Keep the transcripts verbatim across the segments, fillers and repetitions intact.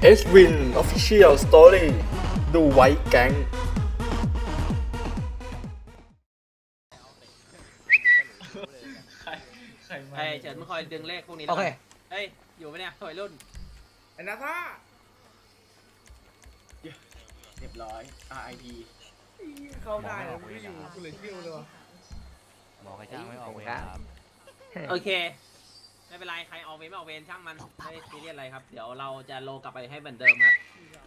เอส วิน Official Story ดูไว้แก๊งไอ้เฉินมึงคอยดึงเลขพวกนี้โอเคเฮ้ยอยู่ไหมเนี่ยวัยรุ่นไอ้นาท่าเรียบร้อย อาร์ ไอ พีเข้าได้เลยไม่อยู่กูเลยคิวเลยวะบอกให้ช่างไม่ออกเวรครับโอเคไม่เป็นไรใครออกเวรไม่ออกเวรช่างมันไม่ได้ซีเรียสอะไรครับเดี๋ยวเราจะโลกลับไปให้เหมือนเดิมครับ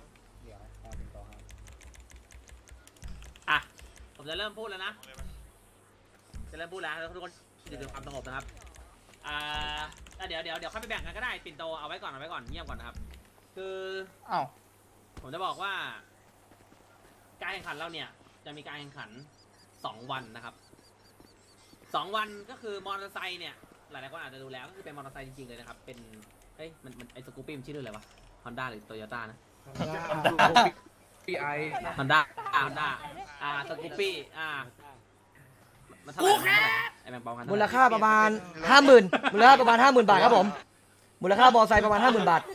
อ่ะผมจะเริ่มพูดแล้วนะจะเริ่มพูดแล้วทุกคนอยู่ในความสงบนะครับอ่าเดี๋ยวเดี๋ยวเดี๋ยวเข้าไปแบ่งกันก็ได้ปิ่นโตเอาไว้ก่อนเอาไว้ก่อนเงียบก่อนนะครับคืออ้าวผมจะบอกว่าการแข่งขันเราเนี่ยจะมีการแข่งขันสองวันนะครับสองวันก็คือมอเตอร์ไซค์เนี่ยหลายๆคนอาจจะดูแล้วก็คือเป็นมอเตอร์ไซค์จริงๆเลยนะครับเป็นเฮ้ยมันมันไอสกูปปี้มันชื่ออะไรวะฮอนด้าหรือโตโยต้านะพีไอฮอนด้าฮอนด้าอ่าสกูปปี้อ่ามันเท่าไหร่ไอแมงปองกันมูลค่าประมาณห้าหมื่นมูลค่าประมาณห้าหมื่นบาทครับผมมูลค่ามอไซค์ประมาณห้าหมื่นบาท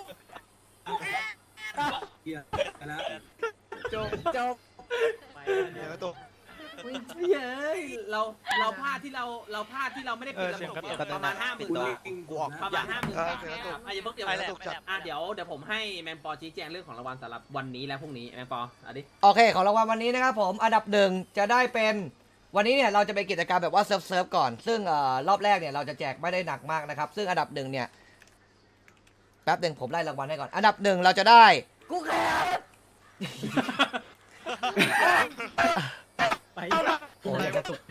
จบจบเดี๋ยวตกเฮ้ยเราเราพลาดที่เราเราพลาดที่เราไม่ได้ปิดระบบประมาณห้าหมื่นบาทกูออกประมาณห้าหมื่นบาทเอออ่ะอย่าเพิ่งเดี๋ยวอ่ะเดี๋ยวเดี๋ยวผมให้แมนปอชี้แจงเรื่องของรางวัลสำหรับวันนี้และพรุ่งนี้แมนปออ่ะดิโอเคของรางวัลวันนี้นะครับผมอันดับหนึ่งจะได้เป็นวันนี้เนี่ยเราจะเป็นกิจกรรมแบบว่าเซิร์ฟเซิร์ฟก่อนซึ่งเอ่อรอบแรกเนี่ยเราจะแจกไม่ได้หนักมากนะครับซึ่งอันดับหนึ่งเนี่ยแป๊บหนึ่งผมไล่รางวัลให้ก่อนอันดับหนึ่งเราจะได้กูแข่ไปโอ้ยกระตุก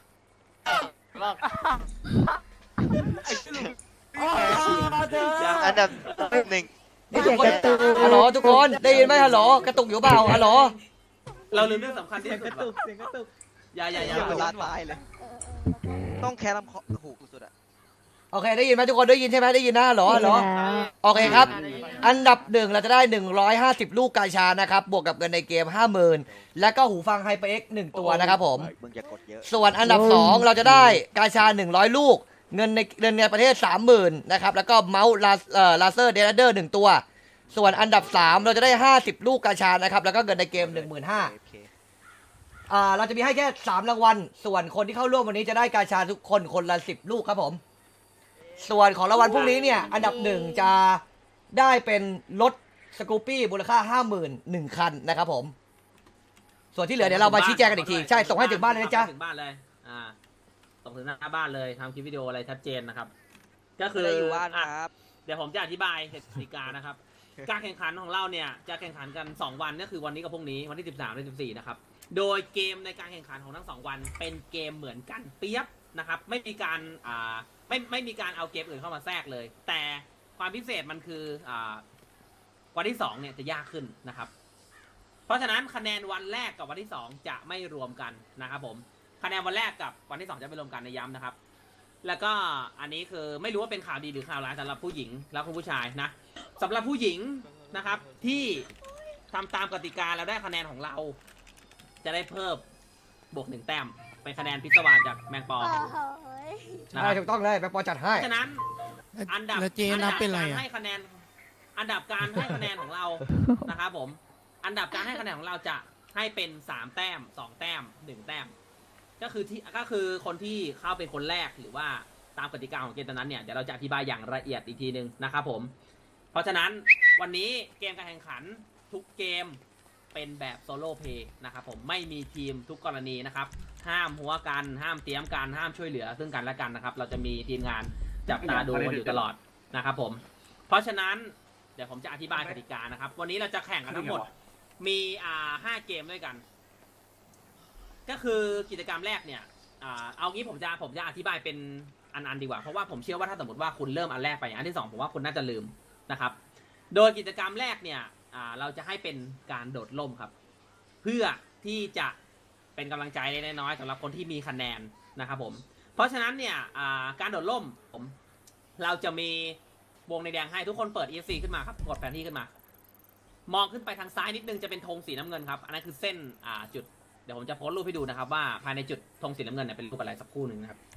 อันดับหนึ่งนี่เด็กกระตุกฮัลโหลทุกคนได้ยินไหมฮัลโหลกระตุกอยู่เปล่าฮัลโหลเราลืมเรื่องสำคัญที่สุดกระตุกเสียงกระตุกอย่าอย่าอย่าเวลาตายเลย ต้องแค่ลำคอหูสุดอะโอเคได้ยินไหมทุกคนได้ยินใช่ไหมได้ยินนะฮัลโหลฮัลโหลโอเคครับอันดับหนึ่งเราจะได้หนึ่งร้อยห้าสิบลูกกาชานะครับบวกกับเงินในเกม ห้าหมื่น แล้วก็หูฟัง HyperX หนึ่งตัวนะครับผมมึงอย่ากดเยอะส่วนอันดับสองเราจะได้กาชาหนึ่งร้อยลูกเงินในเงินในประเทศ สามหมื่น นะครับแล้วก็เมาส์ลาเอ่อลาเซอร์เดเดอร์หนึ่งตัวส่วนอันดับสามเราจะได้ห้าสิบลูกกาชานะครับแล้วก็เงินในเกม หนึ่งหมื่นห้าพัน อ่าเราจะมีให้แค่สามรางวัลส่วนคนที่เข้าร่วมวันนี้จะได้กาชาทุกคนคนละสิบลูกครับผมส่วนของรางวัลพวกนี้เนี่ยอันดับหนึ่งจะได้เป็นรถสกูปปี้มูลค่า ห้าหมื่นหนึ่ง คันนะครับผมส่วนที่เหลือเดี๋ยวเรามาชี้แจงกันอีกทีใช่ส่งให้ถึงบ้านเลยนะจ๊ะถึงบ้านเลยอ่าส่งถึงหน้าบ้านเลยทำคลิปวิดีโออะไรชัดเจนนะครับก็คือได้อยู่บ้านอ่ะครับเดี๋ยวผมจะอธิบายกติกานะครับการแข่งขันของเราเนี่ยจะแข่งขันกันสองวันก็คือวันนี้กับพรุ่งนี้วันที่สิบสามและสิบสี่นะครับโดยเกมในการแข่งขันของทั้งสองวันเป็นเกมเหมือนกันเปียบนะครับไม่มีการอ่าไม่ไม่มีการเอาเกมอื่นเข้ามาแทรกเลยแต่ความพิเศษมันคืออ่าวันที่สองเนี่ยจะยากขึ้นนะครับเพราะฉะนั้นคะแนนวันแรกกับวันที่สองจะไม่รวมกันนะครับผมคะแนนวันแรกกับวันที่สองจะไม่รวมกันในย้ำนะครับแล้วก็อันนี้คือไม่รู้ว่าเป็นข่าวดีหรือข่าวร้ายสำหรับผู้หญิงและคุณผู้ชายนะสำหรับผู้หญิงนะครับที่ทำตามกติกาแล้วได้คะแนนของเราจะได้เพิ่มบวกหนึ่งแต้มเป็นคะแนนพิศวาสจากแมงปอนะใช่ถูกต้องเลยแม่ปอจัดให้ฉะนั้นอันดับแล้วเจนับเป็นไรการอ่ะให้คะแนนอันดับการให้คะแนนของเรา นะครับผมอันดับการให้คะแนนของเราจะให้เป็นสามแต้มสองแต้มหนึ่งแต้มก็คือที่ก็คือคนที่เข้าเป็นคนแรกหรือว่าตามกติกาของเกมตอนนั้นเนี่ยเดี๋ยวเราจะอธิบายอย่างละเอียดอีกทีหนึ่งนะครับผมเพราะฉะนั้นวันนี้เกมการแข่งขันทุกเกมเป็นแบบโซโล่เพย์นะครับผมไม่มีทีมทุกกรณีนะครับห้ามหัวกันห้ามเตรียมกันห้ามช่วยเหลือซึ่งกันและกันนะครับเราจะมีทีมงานจับตาดูกันอยู่ตลอดนะครับผมเพราะฉะนั้นเดี๋ยวผมจะอธิบายกติกานะครับวันนี้เราจะแข่งกันทั้งหมดมีอ่าห้าเกมด้วยกันก็คือกิจกรรมแรกเนี่ยอ่าเอางี้ผมจะผมจะอธิบายเป็นอันๆดีกว่าเพราะว่าผมเชื่อว่าถ้าสมมติว่าคุณเริ่มอันแรกไปอันที่สองผมว่าคุณน่าจะลืมนะครับโดยกิจกรรมแรกเนี่ยอ่าเราจะให้เป็นการโดดร่มครับเพื่อที่จะเป็นกำลังใจเล็กน้อยสำหรับคนที่มีคะแนนนะครับผมเพราะฉะนั้นเนี่ยอ่าการโดดร่มผมเราจะมีวงในแดงให้ทุกคนเปิด อี เอฟ ซี ขึ้นมาครับกดแผนที่ขึ้นมามองขึ้นไปทางซ้ายนิดนึงจะเป็นธงสีน้ำเงินครับอันนั้นคือเส้นอ่าจุดเดี๋ยวผมจะโพสต์รูปให้ดูนะครับว่าภายในจุดธงสีน้ำเงินเนี่ยเป็นรูปอะไรสักครู่หนึ่งนะครับ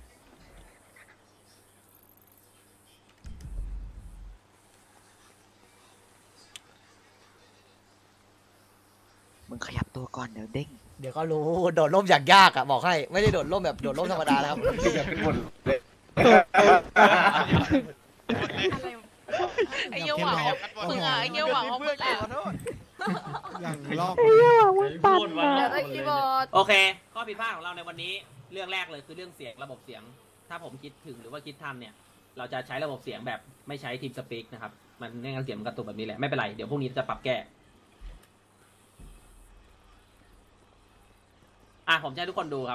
มึงขยับตัวก่อนเดี๋ยวเด้งเดี๋ยวก็รู้โดดร่มอย่างยากอะบอกให้ไม่ได้โดดร่มแบบโดดร่มธรรมดานะครับไอ้เหี้ยหวังมึงอะไอ้เหี้ยหวังของมึงแหละอย่างลอกพูดเดี๋ยวว่าไอ้คีย์บอร์ดโอเคข้อผิดพลาดของเราในวันนี้เรื่องแรกเลยคือเรื่องเสียงระบบเสียง ถ้าผมคิดถึงหรือว่าคิดทันเนี่ย เราจะใช้ระบบเสียงแบบไม่ใช้ทีมสปีกนะครับมันไม่งั้นเสียงมันกระตุกแบบนี้แหละไม่เป็นไรเดี๋ยวพรุ่งนี้จะปรับแก้อ่ะผมจะให้ทุกคนดูครับ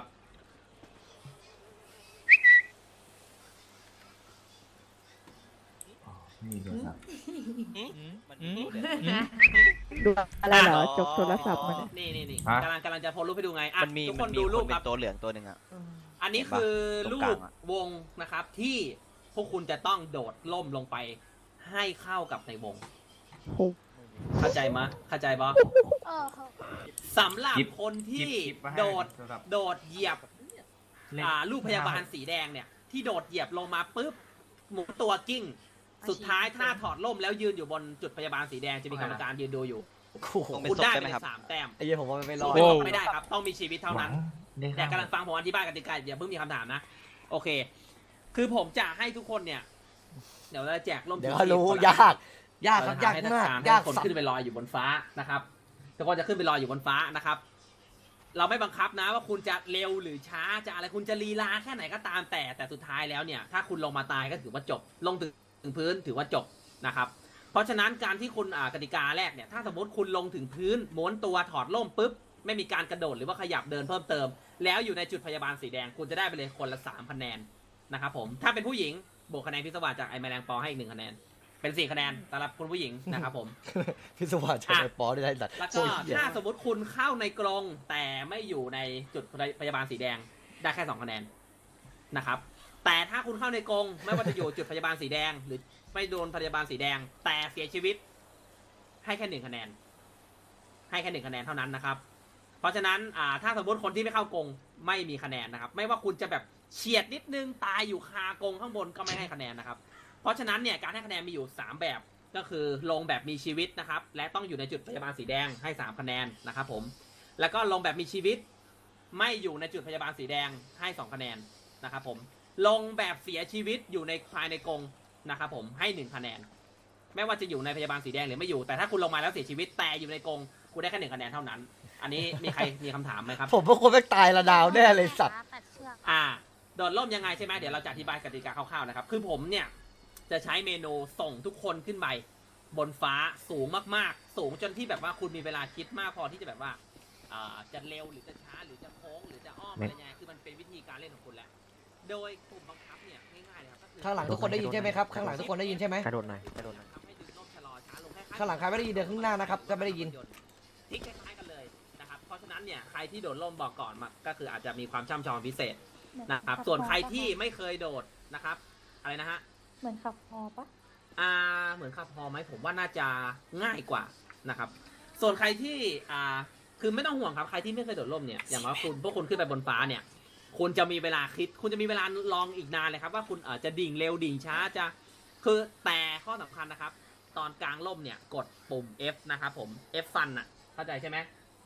ดูอะไรเหรอจกโทรศัพท์มันนี่นี่นี่กำลังกำลังจะโพสรูปให้ดูไงอ่ะมันมีทุกคมันนมีดูรูปคนเป็ครับนตัวเหลืองตัวหนึ่งอ่ะอันนี้คือตรรูงกลาปงอะวงนะครับที่พวกคุณจะต้องโดดล่มลงไปให้เข้ากับในวง เข้าใจมะเข้าใจปะเออสำหรับคนที่โดดโดดเหยียบอ่าลูกพยาบาลสีแดงเนี่ย ที่โดดเหยียบลงมาปุ๊บหมุนตัวกิ้ง สุดท้ายถ้าถอดล่มแล้วยืนอยู่บนจุดพยาบาลสีแดงจะมีกรรมการยืนดูอยู่โอ้โหต้องเป็นคุณศพได้ใช่ไปไหมเลครับยสามแต้มไอ้เหี้ยผมว่ามันไม่รอดเป็นศพไม่ได้ครับ ต้องมีชีวิตเท่านั้นแต่กำลังฟังผมอธิบายกติกาอย่าเพิ่งมีคำถามนะ โอเค คือผมจะให้ทุกคนเนี่ย เดี๋ยวเราแจกล่มเดี๋ยวก็รู้ยากยากครับยากให้มากให้ยากคนสัตขึ้นว์ไปลอยอยู่บนฟ้านะครับทุกคนจะขึ้นไปลอยอยู่บนฟ้านะครับ เราไม่บังคับนะว่าคุณจะเร็วหรือช้าจะอะไรคุณจะลีลาแค่ไหนก็ตามแต่แต่สุดท้ายแล้วเนี่ย ถ้าคุณลงมาตายก็ถือว่าจบ ลงถึงพื้นถือว่าจบนะครับ เพราะฉะนั้นการที่คุณอ่ากติกาแรกเนี่ยถ้าสมมติคุณลงถึงพื้นม้วนตัวถอดล่มปุ๊บไม่มีการกระโดดหรือว่าขยับเดินเพิ่มเติม แล้วอยู่ในจุดพยาบาลสีแดงคุณจะได้ไปเลยคนละสามคะแนนนะครับผมถ้าเป็นผู้หญิงบวกคะแนนพิศวาสจากไอแมลงปอให้อีกหนึ่งคะแนนเป็นสี่คะแนนสำหรับคุณผู้หญิงนะครับผมพิศวาสใช้ปอได้ได้สัตว์แล้วโคก็ตรเหี้ยถ้าสมมติคุณเข้าในกรงแต่ไม่อยู่ในจุดพยาบาลสีแดงได้แค่สองคะแนนนะครับแต่ถ้าคุณเข้าในกรงไม่ว่าจะอยู่จุดพยาบาลสีแดง หรือไม่โดนพยาบาลสีแดง แต่เสียชีวิต ให้แค่หนึ่งคะแนน ให้แค่หนึ่งคะแนนเท่านั้นนะครับ เพราะฉะนั้นอ่าถ้าสมมติคนที่ไม่เข้ากรงไม่มีคะแนนนะครับ ไม่ว่าคุณจะแบบเฉียดนิดนึงตายอยู่คากรงข้างบนก็ไม่ให้คะแนนนะครับ เพราะฉะนั้นเนี่ยการให้คะแนนมีอยู่สามแบบก็คือลงแบบมีชีวิตนะครับ และต้องอยู่ในจุดพยาบาลสีแดงให้สามคะแนนนะครับผมแล้วก็ลงแบบมีชีวิต ไม่อยู่ในจุดพยาบาลสีแดงให้สองคะแนนนะครับผมลงแบบเสียชีวิตอยู่ในภายในกรงนะครับผมให้หนึ่งคะแนนไม่ว่าจะอยู่ในพยาบาลสีแดงหรือไม่อยู่แต่ถ้าคุณลงมาแล้วเสียชีวิตแต่อยู่ในกรงคุณได้แค่หนึ่งคะแนนเท่านั้น อันนี้มีใครมีคำถามไหมครับผมว่าคนไม่ตายละดาวแน่เลยสัตว์ตัดเชือกอ่าโดดร่มยังไงใช่ไหมเดี๋ยวเราจะอธิบายกติกาคร่าวๆนะครับคือผมเนี่ยจะใช้เมนูส่งทุกคนขึ้นไปบนฟ้าสูงมากๆ สูงจนที่แบบว่าคุณมีเวลาคิดมากพอที่จะแบบว่าอ่าจะเร็วหรือจะช้าหรือจะโค้งหรือจะอ้อมอะไรยังไงคือมันเป็นวิธีการเล่นของคุณแล้วโดยปุ่มบังคับเนี่ยง่ายๆเลยครับก็คือข้างหลังทุกคนได้ยินใช่ไหมครับข้างหลังทุกคนได้ยินใช่ไหมกระโดดหน่อยกระโดดหน่อยทำให้ดึงร่มชะลอช้าลงคล้ายๆข้างหลังใครไม่ได้ยินเดินข้างหน้านะครับถ้าไม่ได้ยินทิกคล้ายๆกันเลยนะครับเพราะฉะนั้นเนี่ยใครที่โดดร่มบอกก่อนมาก็คืออาจจะมีความช่ำชองพิเศษนะครับส่วนใครที่ไม่เคยโดดนะครับอะไรนะฮะเหมือนขับฮอปะอ่าเหมือนขับพอไหมผมว่าน่าจะง่ายกว่านะครับ ส่วนใครที่อ่าคือไม่ต้องห่วงครับใครที่ไม่เคยโดดร่มเนี่ยอย่างว่าคุณพวกคุณขึ้นไปบนฟ้าเนี่ย คุณจะมีเวลาคิด คุณจะมีเวลาลองอีกนานเลยครับว่าคุณอาจจะดิ่งเร็วดิ่งช้าจะคือแต่ข้อสำคัญนะครับ ตอนกลางร่มเนี่ยกดปุ่ม F นะครับผม F ฟันอ่ะเข้าใจใช่ไหม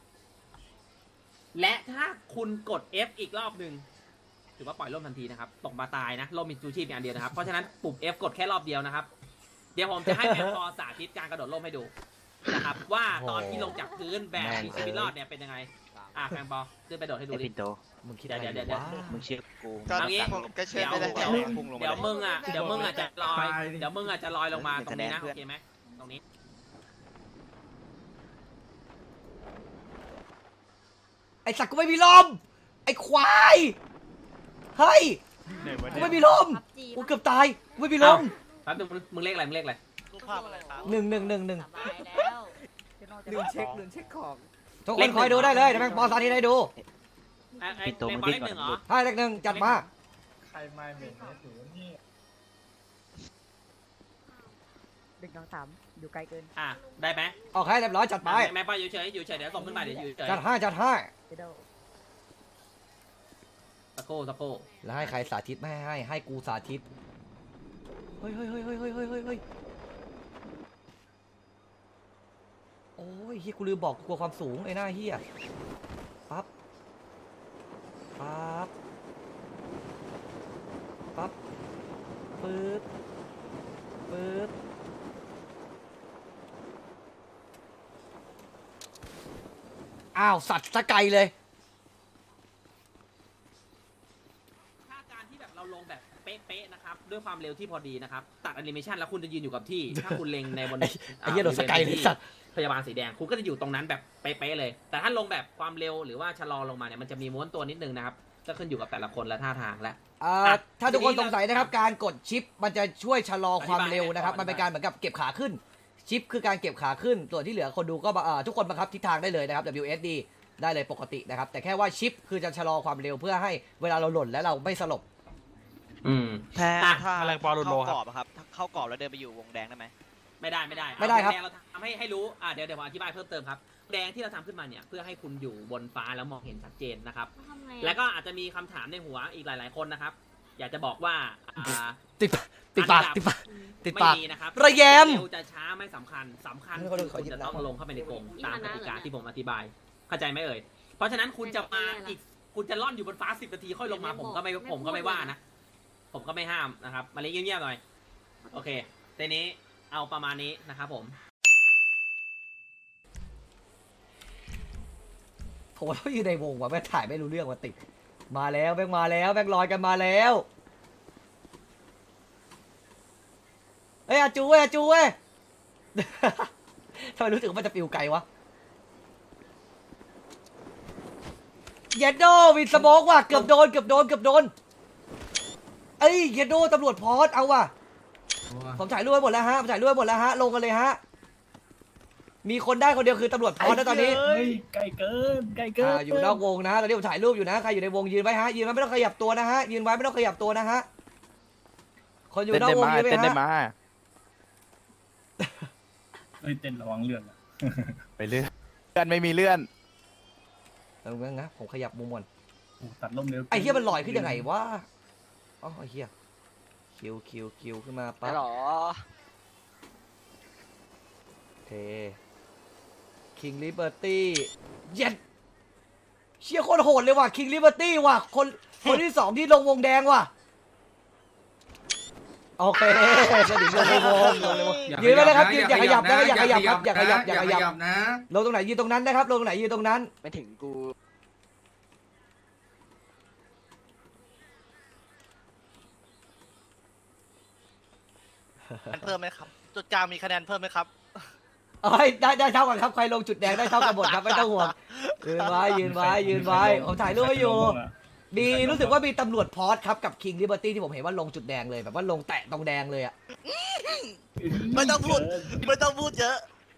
และถ้าคุณกด F อีกรอบหนึ่งถือว่าปล่อยร่มทันทีนะครับตกมาตายนะร่มมีชูชีพมีอันเดียวนะครับเพราะฉะนั้นปุ่ม F กดแค่รอบเดียวนะครับ เดี๋ยวผมจะให้แมงปอสาธิตการกระโดดร่มให้ดูนะครับว่าตอนที่ลงจากพื้นแบบมีชีวิตรอดเนี่ยเป็นยังไงอ่ะแมงปอขึ้นไปโดดให้ดูไอ้ดิปินโตมึงคิดอะไรเดี๋ยวเดี๋ยววะมึงเชื่อกูก็เอางี้ผมก็เชื่อเดี๋ยวไม่ได้เดี๋ยวพุ่งลงมาเดี๋ยวเลยมึงอ่ะเดี๋ยวมึงอ่ะจะลอยเดี๋ยวมึงอ่ะจะลอยลงมาตรงนี้นะโอเคไหมตรงนี้ไอ้สัตว์กูไม่มีลมไอ้ควายเฮ้ยกูไม่มีลมกูเกือบตายกูไม่มีลมแป๊บนึงมึงเลขอะไรมึงเลขอะไรรูปภาพอะไรครับหนึ่งหนึ่งหนึ่งหนึ่งสบายแล้วลืมเช็คลืมเช็คของทุกคนคอยดูได้เลยเดี๋ยวแม่งปอสาธิตให้ดูไอ้ไอ้ปิดตัวเลมึขงบอลดิ้เลนขก่หอนนึ่งเหรอให้เลขหนึ่งจัดมาใครไม่เหม็นเนี่ยถือนี่หนึ่งสองสามอยู่ไกลเกินอ่ะได้ไหมออกให้เรียบร้อยจัดไปแม่ป้าอยู่เฉยอยู่เฉยเดี๋ยวส่งขึ้นมาเดี๋ยวอยู่เฉยจัดให้จัดให้เดโดตะโก้ตะโก้แล้วให้ใครสาธิตไม่ให้ให้กูสาธิตเฮ้ยเฮ้ยเฮ้ยเฮ้ยเฮ้ยเฮ้ยเฮ้ยโอ้ยเฮียกูลืมบอกกลัวความสูงไอ้หน้าเฮียปั๊บปั๊บปั๊บปึ๊บปึ๊บอ้าวสัตว์สะไกลเลยถ้าการที่แบบเราลงแบบเป๊ะๆนะครับด้วยความเร็วที่พอดีนะครับตัดแอนิเมชันแล้วคุณจะยืนอยู่กับที่ ถ้าคุณเล็งในบนไอ้เหี้ยโดนสกายเลยสัตว์พยาบาลสีแดงคุณก็จะอยู่ตรงนั้นแบบเป๊ะๆเลยแต่ถ้าลงแบบความเร็วหรือว่าชะลอลงมาเนี่ยมันจะมีม้วนตัวนิดนึงนะครับก็ขึ้นอยู่กับแต่ละคนและท่าทางและอ่าถ้าทุกคนสงสัยนะครับการกดชิปมันจะช่วยชะลอความเร็วนะครับมันเป็นการเหมือนกับเก็บขาขึ้นชิปคือการเก็บขาขึ้นส่วนที่เหลือคนดูก็อ่าทุกคนบังคับทิศทางได้เลยนะครับ ดับเบิลยู เอส ดี ได้เลยปกตินะครับแต่แค่ว่าชิปคือจะชะลอความเร็วเพื่อให้เวลาเราหล่นแล้วเราไม่สลบอืมแพ้อ่ะถ้าแมลงปอรุนโลเข้าครับกรอบอะครับถ้าเข้ากรอบแล้วเดินไปอยู่วงแดงได้ไหมไม่ได้ไม่ได้ไม่ได้ครับแดงเราทำให้ให้รู้อ่าเดี๋ยวเดี๋ยวผมอธิบายเพิ่มเติมครับแดงที่เราทำขึ้นมาเนี่ยเพื่อให้คุณอยู่บนฟ้าแล้วมองเห็นชัดเจนนะครับแล้วก็อาจจะมีคำถามในหัวอีกหลาย ๆคนนะครับอยากจะบอกว่าอ่าติดติดปากติดปากติดปากไม่มีนะครับระแยมเร็วจะช้าไม่สำคัญสำคัญคือคุณจะต้องลงเข้าไปในกรงตามกติกาที่ผมอธิบายเข้าใจไหมเอ่ยเพราะฉะนั้นคุณจะมาอีกคุณจะล่อนอยู่บนฟ้าสิบนาทีค่อยลงมาผมก็ไม่ผมก็ไม่ว่านะผมก็ไม่ห้ามนะครับมาเล่นเงียบๆหน่อยโอเคทีนี้เอาประมาณนี้นะครับผมผมว่าอยู่ในวงว่ะแม่งถ่ายไม่รู้เรื่องว่าติดมาแล้วแม่งมาแล้วแม่งลอยกันมาแล้วเฮ้ยอาจูเว้ยอาจูเว้ย ทำไมรู้สึกว่ามันจะปิวไกลวะเยดโดวินสโมกว่ะเกือบโดนเกือบโดนเกือบโดนเอ้ยเยดโดตำรวจพอสเอาว่ะผมถ่ายรูปไว้หมดแล้วฮะผมถ่ายรูปไว้หมดแล้วฮะลงกันเลยฮะมีคนได้คนเดียวคือตำรวจพอสนะตอนนี้ไกลเกินไกลเกินอ่าอยู่นอกวงนะตอนนี้ผมถ่ายรูปอยู่นะใครอยู่ในวงยืนไว้ฮะยืนไว้ไม่ต้องขยับตัวนะฮะยืนไว้ไม่ต้องขยับตัวนะฮะคนอยู่นอกวงยืนไว้เต้นได้ฮะมาเฮ้ยเต้นระวังเลื่อนอะไปเลื่อนเลื่อนไม่มีเลื่อนเอาเงี้ยนะผมขยับมุมก่อนโอ้ตัดล่มเร็วไอ้เหี้ยมันลอยขึ้นยังไงวะอ๋อไอ้เหี้ยคิวคิวคิวขึ้นมาปั๊บหรอโอเค King Liberty เย็ดเชี่ยโคตรโหดเลยว่ะ King Liberty ว่ะคนคนที่สองที่ลงวงแดงว่ะโอเคสนิทลงในวงลงในวงยืนไว้นะครับยืนอย่าขยับนะอย่าขยับครับอย่าขยับอย่าขยับนะลงตรงไหนยืนตรงนั้นนะครับลงตรงไหนยืนตรงนั้นไม่ถึงกูเพิ่มไหมครับ จุดกลางมีคะแนนเพิ่มไหมครับเอ้ยได้ได้เท่ากันครับใครลงจุดแดงได้เท่ากันหมดครับไม่ต้องห่วงยืนไว้ยืนไว้ยืนไว้ผมถ่ายรูปไว้อยู่มีรู้สึกว่ามีตำรวจพอสครับกับ King Liberty ที่ผมเห็นว่าลงจุดแดงเลยแบบว่าลงแตะตรงแดงเลยอะไม่ต้องพูด ไม่ต้องพูดเยอะ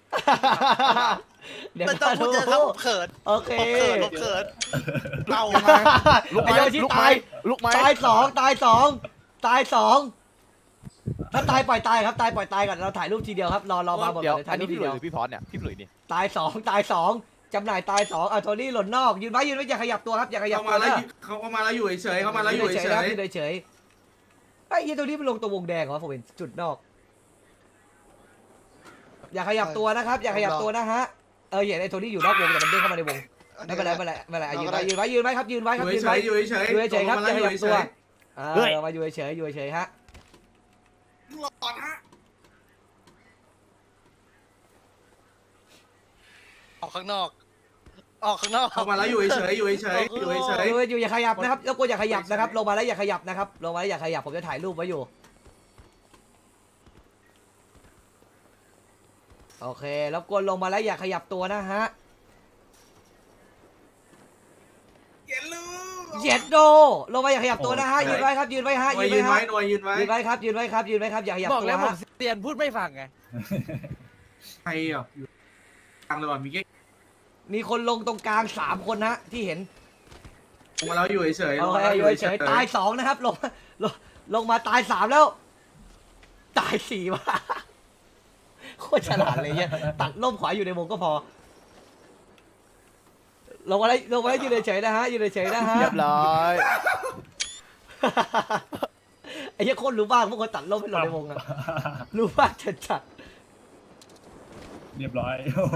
เดี๋ยวไม่ต้องพูดเยอะครับผมเขินโอเคผมเขินผมเขินเราลุกไอ้โยชิตายลุกไหมตายสองตายสองตายสองถ้าตายปล่อยตายครับตายปล่อยตายก่อนเราถ่ายรูปทีเดียวครับรอรอมาหมดเดี๋ยวเลยอัถ่าน ยรูนี้ปทีพี่หลุเดียยวหรือพี่พอสเนี่ย พี่หลุยนี่ตายสองตายสองจำหน่ายตายสองอ่ะโทนี่หล่นนอกยืนไว้ยืนไว้อย่าขยับตัวครับอย่าขยับเข้าตัวมาแล้วนะเขาเข้ามาแล้วอยู่เฉยๆเข้ามาแล้วอยู่เฉนะยยืนเฉยไอ้ยี่ตัวนี้มันลงตัววงแดงเหรอผมเห็นจุดนอก อย่าขยับตัวนะครับ อย่าขยับตัวนะฮะเออเห็นไอ้โทนี่อยู่นอกวงแต่มันเด้งเข้ามาในวงไม่เป็นไรไม่เป็นไรไม่เป็นไรยืนไว้ยืนไว้ยืนไว้ครับยืนไว้ๆอครับยู่ยืนเฉไว้ยๆอยู่เฉยๆอยู่เฉยๆครับอย่าขยับตัวอ่าเฮ้ยมาอยู่เฉยๆอยู่เฉยๆฮะออกข้างนอก ออกข้างนอกเข้ามาแล้วอยู่เฉยๆอยู่เฉยๆอยู่เฉยอยู่อยู่อย่าขยับนะครับแล้วก็อย่าขยับนะครับลงมาแล้วอย่าขยับนะครับลงมาแล้วอย่าขยับผมจะถ่ายรูปไว้อยู่โอเคแล้วกวนลงมาแล้วอย่าขยับตัวนะฮะเย็ดโดลงมาอย่าขยับตัวนะฮะยืนไว้ครับยืนไว้ฮะๆหน่วยืยนยืไว้นไว้ฮะหน่วยยืนไว้ยืนไว้ครับยืนไว้ครับยืนไว้ครับอย่าขยับบอกตัวแล้วผมฮะเตียนพูดไม่ฟังไงใครอ่ะอยู่กลางเลยว่ะมีแค่มีคนลงตรงกลางสามคนนะที่เห็นลงมาแล้วอยู่เฉยๆโอลงมาเคแล้วออยู่ ยู่เฉเฉยยๆตายสองนะครับลงลงลงมาตายสามแล้ว ตายสี่ว่ะโคตรฉลาดเลยเนี่ยตัดล่มขวาอยู่ในวงก็พอลงมาแล้วลงมาแล้วยืนเฉยๆนะฮะยืนเฉยๆนะฮะเรียบร้อยไอ้เหี้ยโคตรรู้บ้างพวกคนตัดล่มให้หล่นในวงอะรู้บ้างจัดจัดเรียบร้อย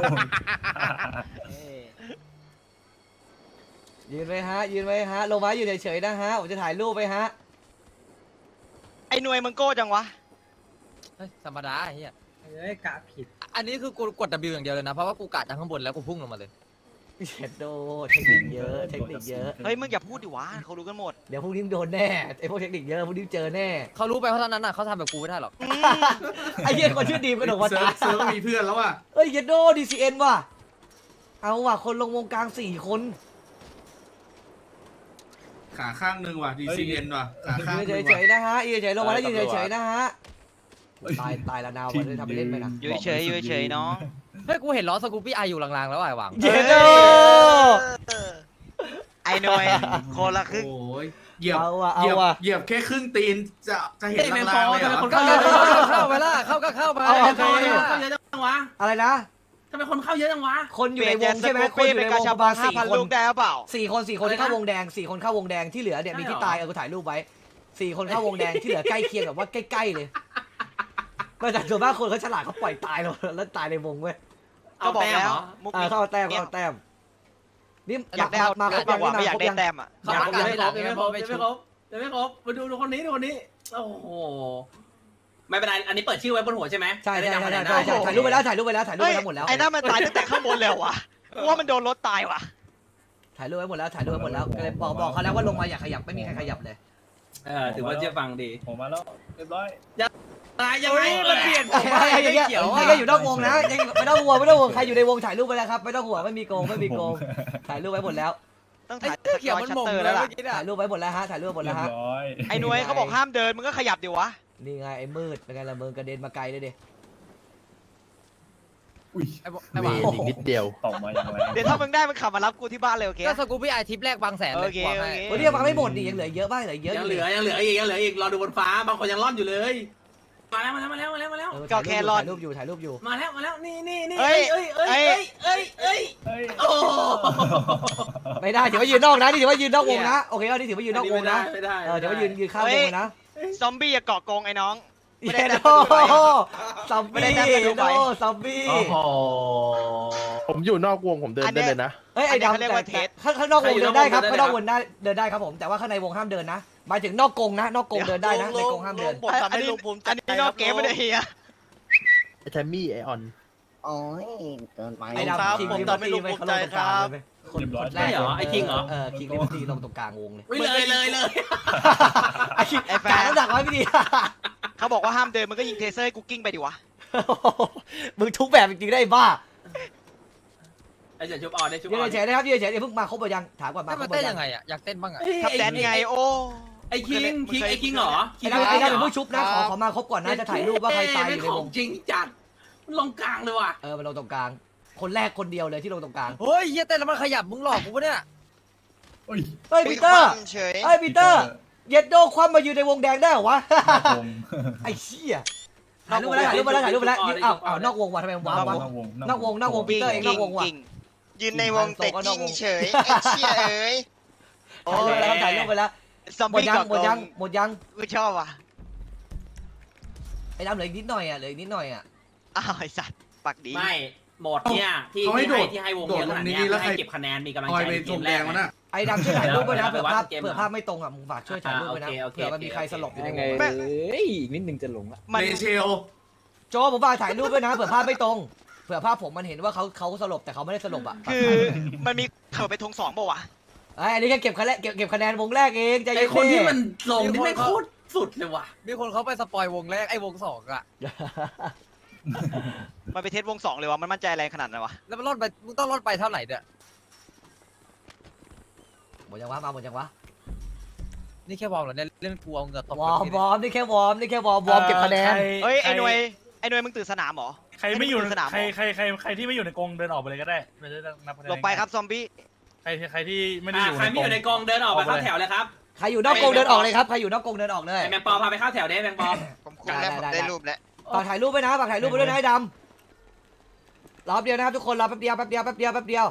ยืนไว้ฮะยืนไว้ฮะลงมาอยู่เฉยๆนะฮะผมจะถ่ายรูปไปฮะไอ้หน่วยมึงโก้จังวะเฮ้ยธรรมดาไอ้เหี้ยเอ้ยกะผิดอันนี้คือกูกด W อย่างเดียวเลยนะเพราะว่ากูกะจากข้างบนแล้วกูพุ่งลงมาเลยเช็ดโดเทคนิคเยอะเทคนิคเยอะเฮ้ยมึงอย่าพูดดิวะเขารู้กันหมดเดี๋ยวพวกนี้มึงโดนแน่ไอ้พวกเทคนิคเยอะพวกนี้เจอแน่เขารู้ไปเพราะตอนนั้นน่ะเขาทำแบบกูไม่ได้หรอกไอ้เหี้ยคนชื่อดีมกระโดดมาตายเซิร์ฟมีเพื่อนแล้วอ่ะเอ้ยเยดโดดีซีเอ็นว่ะเอาว่ะคนลงวงกลางสี่คนขาข้างหนึ่งว่ะดีซีเอ็นว่ะขาข้างหยืนึ่นงเฉว่ะยๆนะฮะยืนเฉยๆลงมาแล้วยืนเฉยๆนะฮะตายตายละนาววันนี้ทำไปเล่นไปนะอยู่เฉยอยู่เฉยน้องเฮ้ยกูเห็นล้อสกูปี้ไออยู่ลางๆแล้วไอ้หวังเยดโดไอ้หน่วยคนละครึ่งโอ้ยเหยียบเอาว่ะเหยียบเอาว่ะเหยียบแค่ครึ่งตีนจะจะเห็นลางๆเลยเหรอเข้าเข้าไปละเข้าก็เข้าไปเอาเอาทำไมคนเข้าเยอะจังวะอะไรนะทำไมคนเข้าเยอะจังวะคนอยู่ในวงใช่ไหมเปคนลี่อยนยู่เป็นในกาวงชาประห้ามาณสี่พันคนลูกได้หรือเปล่าสี่คนสี่คนที่เข้าวงแดงสี่คนเข้าวงแดงที่เหลือเนี่ยมีที่ตายเออกูถ่ายรูปไว้สี่คนเข้าวงแดงที่เหลือใกล้เคียงแบบว่าใกล้ๆเลยก็แต่ส่วนมากคนเขาฉลาดเขาปล่อยตายแล้วแล้วตายในวงเว้ยก็บอกแล้วมุกอ่านี้เข้าเอาแต้มเข้าเอาแต้มนี่อยากได้เอามามาครบกกว่าไม่งอยากได้แต้มอ่ะยังเขาประกาศไม่ให้คหรลับงยังไงไม่เพครราะบไม่ยังชุไม่บครบยังไม่ครบมาดูดูคนนี้ดูคนนี้โอ้โหไม่เป็นไรอันนี้เปิดชื่อไว้บนหัวใช่ไหมใช่ใช่จะได้ใช่จำคะแนนใช่ได้ใช่ถ่ายรูปไปแล้วถ่ายรูปไปแล้วถ่ายรูปเฮ้ไปยแล้วหมดแล้วไอ้นั่นมันตายตั้งแต่ข้างบนแล้ววะกูว่ามันโดนรถตายว่ะถ่ายรูปไว้หมดแล้วถ่ายรูปไว้หมดแล้วก็เลยบอกบอกเขาแล้วว่าลงมาอย่าขยับไม่มีใครขยับเลยเออถือว่าเชื่อฟังดีผมมาแล้วเรียบร้อยตายยังไงมันเปลี่ยนไอ้อย่างเงี้ยไอ้ก็อยู่นอกวงนะยังไม่ต้องห่วงไม่ต้องห่วงใครอยู่ในวงถ่ายรูปไปแล้วครับไม่ต้องห่วงไม่มีโกงไม่มีโกงถ่ายรูปไว้หมดแล้วต้องไอ้ถ่ายเขียวมันชัตหม่งเตอร์แล้แล้ว วเมื่ล่ะอกี้น่ะถ่ายรูปไว้หมดแล้วฮะถ่ายรูปหมดเรีแล้ยว บฮะร้อยไอ้หน่วยเขาบอกห้ามเดินมึงก็ขยับดิวะนี่ไงไอ้มืดเป็นไงล่ะมึงกระเด็นมาไกลเลยดิอุ้ยไอ้ไอ้หวังอีกนิดเดียวตกมาอย่างไรเดี๋ยวถ้ามึงได้มึงขับมารับกูที่บ้านเลยโอเคก็สกูปี้ไอทิปแรกบางแสนเลยโอเคกว่าโอให้เคโอ้ยเรียกมาไม่หมดดิยังเหลือเยอะบ้างเหลือเยอะยังเหลือยังเหลืออีกยังเหลืออีกรอดูบนฟ้าบางคนยังร่อนอยู่เลยมาแล้วมาแล้วมาแล้วมาแล้วมาแล้วถ่ายรูปอยู่ถ่ายรูปอยู่มาแล้วมาแล้วนี่นี่นี่เฮ้ยเอ้ยเอ้ยเอ้ยเอ้ยเอ้ยเฮ้ยโอ้ไม่ได้ถือว่ายืนนอกนะนี่ถือว่ายืนนอกวงนะโอเคอันนี้ถือว่ายืนนอกวงนะไม่ได้เออถือว่ายืนยืนข้ามวงนะซอมบี้อย่าเกาะกงไอ้น้อง ไม่ได้เยแต้โดมมาดูใบซอมไม่บี้ได้แต้มมาดูโดใบซอมบี้โอ้โหผมอยู่นอกวงผมเดินได้เลยนะเฮ้ยไอ้อันนี้เขาเรียกดำแต่ว่าเทสข้างข้างนอกวงเดินได้ครับข้างนอกวงได้เดินได้ครับผมแต่ว่าข้างในวงห้ามเดินนะหมายถึงนอกกงนะนอกกงเดินได้นะในกงห้ามเดินผมทำให้ลุงภูมิใจอันนี้นอกเกมไม่ได้เฮียไอ้แทมมี่ไอออนโอ้ยเกินไปไอ้ครัดำบคิงผมลิเบอทำร์ให้ตี้ลุงไปภูเขามิลใจงตรงคกลางรับเลยคนเรียบร้อยคนแรใช่กเหรอไอ้คิงเหรอเออคิงลิเบอร์ตี้ลงตรงกลางวงเลยไม่เลยเลยเลยไอ้คิงไอ้แฟการนน้ำหนักไว้ไม่ดีเขาบอกว่าห้ามเดินมันก็ยิงเทเซอร์ให้กูกิ้งไปดิวะมึงทุกแบบจริงๆได้บ้าไอ้เจ๋ชุบออนได้ชุบยือน อนเฉยๆนะครับยืนเฉยๆเดี๋ยวเพิ่งมาครบหรือยังถามก่อนมาให้ครมันบหรืเต้นอยัยัง งไงอ่ะอยากเต้นบ้างอ่ะทับแดนไงโอ้ไอ้คิงคิงไอ้คิงเหรอไอ้ดำไอ้ดำเป็นผู้ชุบนะขอขอมาครบก่อนนะจะถ่ายรูปว่าใครตายอยู่ในขวอง งจริงจัดลงกลางเลยว่ะเออมันลงตรงกลาง คนแรกคนเดียวเลยที่ลงตรงกลางเฮ้ยเฮียเต้นแล้วมันขยับมึงหลอกกูปะเนี่ยอุ้ยเฮ้ยปีเตอร์เฉยเฮ้ยปีเตอร์เย็ดโดคว่ำมายืนในวงแดงได้เหรอวะวงไอ้เหี้ยถ่ายรูปไปแล้วถ่ายรูปไปแล้วถ่ายรูปไปแล้วยืนอ้าวอ้าวนอกวงว่ะทำไมว้าววะนอกวงนอกวงนอกวงปีเตอร์เองนอกวงว่ะยืนในวงแต่กิ้งเฉยไอ้เชี่ยเอ้ยถ่ายรูปไปแล้วถ่ายรูปไปแล้วซอมหมดบี้ยังเกาะหมดกยังงหมดยังกูชอบว่ะไอ้ดำเหลืออีกนิดหน่อยอ่ะเหลืออีกนิดหน่อยอ่ะอ้าวไอสัตว์ปากดีไม่โหมดเนี่ยที่เขาให้ที่โดให้ดที่ให้วงโดเยดอะลขงนาดนี้เนี้ยแล้วให้ใครเก็บคะแนนมีกำลังคอยใจไปในเกส่งมแดแรกงวะน่ะไอ้ดำช่วยถ่ายรูปไปนะเออเผื่อภาพเกมเผื่อภาพไม่ตรงอ่ะมึงฝากช่วยถ่ายรูปไปนะอ่าโอเคเผื่อโอเคมันมีใครสลบอยู่ในวยังไงงเอ้ยอีกนิดนึงจะลงละมันเลเชลโจผมฝากถ่ายรูปด้วยนะเผื่อภาพไม่ตรงเผื่อภาพผมมันเห็นว่าเขาเขาสลบแต่เขาไม่ได้สลบอ่ะคือมันมีเถิดไปทงสองป่าวะไอ้อันนี้แค่เก็บคะแนนเก็บเก็บคะแนนวงแรกเองใจไอ้เย็นคนที่ดิมันลงนี่ไม่โคตรสุดเลยว่ะมีคนเขาไปสปอยวงแรกไอ้วงสองอ่ะมันไปเทสวงสองเลยวะมันมั่นใจอะไรขนาดนั้นวะแล้วมันรอดไปมึงต้องรอดไปเท่าไหร่เนี่ยหมดยังวะมาหมดยังวะนี่แค่วอร์มเหรอเนี่ยเล่นกูเอาเหงื่อตกวอร์มวอร์มนี่แค่วอร์มนี่แค่วอร์มวอร์มเก็บคะแนนเฮ้ยไอ้หน่วยไอ้หน่วยมึงตื่นสนามเหรอใครไม่อยู่สนามใครใครใครใครที่ไม่อยู่ในกรงเดินออกไปเลยก็ได้ไม่ได้นับคะแนนหลบไปครับซอมบี้ใครใครที่ไม่ได้อ่าอยู่ใครไม่อยู่ในกองเดินออกไปเข้าแถวเลยครับใครอยู่นอกกรงเดินออกเลยครับใครอยู่นอกกรงเดินออกเลยไอ้แมงปอพาไปเข้าแถวได้แมงปอผมคุ้มแล้วผมได้รูปแล้วฝากถ่ายรูปไปนะฝากถ่ายรูปไปด้วยนะไอ้ดำรอบเดียวนะครับทุกคนรอแป๊บเดียวแป๊บเดียวแป๊บเดียวแป๊บเดียว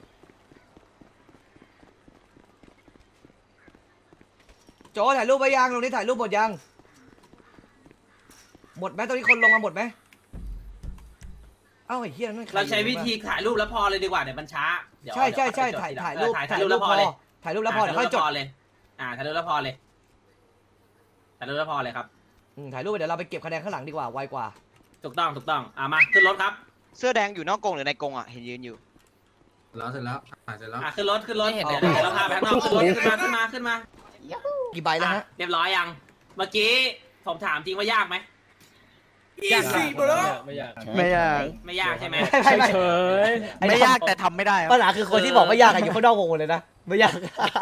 โจถ่ายรูปไปยังตรงนี้ถ่ายรูปหมดยังหมดไหมตรงนี้คนลงมาหมดไหมเอ้าไอ้เหี้ยนั่นเราใช้วิธีถ่ายรูปแล้วพอเลยดีกว่าเดี๋ยวมันช้าเดี๋ยวใช่ใช่ใช่ถ่ายถ่ายรูปถ่ายรูปแล้วพอเลยถ่ายรูปแล้วพอเดี๋ยวค่อยจบเลยอ่าถ่ายรูปแล้วพอเลยถ่ายรูปแล้วพอเลยครับถ่ายรูปเดี๋ยวเราไปเก็บคะแนนข้างหลังดีกว่าไวกว่าถูกต้องถูกต้องอ่ามาขึ้นรถครับเสื้อแดงอยู่นอกกรงหรือในกรงอ่ะเห็นยืนอยู่แล้วเสร็จแล้วอ่าเสร็จแล้วอ่ะขึ้นรถขึ้นรถเดี๋ยวเดี๋ยวเราพาไปข้างนอกขึ้นรถขึ้นมาขึ้นมาขึ้นมากี่ใบแล้วฮะเรียบร้อยยังเมื่อกี้ผมถามจริงว่ายากไหมยากสี่หมดแล้วไม่อยากไม่ยากไม่ยากใช่ไหมไม่ไม่เฉยไม่ยากแต่ทำไม่ได้ปัญหาคือคนที่บอกไม่ยากอะอยู่ข้างนอกวงเลยนะไม่ยาก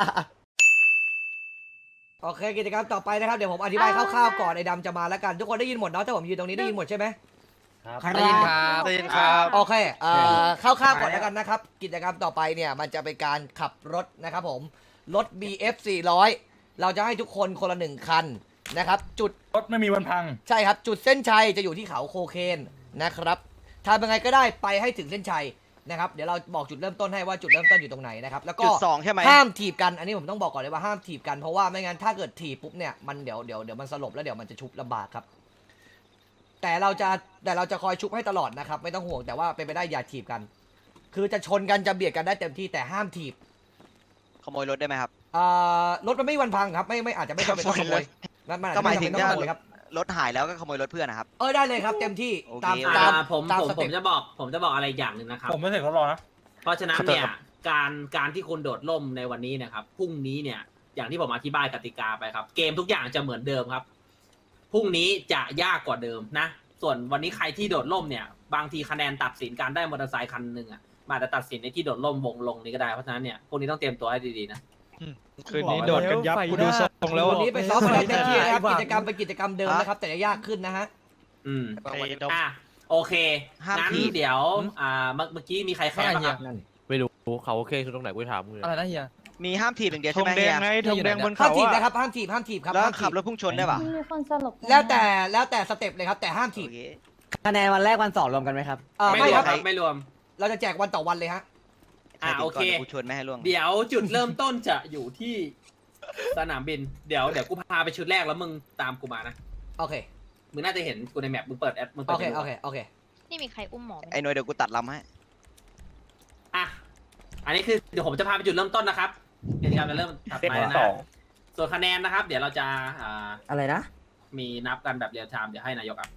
โอเคกิจกรรมต่อไปนะครับเดี๋ยวผมอธิบายคร่าวๆก่อนไอ้ดำจะมาแล้วกันทุกคนได้ยินหมดเนาะถ้าผมยืนตรงนี้ได้ยินหมดใช่ไหมได้ยินครับได้ยินครับโอเคเอ่อคร่าวๆก่อนแล้วกันนะครับกิจกรรมต่อไปเนี่ยมันจะเป็นการขับรถนะครับผมรถ บี เอฟ สี่ร้อยเราจะให้ทุกคนคนละหนึ่งคันนะครับจุดรถไม่มีวันพังใช่ครับจุดเส้นชัยจะอยู่ที่เขาโคเคนนะครับทำยังไงก็ได้ไปให้ถึงเส้นชัยนะครับเดี๋ยวเราบอกจุดเริ่มต้นให้ว่าจุดเริ่มต้นอยู่ตรงไหนนะครับแล้วก็จุดสองใช่ไหมห้ามถีบกันอันนี้ผมต้องบอกก่อนเลยว่าห้ามถีบกันเพราะว่าไม่งั้นถ้าเกิดถีบปุ๊บเนี่ยมันเดี๋ยวเดี๋ยวเดี๋ยวมันสลบแล้วเดี๋ยวมันจะชุบลำบากครับแต่เราจะแต่เราจะคอยชุบให้ตลอดนะครับไม่ต้องห่วงแต่ว่าเป็นไปได้อย่าถีบกัน คือจะชนกันจะเบียดกันได้เต็มที่แต่ห้ามถีบขโมยรถได้ไหมครับอ่ารถมันไม่มีวันพังครับไม่ไม่อาจจะไม่จำเป็นต้องขโมยมันมันอาจก็จะหไม่มายจำถึเป็งนต้องว่าขโมยครับรถหายแล้วก็ขโมยรถเพื่อนนะครับเออได้เลยครับเต็มที่โอเคตามอ่าตามผมตามผมสผเต็มปจะบอกผมจะบอกอะไรอย่างหนึ่งนะครับผมไม่เสร็จเขารอนะเพราะฉะนั้นเนี่ยการการที่คุณโดดร่มในวันนี้เนะครับพรุ่งนี้เนี่ยอย่างที่ผมอธิบายกติกาไปครับ เกมทุกอย่างจะเหมือนเดิมครับพรุ่งนี้จะยากกว่าเดิมนะส่วนวันนี้ใครที่โดดร่มเนี่ยบางทีคะแนนตัดสินการได้มอเตอร์ไซค์คันหนึ่งอ่ะมาจะตัดสินในที่โดดร่มวงลงนี้ก็ได้เพราะฉะนั้นเนี่ยพวกนี้ต้องเตรียมตัวให้ดีๆนะคืนนี้โดดกันยับกูดูทรงแล้ววันนี้ไปซ้อมอะไรเต็มที่นะครับกิจกรรมเป็นกิจกรรมเดิมนะครับแต่จะยากขึ้นนะฮะอืมอ่ะโอเคห้ามงั้นถีบเดี๋ยวอ่าเมื่อเมื่อกี้มีใครแคร์บ้างครับไม่รู้เขาโอเคคือตรงไหนกูถามมึงอะไรนะเฮียมีห้ามถีบอย่างเดียวธใช่งไหมแดเฮีงยไงธงแดงบนห้ามเขาถีบอะนะครับห้ามถีบห้ามถีบครับแล้วห้ามถีขับบรถพุ่งชนได้ป่ะมีคนสลบแล้วแต่แล้วแต่สเต็ปเลยครับแต่ห้ามถีบโอเคคะแนนวันแรกวันสองรวมกันไหมครับเออไม่ไม่รคว รัมบครับไม่รวมเราจะแจกวันต่อวันเลยฮะอ่ะใครโอถึงเคก่นดี๋ยวกูชวนไม่ให้ล่วงเดี๋ยวจุดเริ่มต้นจะอยู่ที่สนามบินเดี๋ยวเดี๋ยวกูพาไปชุดแรกแล้วมึงตามกูมานะโอเคมึงน่าจะเห็นกูในแมปมึงเปิดแอปมึงเปิโอดเคดูโอเคโอเคนี่มีใครอุ้มหมอไหมไอ้หน่วยเดี๋ยวกูตัดลำให้อ่ะอันนี้คือเดี๋ยวผมจะพาไปจุดเริ่มต้นนะครับกิจกรรมจะเริ่มถัดไปแล้วนะส่วนคะแนนนะครับ เดี๋ยวเราจะอ่าอะไรนะมีนับกันแบบเรียลไทม์เดี๋ยวให้นายกอ่ะ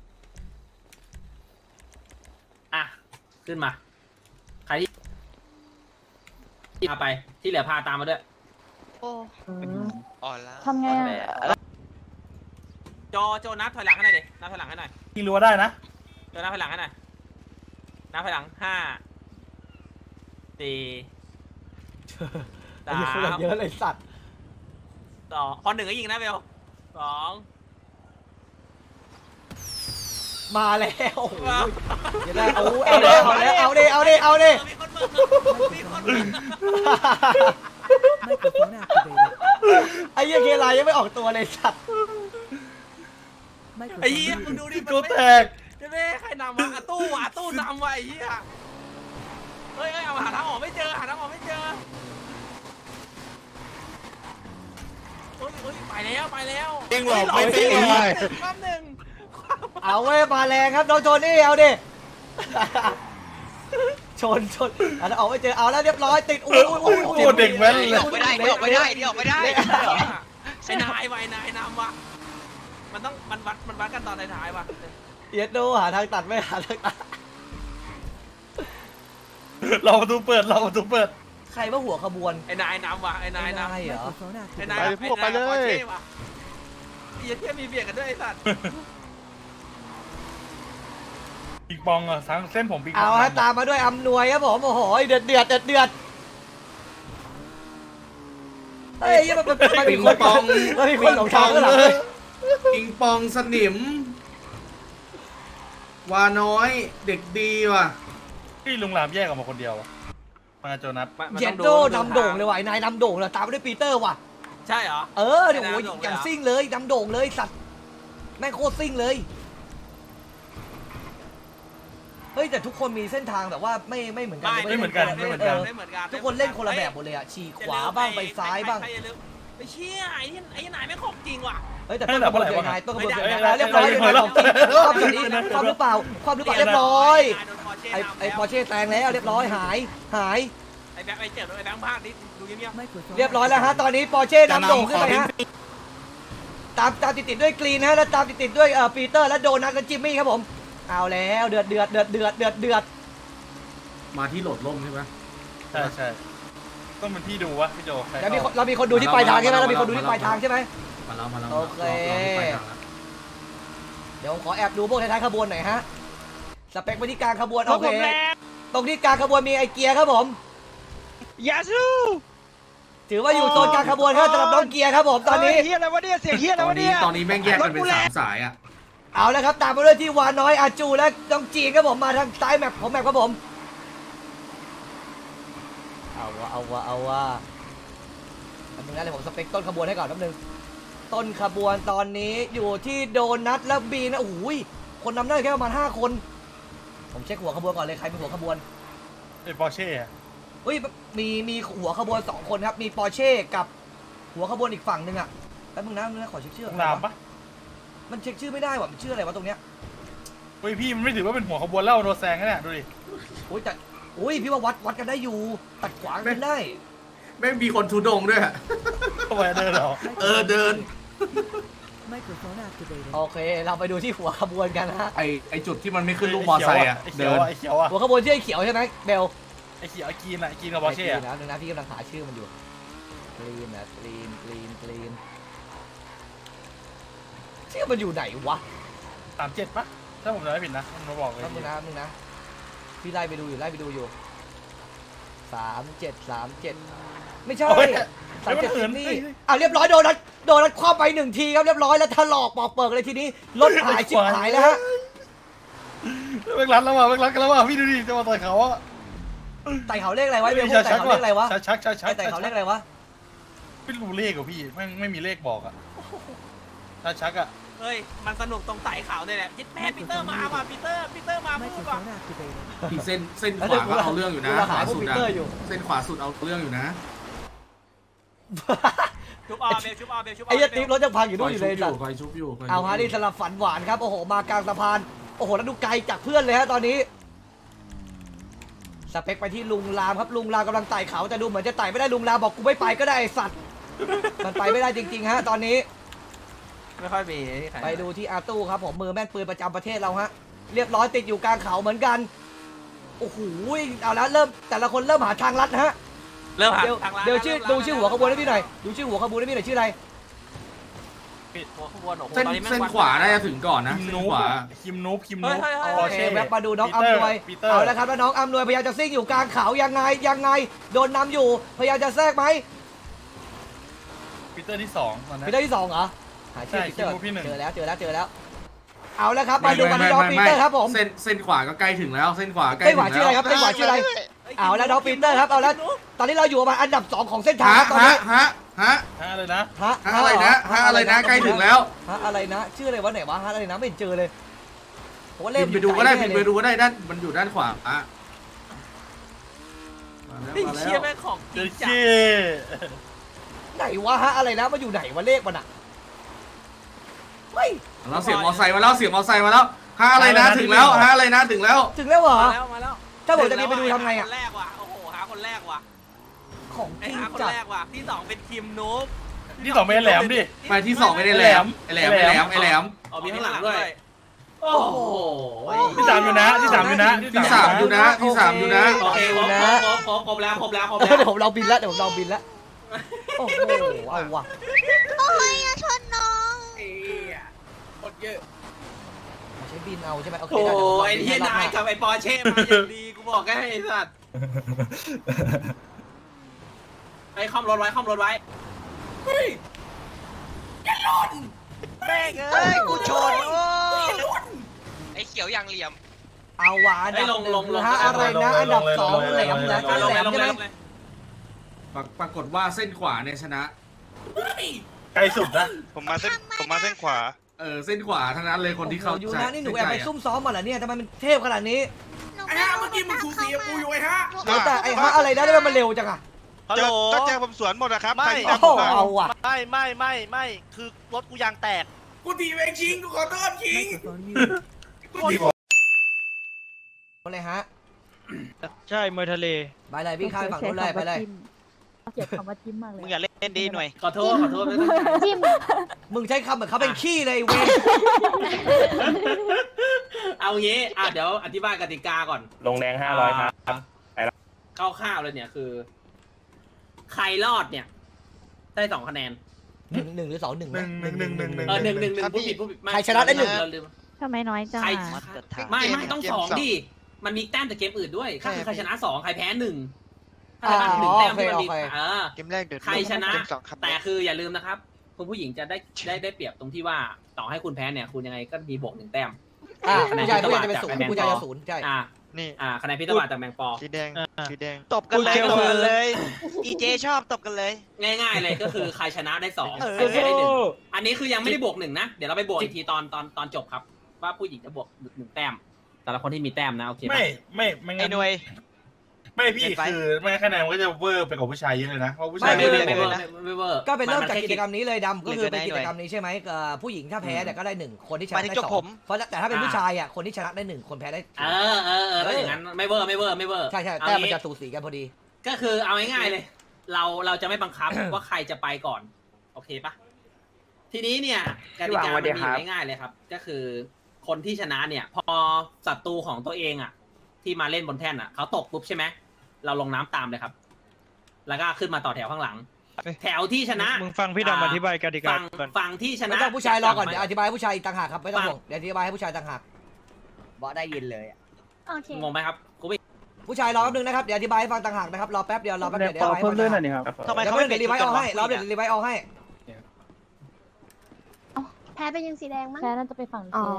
อ่ะขึ้นมาใครที่มาไปที่เหลือพาตามมาด้วยโอ้อ่อนแล้วทำไงอ่ะโจโจนับถอยหลังให้หน่อยดินับถอยหลังให้หน่อยที่รู้ว่าได้นะโจนับถอยหลังให้หน่อยนับถอยหลังห้าสี่สามีคนมเยอะเลยสัตว์สองพอหนึ่งก็ยิงนะเบลสองมาแล้วโอ้โหเดี๋ยวได้เอาเอาเลยเอาเลยเอาเลยเอาเลยเอาเลยมีคนเบิกมีคนเบิกไอ้เหี้ยเคลายยังไม่ออกตัวเลยสัตว์ไอ้เหี้ยมึงดูดิตัวแตกเจ๊ใครนำวะอ่ะตู้ว่ะตู้นำว่ะไอ้เหี้ยเฮ้ยเฮ้ยเอาหาทางออกไม่เจอหาทางออกไม่เจอเฮ้ยเฮ้ยไปแล้วไปแล้วจริงหรอไม่จริงเลยความหนึ่งเอาเว้ยมาแรงครับน้องโจนี่เอาดิชนชนอันนั้นออกไม่เจอเอาแล้วเรียบร้อยติดอุ้ยอุ้ยอุ้ยโอ้เด็กแว้นเลยออกไม่ได้เดี๋ยวออกไม่ได้เดี๋ยวออกไม่ได้ไอ้นายไว้นายนำว่ะมันต้องมันวัดมันวัดกันตอนท้ายๆว่ะเอียดโดหาทางตัดไม่หาทางตัดเราประตูเปิดเราประตูเปิดใครว่าหัวขบวนไอ้นายนำว่ะไอ้นายนำไอ้เหรอไอ้นายไปพวกไปเลยไอ้นายว่ะไอ้เหี้ยมีเบียดกันด้วยไอ้สัตว์ปิงปองอ่ะทั้งเส้นผมปิงปองเอาฮะตามมาด้วยอำนวยครับผมโอ้โหเดือดเดือดเดือดเดือดเฮ้ยมันมันมันมีคนมันมีคนหลงทางข้างหลังเลยปิงปองสนิม วาน้อยเด็กดีว่ะพี่ลุงหลามแยกออกมาคนเดียวอะมาโจนัสเจ็ดโดนำโด่งเลยว่ะไอ้นายนำโด่งเลยตามไปด้วยปีเตอร์ว่ะใช่เหรอเออเดี๋ยวโอ้ยอย่างซิ่งเลยนำโด่งเลยสัตว์แม่งโคตรซิ่งเลยเฮ้ยแต่ทุกคนมีเส้นทางแบบว่าไม่ไม่เหมือนกันไม่เหมือนกันไม่เหมือนกันไม่เหมือนกันทุกคนเล่นคนละแบบหมดเลยอ่ะฉีกขวาบ้างไปซ้ายบ้างไปเชี่ยไอ้ไอ้นายไม่ของจริงว่ะเฮ้ยแต่ต้นขบวนเป็นยังไงต้นขบวนเป็นยังไงเรียบร้อยเลยนะของจริงความแบบนี้ความหรือเปล่าความหรือเปล่าเรียบร้อยไอ้ไอ้ปอร์เช่แซงแล้วเรียบร้อยหายหายไอ้แบงค์ไอ้เจ็บไอ้แบงค์พลาดนิดดูเงียบเรียบร้อยแล้วฮะตอนนี้ปอร์เช่นำโด่งขึ้นไปฮะตามตามติดติดด้วยกรีนนะแล้วตามติดติดด้วยเอ่อปีเตอร์และโดนัทและจิมมี่ครับผมเอาแล้วเดือดเดือดเดือดเดือดเดือดเดือดมาที่โหลดล่มใช่ไหมใช่ใช่ต้องเป็นพี่ดูวะพี่โจแล้วมีเรามีคนดูที่ปลายทางใช่ไหมเรามีคนดูที่ปลายทางใช่ไหมมาแล้วมาแล้วโอเคเดี๋ยวผมขอแอบดูพวกท้ายๆขบวนหน่อยฮะสเปคไปที่กลางขบวนโอเคตรงที่กลางขบวนมีไอเกียร์ครับผมยาซูถือว่าอยู่โซนกลางขบวนครับสำหรับน้องเกียร์ครับผมตอนนี้เฮียอะไรวะเนี่ยเสียงเฮียอะไรวะเนี่ยตอนนี้แม่งแยกกันเป็นสามสายอ่ะเอาแล้วครับตามมาด้วยที่วาน้อยอาจูและน้องจีนครับผมมาทางซ้ายแมปของแมปครับผมเอาวะเอาวะเอาวะอันนึงนะเดี๋ยวผมสเปคต้นขบวนให้ก่อนแป๊บนึงต้นขบวนตอนนี้อยู่ที่โดนัทและบีนะโอ้ยคนนำหน้าแค่ประมาณห้าคนผมเช็คหัวขบวนก่อนเลยใครเป็นหัวขบวนไอ้ปอร์เช่เฮ้ยมีมีหัวขบวนสองคนครับมีปอร์เช่กับหัวขบวนอีกฝั่งหนึ่งอะแป๊บนึงนะนึงนะขอเช็คชื่อนามปะมันเช็คชื่อไม่ได้ว่ะมันชื่ออะไรวะตรงเนี้ยเฮ้ยพี่มันไม่ถือว่าเป็นหัวขบวนแล้วโดนแซงนะเนี่ยดูดิโอ้ยแต่โอ้ยพี่ว่าวัดวัดกันได้อยู่ตัดขวางกันได้แม่งมีคนทุดงด้วยอะทำไมเดินเหรอเออเดินโอเคเราไปดูที่หัวขบวนกันนะฮะไอไอจุดที่มันไม่ขึ้นลูกมอไซค์อ่ะไอ้เขีเดิยวน ไอ้เขียวอะหัวขบวนชื่อไอ้เขียวใช่ไหมเบลไอ้เขียวไอ้กีนอะไอ้กีนกับปอร์เช่ไอ้อะกรีนนะนึงนะพี่กำลังหาชื่อมันอยู่กรีนนะกรีนกรีนกรีนชื่อมันอยู่ไหนวะสามเจ็ดปะถ้าผมจำไม่ผิดนะมันมาบอกเลยแป๊บนึงนะแป๊บนึงนะพี่ไล่ไปดูอยู่ไล่ไปดูอยู่สามเจ็ดสามเจ็ดไม่ใช่สามเจ็ดนี่อ่ะเรียบร้อยโดนนัดโดนนัดคว้าไปหนึ่งทีครับเรียบร้อยแล้วถลอกปอกเปิกเลยทีนี้รถหายชิบหายแล้วฮะเวกรัดแล้วว่ะเวกรัดกันแล้วว่ะพี่ดูดิจะมาต่อยเขาอะไต่เขาเลขอะไรวะเบลพูดไต่เขาเลขอะไรวะชักชักชักชักไอ้ไต่เขาเลขอะไรวะไม่รู้เลขเหรอพี่ไม่ไม่มีเลขบอกอะชักชักอะๆเฮ้ยมันสนุกตรงไต่ขาวนี่แหละยิดแม่ปีเตอร์มาว่ะปีเตอร์ปีเตอร์มาพูดว่ะอีกเส้นเส้นขวาก็เอาเรื่องอยู่นะขวาสุดอะเส้นขวาสุดเอาเรื่องอยู่นะชุบออเบลชุบออเบลชุบออไอ้ยัดติ๊บรถยังพังอยู่คนู่อน ยอยู่ชุเลบยอสัยู่ตว์คอยชุบอยู่คอยชุบเอาฮะนี่สลับฝันหวานครับโอ้โหมากลางสะพานโอ้โหแล้วดูไกลจากเพื่อนเลยฮะตอนนี้สเปคไปที่ลุงรามครับลุงรามกำลังไต่เขาแต่ดูเหมือนจะไต่ไม่ได้ลุงรามบอกกูไม่ไปก็ได้ไอ้สัตว์มันไปไม่ได้จริงๆฮะตอนนี้ไม่ค่อยมีไปดูที่อาตู้ครับผมมือแม่นปืนประจำประเทศเราฮะเรียบร้อยติดอยู่กลางเขาเหมือนกันโอ้โหเอาแล้วเริ่มแต่ละคนเริ่มหาทางลัดฮะเริ่มหาเดี๋ยวทางลัดเดี๋ยวชื่อดูชื่อหัวขบวนให้พี่หน่อยดูชื่อหัวขบวนให้พี่หน่อยชื่ออะไรหัวขบวนโอ้โหเส้นตอนนี้แม่งเส้นขวาน่าจะถึงก่อนนะคิมเส้นนูขวาคิมนูคิมเฮ้นูยเฮ้ยเฮ้ยโอเคแวบมาดูน้องอำนวยเอาแล้วครับแล้วน้องอำนวยพยายามจะซิ่งอยู่กลางเขายังไงยังไงโดนนำอยู่พยายามจะแทรกไหมปีเตอร์ที่สองตอนนั้นปีเตอร์ที่สองเหรอหาชื่อใช่ปีเตอร์คิวพี่หนึ่งเจอแล้วเจอแล้วเจอแล้วเอาแล้วครับมาดูกันที่น้องปีเตอร์ครับผมเส้นเส้นขวาก็ใกล้ถึงแล้วเส้นขวาใกล้เส้นถึขวาง ชื่ออะไรแล้วครับเส้นขวาชื่ออะไรเอาแล้วน้องปีเตอร์ครับเอาแล้วตอนนี้เราอยู่ประมาณอันดับสองของเส้นทางฮะครับตอนฮะนี้ฮะฮะฮะเลยนะฮะฮะอะไรนะฮะอะไรนะใกล้ถึงแล้วฮะอะไรนะชื่ออะไรวะไหนวะฮะอะไรนะไม่เจอเลยผมว่าเล่พิมพ์ไปดูก็ได้พิมพ์ไปดูก็ได้ด้านมันอยู่ด้านขวาอ่ะมาแล้วไอ้มาแล้เชี่ยว แม่งของจเจริงจังเช่ไหนวะฮะอะไรนะมันอยู่ไหนวะเลขมันอะเฮ้ยเราเสียงมอไซค์มาแล้วเสียงมอไซค์มาแล้วฮะอะไรนะถึงแล้วฮะอะไรนะถึงแล้วถึงแล้วเหรอมาแล้วมาแล้วถ้าผมจะมีไปดูทำไงอะคนแรกว่ะโอ้โหหาคนแรกว่ะของจไอ้ริงหาคนจัดแรกว่ะที่สองเป็นคิมนูบที่สองเป็นแหลมดิไปที่สองไม่ได้แหลมไอแหลมไอแหลมไอแหลมอ๋อมีข้างหลังด้วยโอ้โหที่สามอยู่นะที่สามอยู่นะที่สามอยู่นะที่สามอยู่นะโอเคครบครบครบครบแล้วครบแล้วครบเดี๋แล้วยวผมลองบินแล้วเดี๋ยวผมลองบินแล้วโอ้โหเอาว่ะโอ้ยอย่าชนน้องคนเยอะใช้บินเอาใช่ไหมโอเคโอ้ได้เดี๋ยวผมลองบินให้รอบไอ้ที่นายหกับไอ้ปอร์เช่มาอย่างดีกูบอกให้ไอ้สัตว์ไอ้คอมรถไว้คอมรถไว้เฮ้ยแกหล่นแม่งเอ้ยกูชนโอ้ไอ้เขียวอย่างเหลี่ยมเอาว่ะอันดับหนึ่งฮะอะไรนะอันดับสองแหลมนะลงแหลเลยมลงใช่เลไหมยลงเลยปรากฏว่าเส้นขวาเนี่ยชนะไกลสุดนะผมมาเส้นผมมาเส้นขวาเออเส้นขวาทั้งนั้นเลยคนที่เขาโอ้โหอยู่นะนี่หนูแอบไปซุ่มซ้อมมาเหรอเนี่ยทำไมมันเทพขนาดนี้ไอ้ฮะเมื่อกี้มึงสูสีกับกูอยู่ไอ้ฮะเดี๋ยวแต่ไอ้ฮะอะไรนะทำไมมันเร็วจังอะเจอก็เจอผมสวนหมดนะครับไม่ใครที่เอาทำผมอะเอาว่ะไม่ไม่ไม่ไม่คือรถกูยางแตกกูตีเองคิงกูขอโทษคิงกูตีเลยฮะใช่มวยทะเลไปเลยวิ่งข้ามฝั่งนู้นเลยไปเลยเกลียดคำว่าจิ้มมากเลยมึงอย่าเล่นดีหน่อยขอโทษขอโทษไม่ตั้งใจจิ้มมึงใช้คำเหมือนเขาเป็นขี้เลยเว้ยเอางี้อ่ะเดี๋ยวอธิบายกติกาก่อนลงแดงห้าร้อยครับคร่าวๆเลยเนี่ยคือ ใครรอดเนี่ย ได้สองคะแนนหนึ่งหนึ่งหรือสองหนึ่งหนึ่งหนึ่งหนึ่งหนึ่งหนึ่งเออหนึ่งหนึ่งหนึ่งผู้ผิดผู้ผิดไม่ใครชนะได้หนึ่งเราลืมทำไมน้อยจังใครอะไม่ไม่ต้องสองดิมันมีแต้มจากเกมอื่นด้วยก็คือใครชนะสองใครแพ้หนึ่งถ้าชนะหนึ่งแต้มที่มันมีอ่าเกมแรกเดือดใครชนะเกมสองครับแต่คืออย่าลืมนะครับคุณผู้หญิงจะได้ได้ได้เปรียบตรงที่ว่าต่อให้คุณแพ้เนี่ยคุณยังไงก็มีบวกหนึ่งแต้มอ่าคะแนนผู้ชายพิผู้ศชาวายจะเป็นจากศูนแมย์งผู้ปชายอจะศูนย์ใช่อ่านี่อ่าคะแนนพิศวาสจากแมงปอสีแดงสีแดงตบกันเลยกูเจอตบกันเลยอีเจชอบตบกันเลยง่ายๆเลยก็คือใครชนะได้สองเออใครแพ้ได้หนึ่งอันนี้คือยังไม่ได้บวกหนึ่งนะเดี๋ยวเราไปบวกอีกทีตอนตอนตอนจบครับว่าผู้หญิงจะบวกหนึ่งแต้มแต่ละคนที่มีแต้มนะโอเคไม่ไม่ไม่ไอ้งั้นหน่วยไม่พี่คือไม่งั้นคะแนนมันก็จะเวอร์ไปกว่าผู้ชายเยอะเลยนะเพราะผู้ชาไม่ยไม่เยไม่อะไม่เลยไม่เวอร์ก็เป็นเริ่มนจากแค่กิจกรรมนี้เลยดำก็คือเป็นหนึ่กิงจก็ได้กรรมนี้ใช่ไหมเอ่อผู้หญิงถ้าแพ้เนี่ยก็ได้หนึ่งคนที่ชหมานะยถึงได้จบสอผงมเพราะแต่ถ้าเป็นผู้ชายอ่ะคนที่ชนะได้หนึ่งคนแพ้ได้เออเออเออแล้วอย่างนั้นไม่เวอร์ไม่เวอร์ไม่เวอร์ใช่ใช่เอาแต้มมันงี้จะสูสีกันพอดีก็คือเอาง่ายๆเลย เราเราจะไม่บังคับ ว่าใครจะไปก่อน โอเคปะทีนี้เนี่ยกติกามันมีอยู่ง่ายๆเลยครับ ก็คือคนที่ชนะเนี่ย พอศัตรูของตัวเองอ่ะ ที่มาเล่นบนแท่นอ่ะเขาตกปุ๊บใช่ไหมเราลงน้ำตามเลยครับ แล้วก็ขึ้นมาต่อแถวข้างหลัง แถวที่ชนะมึงฟังพี่ดำอธิบายกติกาฝั่งก่อนฝั่งที่ชนะไม่ต้องผู้ชายรอก่อนเดี๋ยวอธิบายให้ผู้ชายอีกต่างหากครับไม่ต้องห่วงเดี๋ยวอธิบายให้ผู้ชายต่างหากบอสได้ยินเลยโอเคงงไหมครับกูไม่ผู้ชายรอแป๊บนึงนะครับเดี๋ยวอธิบายให้ฟังต่างหากนะครับรอแป๊บเดียวรอแป๊บเดียวเดี๋ยวอธิบายให้ฟังต่างหากทำไมเดี๋ยวเขาไม่ไม่เดี๋ยวรีไวซ์เอาให้รอเดี๋ยวรีไวซ์เอาให้แพ้ไปยิงสีแดงมั้งแพ้น่าจะไปฝั่งสีแดง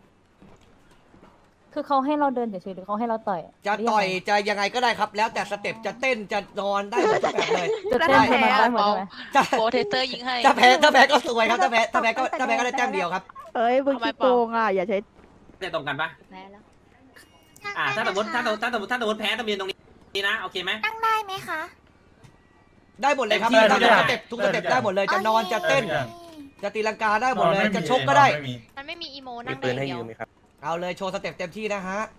คือเขาให้เราเดินเฉยๆหรือเขาให้เราต่อยจะต่อยจะยังไงก็ได้ครับ แล้วแต่สเต็ปจะเต้นจะนอนได้หมดทุกแบบเลยจะเต้นจะนอนได้หมดใช่ไหมจะโปรเทเตอร์ยิงให้ถ้าแพ้ถ้าแพ้ก็สวยครับถ้าแพ้ถ้าแพ้ก็ถ้าแพ้ก็ได้แต้มเดียวครับเอ้ยมึงขี้โกงอ่ะอย่าใช้ได้ตรงกันปะแพ้แล้วอ่าถ้าสมมติถ้าสมมติถ้าสมมติถ้าสมมติแพ้ต้องมีตรงนี้นะโอเคไหมตั้งได้ไหมคะได้หมดเลยครับได้ทำได้สเต็ปทุกสเต็ปได้หมดเลยจะนอนจะเต้นได้จะตีลังกาได้หมดเลยจะชกก็ได้ม่มีมันไม่มีอีโมนั่งได้เดียวเอาเลยโชว์สเต็ปเต็มที่นะฮะ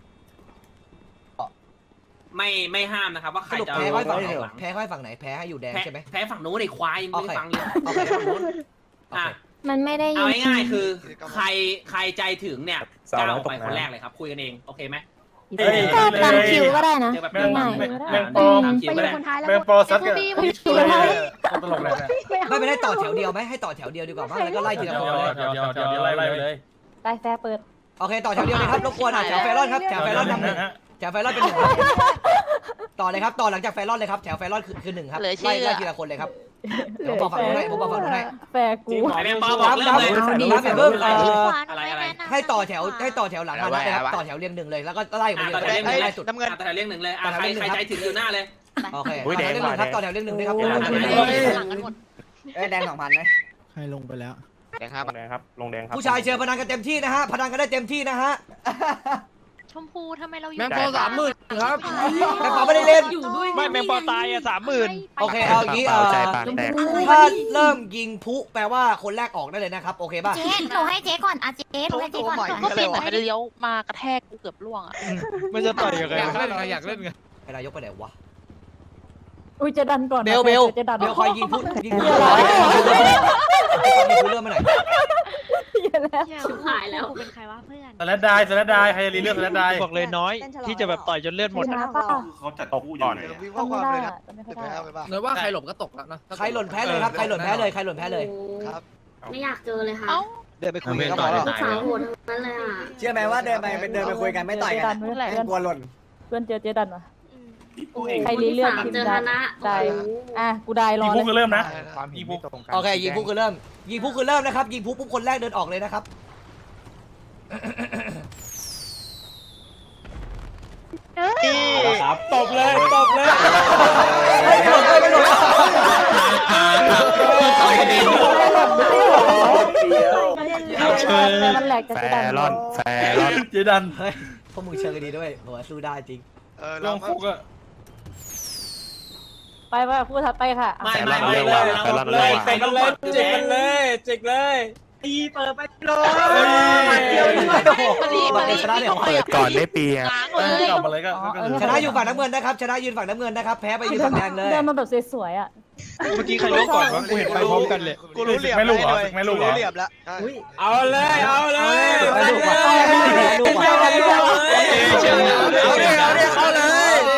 ไม่ไม่ห้ามนะครับว่าใคสรรุปจะแพ้ไว้ฝั่งไหนหลังแพ้ไว้ฝั่งไหนแพ้ให้อยู่แดงแพ้ใช่ไหมแพ้ฝั่งนู้นไอ้ควายมึงไม่ฟังเลยโอเคแพ้ฝั่งนู้นโออ่ะเคมันไม่ได้เอาง่ายๆคือ ใครใครใจถึงเนี่ยก้าวไปคนแรกเลยครับ คุยกันเองโอเคไหมเฮ้ยก็ตามคิวก็ได้นะเจอแบบแมงง่ายแมงๆแมงปอตามคิวไปก็อยู่ได้คนท้ายแล้วแมงปอซัดกันพี่ตัวเลยตลกเลยไม่เป็นไรต่อแถวเดียวไหมให้ต่อแถวเดียวดีกว่ามั้งแล้วก็ไล่ทีละคนเลยเดี๋ยวเดี๋ยวเดี๋ยวเดี๋ยวไล่ไล่ไปเลยได้แฟร์เปิดโอเคต่อแถวเดียวเลยครับรบกวนอ่ะแถวไฟรอนครับแถวไฟรอนนำหนึ่งแถวไฟรอนเป็นหนึ่งต่อเลยครับต่อหลังจากไฟรอนเลยครับแถวไฟรอนคือคือหนึ่งครับเหลือเชื่ไล่อไล่ทีละคนเลยครับผมบอกฝั่งนู้นให้ผมบอกฝั่งนู้นให้แฟร์กูไอ้แมงปอบอกเริ่มเลยครับครับอย่าเพิ่งเอ่ออะไรอะไรให้ต่อแถวให้ต่อแถวหลังคณะเลยครับต่อแถวเรียงหนึ่งเลยแล้วก็ไล่ไปอ่ะเรื่ต่อแถวเรียงหนึ่งอยๆไล่สุดน้ำเงินอ่ะต่อแถวเรียงหนึ่งเลยอ่ะใครใครใจถึงอยู่หน้าเลยโอเคต่อแถวเรียงหนึ่งครับต่อแถวเรียงหนึ่งด้วยครับเออหลังกันหมดเอ้ยแดงสองพันไหมให้ลงไปแล้วแดงครับลงแดงครับ ลงแดงครับผู้ชายเชิญพนันกันเต็มที่นะฮะพนันกันได้เต็มที่นะฮะชมพูทำไมเราอยู่แมงปอสามหมื่นครับแมงปอไม่ได้เล่นอยู่ด้วยไม่แมงปอตายอ่ะสามหมื่นโอเคเอาอย่างนี้เอ่อถ้าเริ่มยิงพุแปลว่าคนแรกออกได้เลยนะครับโอเคป่ะเจ๊หนูให้เจ๊ก่อนอ่ะเจ๊หนูให้เจ๊ก่อนก็ปิดให้เลี้ยวมากระแทกกูเกือบล่วงอ่ะมันจะต่อยยังไงอยากเล่นไงอยากเล่นไงไอ้นายกไปไหนวะอุ้ยจะดันก่อนเบลเบลจะดันเบลคอยยิงพุยิงพุร้อยยิงพุเริ่มมาหน่อยชิบหายแล้วกูเป็นใครวะเพื่อนสแลดได้สแลดได้ใครจะรีเลือกสแลดได้บอกเลยน้อย ที่จะแบบต่อยจนเลือดหมดชนะป่ะเขาจัดคู่ก่อนวิ่งทำเข้าไม่ความได้เลยครับอะไม่จะค่อยแพ้ได้เอาไปบ้างเนยว่าใครหลบก็ตกแล้วนะใครหล่นแพ้เลยครับใครหล่นแพ้เลยใครหล่นแพ้เลยครับไม่อยากเจอเลยค่ะเดินไปคุยกันก็พอแล้วสาวโหดทั้งนั้นเลยอ่ะเชื่อไหมว่าเดินไปเป็นเดินไปคุยกันไม่ต่อยกันเพื่อนกลัวหล่นเพื่อนเจอเจดันวะใครรีเลือกทีมได้ได้อ่ะกูได้รยิองพุกก็เริ่มนะความหิวไม่ตรงกันโอเคยิงพุคือเริ่ม ยิงพุคือเริ่มนะครับยิงพุปุ๊บคนแรกเดินออกเลยนะครับครับตบเลยตบเลยไม่หล่นไม่หล่นมันแหลกจะแฟจะดันรอนแฟรอนเจดันเฮ้ยพวกมึงเชิงกันดีด้วยโหสู้ได้จริงเออลเราองฟุกอะไปไปพูดถัดไปค่ะไม่ไม่ไม่เลยเลยไปเลยจิกมันเลยจิกเลยตีเปิดไปเลยเดียวนี่ชนะเนี่ยเปิดก่อนได้ปีอ่ะกลับมาเลยก็ชนะอยู่ฝั่งน้ำเงินนะครับชนะยืนฝั่งน้ำเงินนะครับแพ้ไปยืนฝั่งแดงเลยเดินมาแบบสวยๆอ่ะเมื่อกี้ใครรู้ก่อนว่ากูเห็นไปพร้อมกันเลยกูรู้เหลี่ยมไม่รู้เหรอไม่รู้เหรอเหลี่ยมแล้วเอาเลยเอาเลยไม่ลูกว่ะไม่ลูกว่ะเอาเลยเอาเลยเอาเลยเอาเลย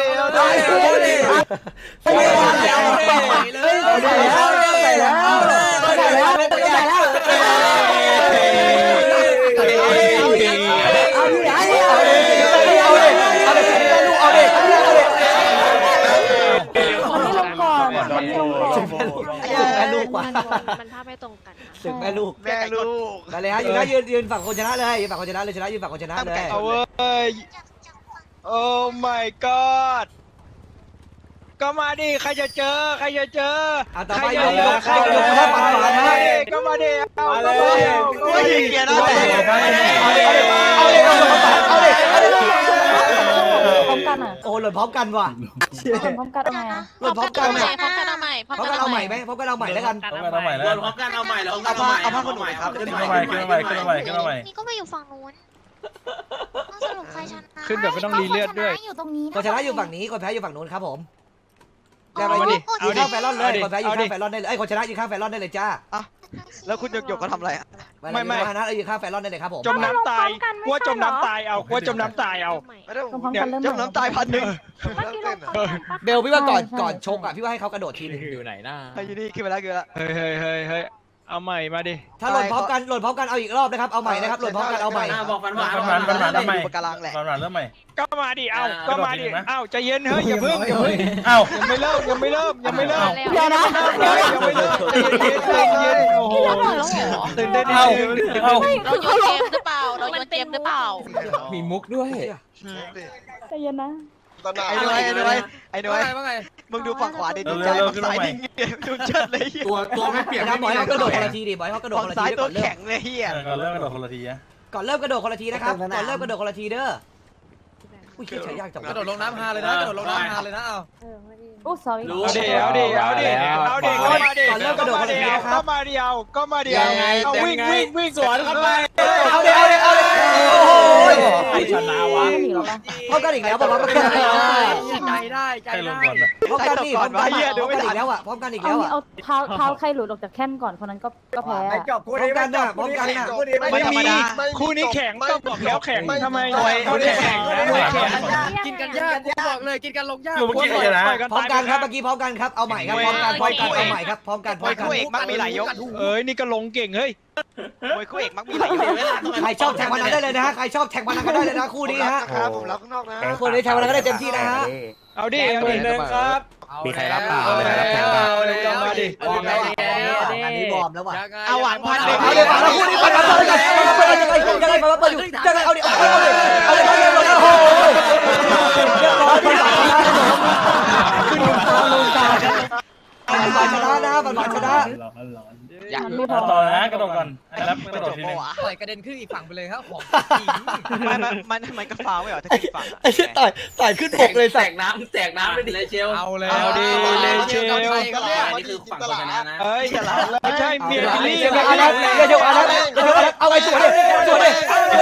แม่ลูกว่ะมันภาพไม่ตรงกันถึงแม่ลูกแม่ลูกไปเลยฮะอยู่นะยืนยืนฝั่งคนชนะเลยยืนฝั่งคนชนะเลยชนะยืนฝั่งคนชนะเลยเอาเว้ยโอ้ my god ก็มาดิใครจะเจอใครจะเจอเอาต่อไปยกยกยกยกท่าปันหวานนะก็มาดิเอาเลยโอ้ยเกียร์นะแต่เอาเลยเอาเลยเอาเลยเอาเลยเอาเลยพร้อมกันอ่ะโอ้หล่นพร้อมกันว่ะหล่นพร้อมกันเอาไงอ่ะหล่นพร้อมกันใหม่พร้อมกันเอาใหม่พร้อมกันเอาใหม่ไหมพร้อมกันเอาใหม่แล้วกันเอาใหม่แล้วโดนพร้อมกันเอาใหม่แล้วเอาผ้าเอาผ้าคนใหม่ครับขึ้นมาใหม่ขึ้นมาใหม่ขึ้นมาใหม่ขึ้นมาใหม่นี่ก็ไปอยู่ฝั่งนู้นสรุปใครชนะขึ้นแบบไม่ต้องรีเลือดด้วยอยู่ตรงนี้คนชนะอยู่ฝั่งนี้คนแพ้อยู่ฝั่งนู้นครับผมแล้วไปยืนข้างแฟรอนเลยคนแพ้ยืนข้างแฟรอนได้เลยไอ้คนชนะยืนข้างแฟรอนได้เลยจ้าแล้วคุณหยกหยกเขาทำอะไรอ่ะไม่ไม่ชนะยืนข้างแฟรอนได้เลยครับผมจมน้ำตายกลัวจมน้ำตายเอากลัวจมน้ำตายเอาพร้อมเนี่ยกันเริ่มจมน้ำตายพันหนึ่งเบลพี่ว่าก่อนก่อนชกอ่ะพี่ว่าให้เขากระโดดทีนึงอยู่ไหนน้าไอ้ยี่นี่ขึ้นไปแล้วขึ้นแล้วเฮ้ยเฮ้ยเฮ้ยเฮ้ยเอาใหม่มาดิถ้าหล่นพร้อมกันหล่นพร้อมกันเอาอีกรอบนะครับเอาใหม่นะครับหล่นพร้อมกันเอาใหม่บอกฟันหวานฟันหวานฟันหวานทำไมปากการังแหละฟันหวานเริ่มใหม่ก็มาดิเอาก็มาดิเอาใจเย็นเฮ้ยอย่าเพิ่งอย่าเพิ่งเอ้ายังไม่เริ่มยังไม่เริ่มยังไม่เริ่มเดี๋ยวนะยังไม่เริ่มใจเย็นโอ้โหตื่นเต้นเอ้าเอ้าเราโยนเกมหรือเปล่าเราโยนเกมหรือเปล่ามีมุกด้วยใจเย็นนะไอ้หน่อยไอ้หน่อยไอ้หน่อยว่าไงมึงดูฝั่งขวาดิดูใจฝั่งซ้ายดิดูเชิดเลยตัวตัวไม่เปลี่ยนนะบอยเขากระโดดคนละทีดิบอยเขากระโดดฝั่คงนละซ้าทียตัวก่อนเริ่แข็มงเลยเฮียก่อนเริ่มกระโดดคนละทีอะก่อนเริ่มกระโดดคนละทีนะครับก่อนเริ่มกระโดดคนละทีเด้ออุ้ยคิดใช้ยากจังกระโดดลงน้ำฮาเลยนะกระโดดลงน้ำฮาเลยนะเอาโอ้ sorry เอาดิเอาดิเอาดิเอาดิก็มาดิก็มาเดียวก็มาเดียวเอาวิ่งวิ่งวิ่งสวนเข้าไปเอาเดี๋ยวเอาเดี๋ยวเอาเดี๋ยวโอ้ยชนะวะไม่หนีหรอปะพร้อมกันอีกแล้วบอกว่ามันกันใจได้ใจใครลงได้ก่อนอะพร้อมกันนี่พร้อมกันพร้อมกันอีกแล้วอ่ะพร้อมกันอีกเอาแล้วนี่อ่ะเอาเท้าเท้าใครหลุดออกจากแค่นก่อนคนนั้นก็ก็แพ้พร้อมกันน่ะพร้อมกันน่ะไม่มีคู่นี้แข็งก็บอกแล้วแข็งทำไมคู่นี้แข็งกินกันยากกูบอกเลยกินกันลงยากอยู่เมื่อกี้ใครชนะพร้อมกันครับเมื่อกี้พร้อมกันครับเอาใหม่ครับพร้อมกันพร้อมกันเอาใหม่ครับพร้อมกันพร้อมกันคู่เอกมักมีหลายยกเอ้ยนี่ก็ลงเก่งเฮ้ยมวยคู่เอกมักมีหลายยกใครชอบแทงพนันได้เลยนะฮะใครชอบแทงพนันก็ได้เลยนะคู่นี้ฮะครับผมรับข้างนอกนะคู่นี้แทงพนันก็ได้เต็มที่นะฮะเอาดิเอาดิครับมีใครรับเปล่ามีใครรับแทงเปล่าก็มาดิบอมแล้วอ่ะอันนี้บอมแล้วว่ะเอาหวานพันเด็กเอาเลยมาแล้วคู่นี้มาแล้วเลยมาเปิดยังไงยังไงมาเปิดอยู่ยังไงเอาดิเอาเอาเลยเอาเลยเอาเลยเอาเลยโอ้โหเรียบร้อยพี่สาวชนะขึ้นตาลงตาบัตรชนะนะบัตรชนะมันไม่พอต่อนะกระโดดก่อนแล้วกระโดดทีนึงต่อยกระเด็นขึ้นอีกฝั่งไปเลยครับของจริงมันมันมันก็ฟาวไม่เหรอถ้าขึ้นฝั่งไอ้ชิต่อยต่อยขึ้นบกเลยแตสักกน้ำแตกน้ำเลยดิเลยเชลเอาเลยเอาดิเลเชลนี่คือฝั่งคนชนะนะเอ้ยอย่าหลับไม่ใช่เมียเอาลี่เลยเอาเลยเอาเลยเอาเลยเอาไปสวยดิสวยดิ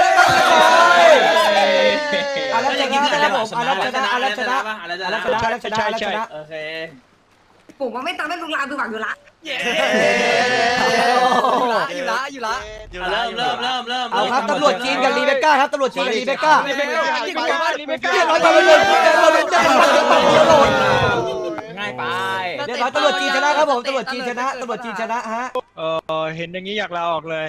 เอาแล้วชนะนะครับผมเอาแล้วชนะเอาแล้วชนะเอาแล้วชนะเอาแล้วชนะเอาแล้วชนะโอเคผมว่าไม่ตามไม่ลุงลามดูหวังอยู่ละอยู่ละอยู่ละเริ่มเริ่มเริ่มเริ่มเอาครับตำรวจจีนกับรีเบคก้าครับตำรวจจีนกับรีเบคก้ารีเบคก้ารีเบคก้ารีเบคก้าเรียบร้อยตำรวจจีนเราเป็นเจ้าตำรวจโหดง่ายไปเรียบร้อยตำรวจจีนชนะครับผมตำรวจจีนชนะตำรวจจีนชนะฮะเออเห็นอย่างนี้อยากลาออกเลย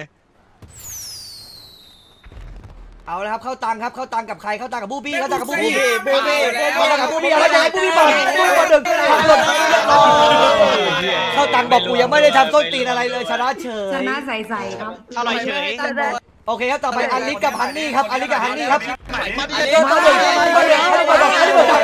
เอาละครับเข้าตังครับเข้าตังกับใครเข้าตังกับบูบี้เข้าตังกับบูบี้บูบี้เข้าตังกับบูบี้อะไรยังไงบูบี้บอลบูบี้บอลหนึ่งหล่นเข้าตังบอกกูยังไม่ได้ทำต้นตีนอะไรเลยชนะเฉยชนะใสๆครับอร่อยเฉยโอเคครับต่อไปอันลิกกับฮันนี่ครับอันลิกกับฮันนี่ครับเริ่มต้นเลยมาเลยให้มาบอกให้มาบอก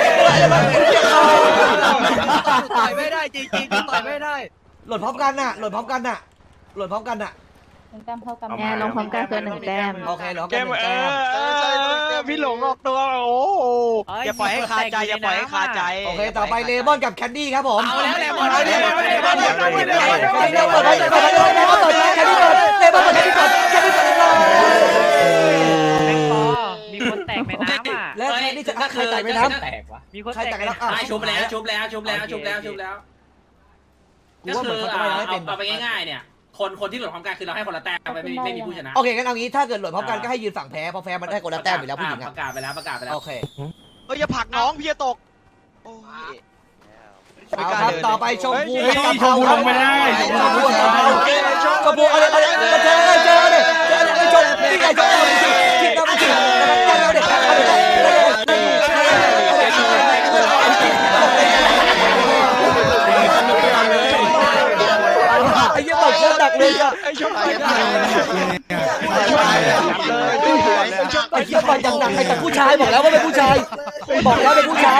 ต่อยไม่ได้จริงๆต่อยไม่ได้หล่นพร้อมกันน่ะหล่นพร้อมกันน่ะหล่นพร้อมกันน่ะหนึ่งแต้มเท่ากันแอร์ลงพร้อมกันคือหนึ่งแต้มโอเคหรอแกมเออพี่หลงออกตัวโอ้โหอย่าปล่อยให้คาใจอย่าปล่อยให้คาใจโอเคต่อไปเลมอนกับแคนดี้ครับผมเอาแล้วเลมอนเลมอนเลมอนเลมอนเลมอนแคนดี้เปิดเลมอนเปิดเลมอนเปิดแคนดี้เปิดเลมอนเปิดแคนดี้เปิดแคนดี้เปิดเลยมีคนแตกในน้ำอ่ะแล้วแคนดี้จะใครแตกไปน้ำมีคนใครแตแตกกในไปน้ำน้ำอ่ะชุบแล้วชุบแล้วชุบแล้วชุบแล้วชุบแล้วกูก็ว่าเหคืมือนอเขาจะเอาไม่ให้เป็นเอาไปง่ายๆเนี่ยคนคนที่หลุดพร้อมกันคือเราให้คนละแต้มไม่มีไม่มีผู้ชนะโอเคงั้นเอางี้ถ้าเกิดหล่นพร้อมกันก็ให้ยืนฝั่งแพ้เพราะแพ้มันได้คนละแต้มอยู่แล้วผู้หญิงปอะระกาศไปแล้วประกาศไปแล้วโอเคเฮ้ยอย่าผลักน้องพี่จะตกโอ้ยเอาครับต่อไปชมพูเฮ้ยกับชมพูลงไม่ได้ชมพูกับเขาชมพูอะไรอะไรเจอเจอเลยเจอเลยชมนี่ไงชมพูที่เราไม่ถึงเราเด็กไอ้ยี่ห้อโคตรหนักเลยอะไอ้ชมพูหนักเลยไอ้ยี่ห้ออย่างหนักไอ้แต่ผู้ชายบอกแล้วว่าเป็นผู้ชายบอกแล้วเป็นผู้ชาย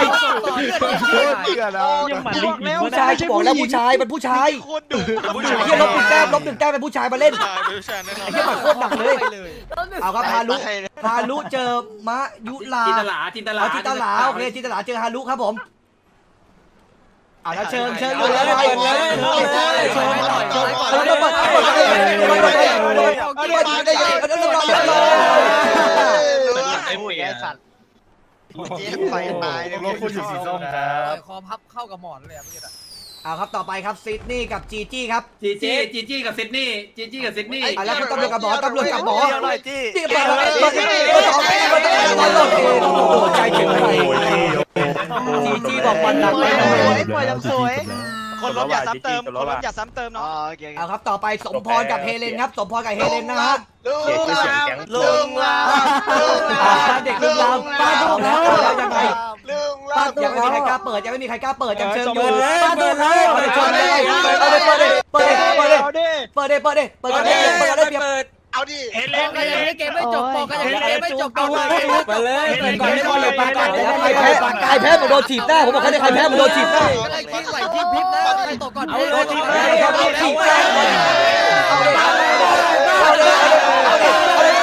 ยังหมันลิงอยู่ผู้ชายบอกแล้วผู้ชายเป็นผู้ชายโคตรดุเฮียลบหนึ่งแต้มลบหนึ่งแต้มเป็นผู้ชายมาเล่นผู้ชายแน่นอนไอ้เฮียหมัดโคตรหนักเลยเอาครับฮารุฮารุเจอมะยุลาจินตลาจินตลาเอาจินตลาโอเคจินตลาเจอฮารุครับผมเอาแล้วเชิญเชิญอยู่เลยเปิดเลยเชิญเลยเชิญเชิญเปิดเปิดเปิดเลยเปิดเลยเปิดเลยเปิดเลยเรียบร้อยเรียบร้อยไอ้ปุ๋ยไอ้สัตว์เจี๊ยบไฟตายเลยรถคุณอยู่สีส้มครับคอพับเข้ากับหมอนเลยอะเมื่อกี้อะเอาครับต่อไปครับซิดนีย์กับจีจี้ครับจีจี้จีจี้กับซิดนีย์จีจี้กับซิดนีย์อ่ะแล้วก็ตำรวจกับหมอตำรวจกับหมอเดี๋ยวหน่อยจี้ที่เปิดเปิดเปิดเปิดเปิดเปิดเปิดโอ้โหใจถึงใจจีจี้บอกวันหนักสไปวยหน่อยสวยสวยยังสวยคนล้มอย่าซ้ำเติมคนล้มอย่าซ้ำเติมเนาะเอาครับต่อไปสมพรกับเฮเลนครับสมพรกับเฮเลนนะฮะลุงลามลุงลามลุงลามเด็กลุงลามป้าดูแล้วแล้วยังไงลุงป้าลามยังไม่มีใครกล้าเปิดยังไม่มีใครกล้าเปิดยังเชิญอยู่ป้าดูแล้วเปิดเชิญเลยเปิดเลยเปิดเลยเปิดเลยเปิดเลยเอาดิเปิดเลยเปิดเลยเปิดเลยเปิดเลยเปิดเลยเปิดเอาดิเห็นแล้วก็ยังไม่เกมไม่จบปอกก็ยังเกมไม่จบปอกไปเลยเปิดก่อนไม่ก่อนเลยปากก่อนแล้วใครแพ้ใครแพ้ผมโดนถีบหน้าผมบอกใครใครแพ้ผมโดนถีบหน้าก็เลยคิดไหวที่พริบนะใครตกก่อนโดนถีบหน้าโดนถีบหน้าเอาเลยเอาเลยเอาเลยเอาเลย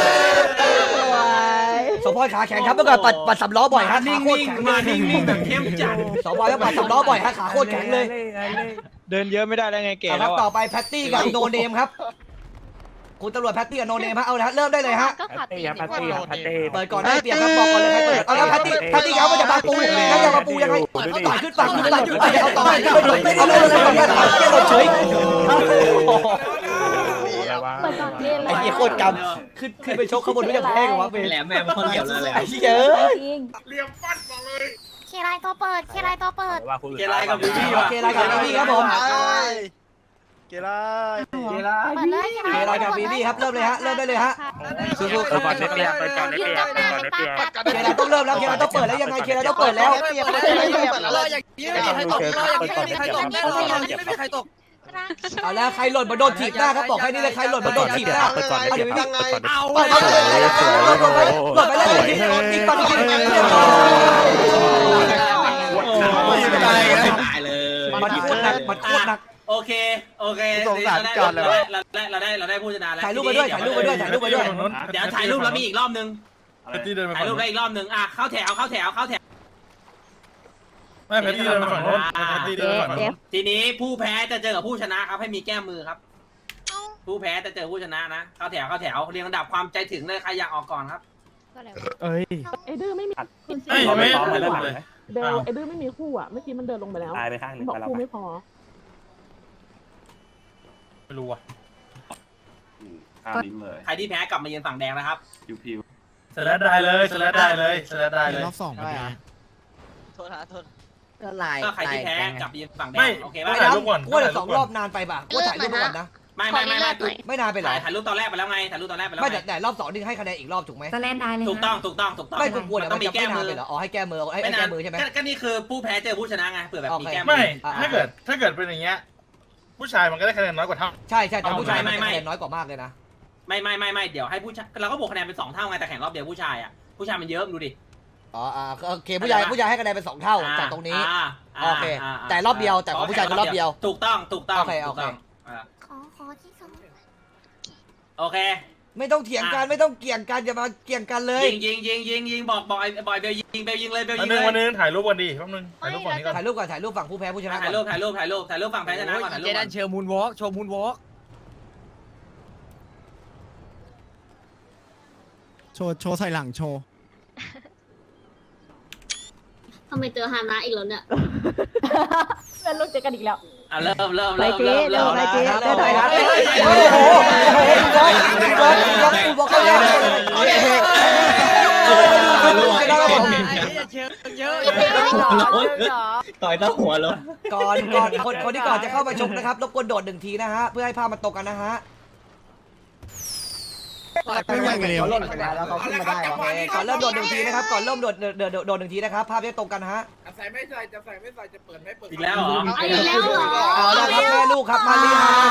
สมพรขาแข็งครับเมื่อก่อนปัดปัดสำล้อบ่อยฮะนิ่ขาง โคตรนิ่งแข็งมานิ่งนิ่งแบบเข้มจัดสมพรแล้วปัดสำล้อบ่อยฮะขาโคตรแข็งเลยเดินเยอะไม่ได้แล้วไงเก๋เอาคแล้รับวต่อไปแพตตี้กับโนเนมครับคุณตำรวจแพตตี้กับโนเนมฮะเอาเลยฮะเริ่มได้เลยฮะก็ขาดตีนพัตตี้พัตตี้เปิดก่อนได้เปรียบครับบอกก่อนเลยใครเปิดเอาแล้วแพตตี้แพตตี้เขาจะมาปูเขาจะมาปูยังไงเขาต่อยขึ้นฝั่งขึ้นฝั่งขึ้นฝั่งเอาต่อยเอาเลยเลยเลยเลยแค่โดนเฉยเปิดก่อนเล่นไอ้เหี้ยโคตรกำขึ้นขึ้นไปชกข้างบนไม่จะแพ้กับวะเบนแหลมแม่เป็นคนเหลียวเลยแหละไอ้เหี้ยจริงเรียมฟันบอกเลยเคไลตัวเปิดเคไลตัวเปิดเกลายกับบิวตี้โอเครายการบีครับผมเก๋ไล่เกลายเปิดเลยเคโอเคไลรายการบีบีครับเริ่มเลยฮะเริ่มได้เลยฮะสู้ๆก่อนได้เปรียบก่อนได้เปรียบก่อนได้เปรียบเครายต้องเริ่มแล้วเครายต้องเปิดแล้วยังไงเครายต้องเปิดแล้วรออย่างนี้ไม่มีใครตกรออย่างนี้ไม่มีใครตกแน่นอนอย่างนี้ไม่มีใครตกเอาแล้วใครหล่นมาโดนถีบหน้าครับบอกให้นี่เลยใครหล่นมาโดนถีบหน้าไปก่อนได้เปรียบก่อนเอาเปิดครับหล่นไปหล่นไปแล้วอีกอีกฝั่งอีกเรียบร้อยตายเลยมันโคตรหนักมันโคตรหนักโอเคโอเคเราได้เราได้เราได้เราได้ผู้ชนะแล้วถ่ายรูปไปด้วยถ่ายรูปไปด้วยถ่ายรูปไปด้วยเดี๋ยวถ่ายรูปแล้วมีอีกรอบนึงแพตตี้เดินไปถ่ายฝั่งรูปนู้นได้อีกรอบนึงอ่ะเข้าแถวเข้าแถวเข้าแถวไม่แพตตี้เดินไปฝั่งนู้นแพตตี้เดินไปฝั่งนู้นทีนี้ผู้แพ้จะเจอกับผู้ชนะครับให้มีแก้มือครับ ผู้แพ้จะเจอผู้ชนะนะเข้าแถวเข้าแถวเรียงลำดับความใจถึงเลยใครอยากออกก่อนครับเอ้ยไอ้ดื้อไม่มีเฮ้ยไม่ไม่ได้เลยเบลไอ้ดื้อไม่มีคู่อ่ะเมื่อกี้มันเดินลงไปแล้วตายไปข้างหนึ่งบอกไปแล้วคู่ไม่พอไม่รู้ว่ะข้ามลิ้นเลยใครที่แพ้กลับมายืนฝั่งแดงนะครับผิวเสร็จแล้วได้เลยเสร็จแล้วได้เลยเสร็จแล้วได้เลยรอบสองโทษนะโทษก็ใครที่แพ้กลับมายืนฝั่งแดไม่งโอเคป่ะถ่ายรูปก่อนว่าสองรอบนานไปป่ะว่าถ่ายรูปก่อนนะไม่ไม่ไม่ไม่ไม่นานไปหรอถ่ายถ่ายรูปตอนแรกไปแล้วไงถ่ายรูปตอนแรกไปแล้วไม่ไงแต่แต่รอบสองนี่ให้คะแนนอีกรอบถูกไหมสแลนได้เลยถูกต้องถูกต้องถูกต้องไม่กลัวเดี๋ยวต้มัอน งมีจะแก้ไม่นานมือไปเหรออ๋อให้แก้มือให้ไม่ให้นาแก้นมือใช่ไหมก็นี่คือผู้แพ้เจอผู้ชนะไงเผื่อแบบมีแก้มืไม่อ่าถ้าเกิดถ้าเกิดเป็นอย่างเงี้ยผู้ชายมันก็ได้คะแนนน้อยกว่าเท่าใช่ใช่แต่ผู้ชายไม่มันไม่คะแนนน้อยกว่ามากเลยนะไม่ไม่ไม่ไม่เดี๋ยวให้ผู้ชายเราก็บวกคะแนนเป็นสองเท่าไงแต่แข่งรอบเดียวผู้ชายอ่ะผู้ชายมันเยอะดูดิอ๋ออ่าโอเคผู้ชายผู้ชายให้คะแนนเป็นสองเท่าจากตรงนี้อ่าโอเคแต่รอบเดียวแต่ของผู้ชายคือรอบเดียวถูกต้องถูกต้องโอเคโอเคถูกต้องอ่าขอขอที่สองโอเคไม่ต้องเถียงกันไม่ต้องเกี่ยงกันอย่ามาเกี่ยงกันเลยยิงยิงยิงยิงยิงบอกบอกไอ้บอยเบลยิงเบลยิงเลยเบลวัยินงนึเลงยวันนึงถ่ายรูปกันดีแป๊บนึงถ่ายรูปก่อนนี้ก่อนถ่ายรูปก่อนถ่ายรูปฝั่งผู้แพ้ผู้ชนะก่ถ่าอย นรูปถ่ายรูปถ่ายรูปถ่ายรูปฝั่งแพ้ชนะก่อนถ่ายรูปเจดันเชลมูนวอล์กโชว์มูนวอล์กโชว์โชว์ใส่หลังโชว์ทำไมเจอฮานะอีกแล้วเนี่ยเพื่อนลูกเจอกันอีกแล้วอ่ะเริ่มเริ่มไปเริ่มเจ๊เริ่มเร็เริ่วมไปเจ๊ได้หน่อยนะโอ้โหกูบอกเขาแล้วเชลเยอะต่อยตั้งหัวเลยก่อนก่อนคนคนที่ก่อนจะเข้ามาชกนะครับรบกวนโดดหนึ่งทีนะฮะเพื่อให้ภาพมันตรงกันนะฮะไม่ไหวกันเร็วก่อนเริ่มโดดหนึ่งทีนะครับก่อนเริ่มโดดโดดโดดหนึ่งทีนะครับภาพจะตรงกันนะฮะใส่ไม่ใส่จะใส่ไม่ใส่จะเปิดไม่เปิดอีกแล้วเหรออีกแล้วเหรอเอาละครับแม่ลูกครับมาลีฮา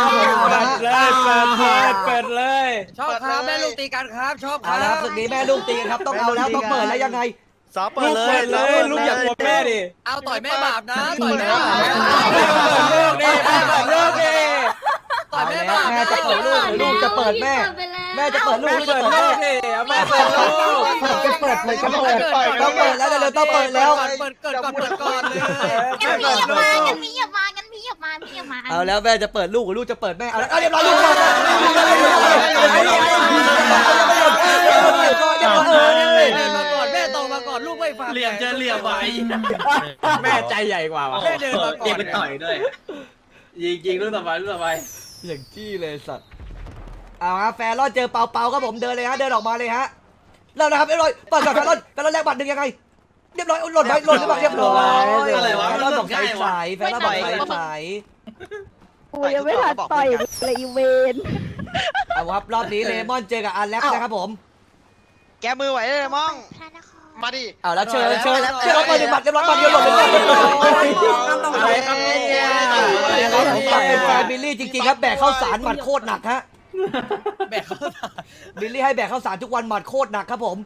เปิดเลยชอบครับแม่ลูกตีกันครับชอบคเอารัละบศึกนี้แม่ลูกตีกันครับต้องเอาแล้วต้องเปิดแล้วยังไงสาเปิดเลยลูกอย่ากลัวแม่ดิเอาต่อยแม่บาปนะต่อยแม่บาปเลิกดิแม่เปิดเลิกดิต่อยแม่บาปแม่จะเปิดลูกหรือลูกจะเปิดแม่แม่จะเปิดลูกหรือจะเปิดแม่แม่เปิดลูกจะเปิดเลยจะเปิดต้องเปิดแล้วเร็วต้องเปิดแล้วเปิดเกิดก่อนเปิดก่อนเลยงั้นพี่อย่ามางั้นพี่อย่ามางั้นพี่อย่ามาพี่อย่ามาเอาแล้วแม่จะเปิดลูกหรือลูกจะเปิดแม่เอาแล้วเรียบร้อยลูกก่อนแม่มาก่อนแม่โตมาก่อนลูกไม่ฟังเหลี่ยมเจอเหลี่ยมไว้แม่ใจใหญ่กว่าแม่เดินมาก่เก็อบ นไปต่อยด้วยยิงยิงรุ่นต่อไปรุ่นต่อไปอย่างจี้เลยสัตว์เอาฮะแฟนรอดเจอเปาเปาครับผมเดินเลยฮะเดินออกมาเลยฮะเริ่มนะครับเรียบร้อยเปิดก่อนแฟนรอดแฟนรอดแลกบัตรหนึ่งยังไงเรียบร้อยหล่นไหมหล่นหรือเปล่าเรียบร้อยแฟนรอดบอกใสใสแฟนรอดบอกใสใสกูยังไม่ทันต่อยเลยอีเวนเอาครับรอบนี้เลมอนเจอกับอาร์แล็กนะครับผมแกมือไหวเลยมั่งมาดิเอาแล้วเชิญเชิญเชิญเราเปิดหนึ่งบัตรเรียบร้อยบัตรเดียวหล่นเลยเรียบร้อยอะไรครับเนี่ยผมปักเป็นแฟนบิลลี่จริงๆครับแบกข้าวสารหมัดโคตรหนักฮะแบกเขาบิลลี่ให้แบกข้าวสารทุกวันหมัดโคตรหนักครับผม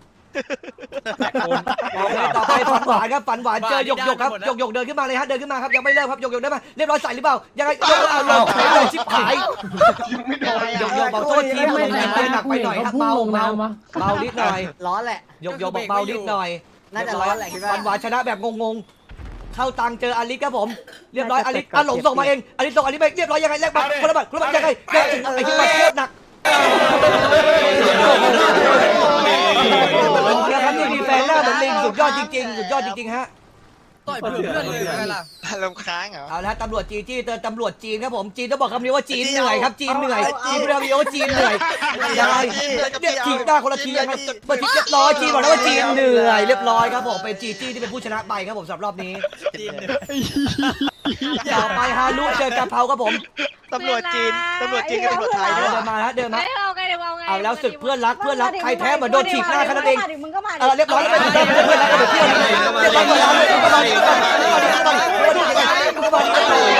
ต่อไปฝันหวานครับฝันหวานเจอหยกหยกครับหยกหยกเดินขึ้นมาเลยฮะเดินขึ้นมาครับยังไม่เริ่มครับหยกหยกเดินมาเรียบร้อยใส่หรือเปล่ายังไงเอาลงเลยชิบหายหยกหยกบอกโทษทีผมแรงหนักไปหน่อยครับเมาเมาเมานิดหน่อยร้อนแหละหยกหยกบอกเมานิดหน่อยน่าจะร้อนแหละคิดว่าฝันหวานชนะแบบงงๆเข้าตังเจออลิสครับผมเรียบร้อยอลิสอาหลงส่งมาเองอลิสส่งอลิสไปเรียบร้อยยังไงแลกบัตรคนละบัตรคนละบัตรยังไงแลกถึงไอ้ที่มาโคตรหนักนะครับที่มีแฟนหน้าเหมือนลิงสุดยอดจริงๆสุดยอดจริงๆฮะต่อยเพื่อนเลยอะไรล่ะลมค้างเหรอเอาละตำรวจจีจี้เจอตำรวจจีนครับผมจีนต้องบอกคำนี้ว่าจีนเหนื่อยครับจีนเหนื่อยจีนเรียกว่าจีนเหนื่อยยังไงเนี่ยจีนหน้าคนละทียังไงเปิดจีนเรียบร้อยจีนบอกแล้วว่าจีนเหนื่อยเรียบร้อยครับผมเป็นจีจี้ที่เป็นผู้ชนะไปครับผมสำหรับรอบนี้ต่อไปฮารุเจอกะเพราครับผมตำรวจจีนตำรวจจีนกับตำรวจไทยเดิด้วยนมาฮะเดินมาเอาไงเดี๋ยวเอาไงเอาแล้วศึกเพื่อนรักเพื่อนรักใครแพ้เหมือนโดนถีบหน้าแค่นั้นเองมึงก็มาเออเรียบร้อยแล้วเป็นเพื่อนเพื่อนรักกันเพื่อนเรียบร้อยหมดแล้วเลยก็มาดิก็มาดิก็มาดิก็มาดิก็มาดิ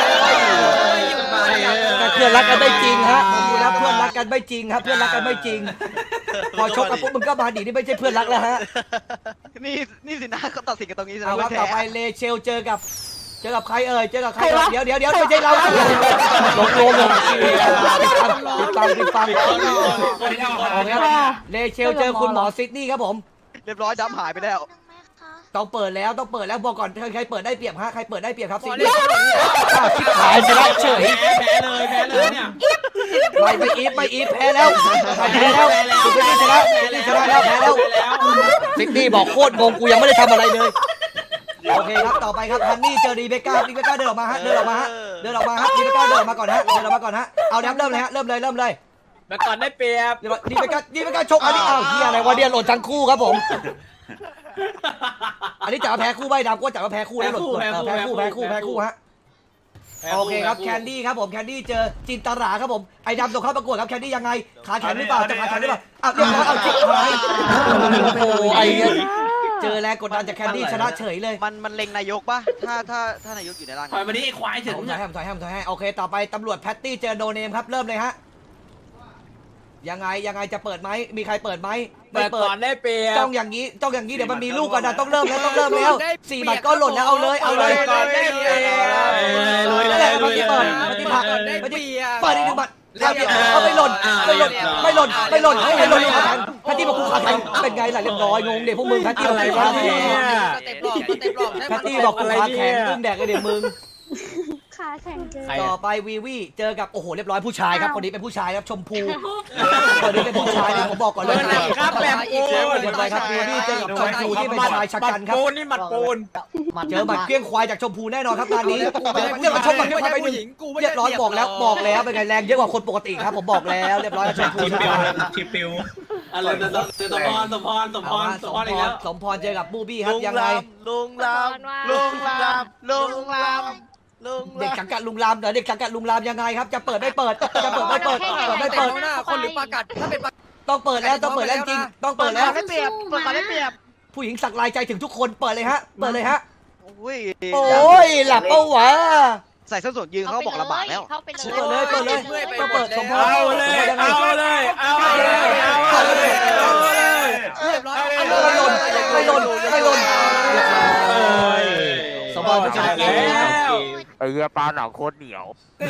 เพื่อนรักกันไม่จริงฮะผมดูแล้วเพื่อนรักกันไม่จริงครับเพื่อนรักกันไม่จริงพอชกกันปุ๊บมึงก็มาดินี่ไม่ใช่เพื่อนรักแล้วฮะนี่นี่สินะเขาตัดสินกันตรงนี้สิเอานะครับต่อไปเลเชลเจอกับเจอกับใครเอ่ยเจอกับใครเดี๋ยวเดี๋ยวเดี๋ยวไม่ใช่เราลงลงลงติดฟังติดฟังติดฟังเลเชลเจอคุณหมอซิดนีย์ครับผมเรียบร้อยดำหายไปแล้วต้องเปิดแล้วต้องเปิดแล้วบอกก่อนใครเปิดได้เปรียบฮะใครเปิดได้เปรียบครับซิดนีย์ชิบหายชนะเฉยแพ้เลยแพ้เลยเนี่ยไม่ไม่อีฟไม่อีฟแพ้แล้วแพ้แล้วซิดนีย์ชนะซิดนีย์ชนะแล้วแพ้แล้วซิดนีย์บอกโคตรงงกูยังไม่ได้ทำอะไรเลยโอเคครับต่อไปครับฮันนี่เจอรีเบคก้ารีเบคก้าเดินออกมาฮะเดินออกมาฮะเดินออกมาฮะรีเบคก้าเดินออกมาก่อนฮะเดินออกมาก่อนฮะเอาแล้วเริ่มเลยฮะเริ่มเลยเริ่มเลยมาก่อนได้เปรียบรีเบคก้ารีเบคก้าชกอันนี้อ้าวเฮียอะไรวะเดียหล่นทั้งคู่ครับผมอันนี้จับว่าแพ้คู่ใบดำก็จับว่าแพ้คู่แล้วหล่นแพ้คู่แพ้คู่แพ้คู่แพ้คู่ฮะโอเคครับแคนดี้ครับผมแคนดี้เจอจินตราครับผมไอ้ดำส่งเข้าประกวดครับแคนดี้ยังไงขาแข็งหรือเปล่าจะขาแข็งหรือเปล่าอ้าวเรียบร้อยเอาจิ๊กหายโอ้โหไอ้เจอแรงกดดันจากแคนดี้ชนะเฉยเลยมันมันเล็งนายกป่ะถ้าถ้าถ้านายกอยู่ในร่างถอยมาดิไอ้ควายถึงถอยให้ถอยให้ถอยให้โอเคต่อไปตำรวจแพตตี้เจอโนเนมครับเริ่มเลยฮะยังไงยังไงจะเปิดไหมมีใครเปิดไหมไม่เปิดก่อนได้เปรียบจ้องอย่างนี้จ้องอย่างนี้เดี๋ยวมันมีลูกก่อนนะต้องเริ่มแล้วต้องเริ่มแล้วสี่บัตรก็หล่นแล้วเอาเลยเอาเลยก่อนได้เปรียบลุยเลยลุยเลยเปิดปฏิบัติปฏิบัติเปิดอีกหนึ่งบัตรเอาไปหล่นไปหล่นไปหล่นไปหล่นไปหล่นขาแข็งแพทตี้บอกกูขาแข็งเป็นไงล่ะเรียบร้อยงงเด็กพวกมึงแพทตี้บอกกูขาแข็งแพทตี้บอกกูขาแข็งมึงแดกไอเด็กมึงขาแข็งเจอต่อไปวีวีเจอกับโอ้โหเรียบร้อยผู้ชายครับคนนี้เป็นผู้ชายครับชมพูคนนี้เป็นผู้ชายนะผมบอกก่อนเลยครับแบบปูนเรียบร้อยครับวีวีเจอกับชมพูที่เป็นชายชะกันครับปูนนี่หมัดปูนเจอหมัดเกลี้ยงควายจากชมพูแน่นอนครับงานนี้เรียบร้อยชมหมัดเกลี้ยงควายไปหนึ่งเรียบร้อยบอกแล้วบอกแล้วเป็นไงแรงเยอะกว่าคนปกติครับผมบอกแล้วเรียบร้อยชมพูทิปปิวอะไรสมพรสมพรสมพรสมพรอีกแล้วสมพรเจอกับบูบี้ครับยังไงลุงลามลุงลามลุงลามเด็กสังกัดลุงรามเหรอเด็กสังกัดลุงรามยังไงครับจะเปิดไม่เปิดจะเปิดไม่เปิดเปิดไม่เปิดคนหรือปลากัดถ้าเป็นต้องเปิดแล้วต้องเปิดแล้วจริงต้องเปิดแล้วได้เปรียบเปิดก่อนได้เปรียบผู้หญิงสักลายใจถึงทุกคนเปิดเลยฮะเปิดเลยฮะโอ้ยโอ้ยหลับเอาหวะใส่ส้นสูงยืนเขาบอกลำบากแล้วเปิดเลยเปิดเลยเปิดสมพรเอาเลยเอาเลยเอาเลยเอาเลยเอาเลยไม่หล่นไม่หล่นไม่หล่นสมพรผู้ชายแล้วไอ้เหี้ยปลาหนังโคตรเหนียว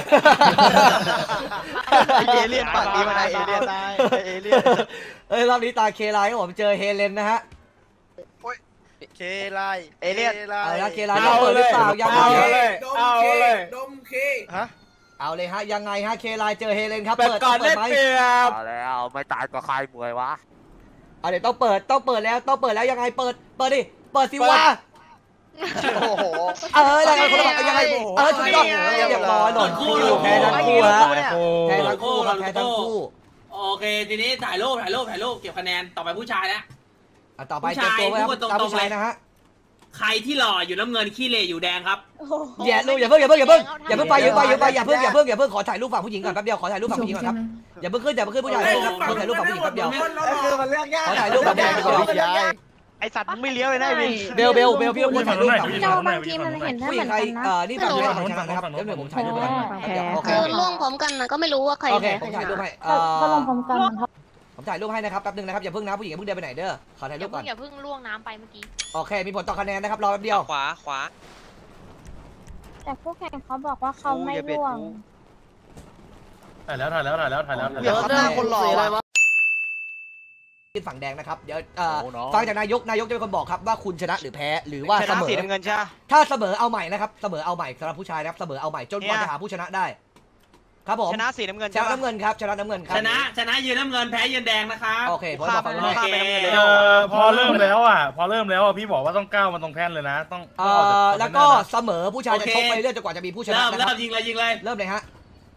เอเลี่ยนปากดีมาได้เอเลี่ยนได้เอเลี่ยนเอ้ยรอบนี้ตาเคไลครับผมเจอเฮเลนนะฮะเคไลเอเลี่ยนเอาละเคไลจะเปิดหรือเปล่ายังไงเอาเลยดมเคฮะเอาเลยฮะยังไงฮะเคไลเจอเฮเลนครับเปิดก่อนเล่นเปรียบเอาแล้วไม่ตายก็ใครมวยวะเอาเดี๋ยวต้องเปิดต้องเปิดแล้วต้องเปิดแล้วยังไงเปิดเปิดดิเปิดสิวะโอ้โหเออยังไงคนละยังไงเออถูกต้องเรียบร้อยหล่นคู่แพ้ทั้งคู่ฮะแพ้ทั้งคู่ครับแพ้ทั้งคู่โอเคทีนี้ถ่ายรูปถ่ายรูปถ่ายรูปเก็บคะแนนต่อไปผู้ชายแล้วต่อไปเจอตัวไว้ครับตามผู้ชายนะฮะใครที่หล่ออยู่น้ำเงินขี้เหร่อยู่แดงครับอย่าลูกอย่าเพิ่งอย่าเพิ่งอย่าเพิ่งอย่าเพิ่งไปอย่าไปอย่าไปอย่าเพิ่งอย่าเพิ่งอย่าเพิ่งขอถ่ายรูปฝั่งผู้หญิงก่อนแป๊บเดียวขอถ่ายรูปฝั่งผู้หญิงก่อนครับอย่าเพิ่งขึ้นอย่าเพิ่งขึ้นผู้ชายครับขอถ่ายรูปฝั่งผู้หญิงแป๊บเดียวขอถ่ายรูปฝั่งผู้หญิงก่อนไอสัตว์มึงไม่เลี้ยวเลยนะวินเบลเบลเบลพี่ต้องถ่ายรูปเจ้าบางทีมันเห็นถ้าเหมือนกันนะเออนี่ฝั่งนี้ฝั่งนี้นะครับเดี๋ยวผมถ่ายรูปก่อนโอเคล่วงพร้อมกันนะก็ไม่รู้ว่าใครโอเคผมถ่ายรูปให้ก็ลงพร้อมกันครับผมถ่ายรูปให้นะครับแป๊บนึงนะครับอย่าเพิ่งนะผู้หญิงอย่าเพิ่งเดินไปไหนเด้อขอถ่ายรูปก่อนอย่าเพิ่งล่วงน้ำไปเมื่อกี้โอเคมีผลต่อคะแนนนะครับรอแป๊บเดียวขวาขวาแต่ผู้แข่งเขาบอกว่าเขาไม่ล่วงถ่ายแล้วถ่ายแล้วถ่ายแล้วถ่ายแล้วเดี๋ยวหน้าคนหล่อเลยวะฝั่งแดงนะครับเดี๋ยวฟังจากนายกนายกจะเป็นคนบอกครับว่าคุณชนะหรือแพ้หรือว่าเสมอเงินใช่ถ้าเสมอเอาใหม่นะครับเสมอเอาใหม่สำหรับผู้ชายนะครับเสมอเอาใหม่จนกว่าจะหาผู้ชนะได้ครับผมชนะสีน้ำเงินชนะน้ำเงินครับชนะน้ำเงินครับชนะชนะยืนน้ำเงินแพ้ยืนแดงนะครับโอเคพอบอกฟังด้วยพอเริ่มแล้วอ่ะพอเริ่มแล้วอ่ะพี่บอกว่าต้องก้าวมันตรงแท่นเลยนะต้องเออแล้วก็เสมอผู้ชายจะชกไปเรื่อยจนกว่าจะมีผู้ชนะเริ่มยิงเลยยิงเลยเริ่มเลยฮะ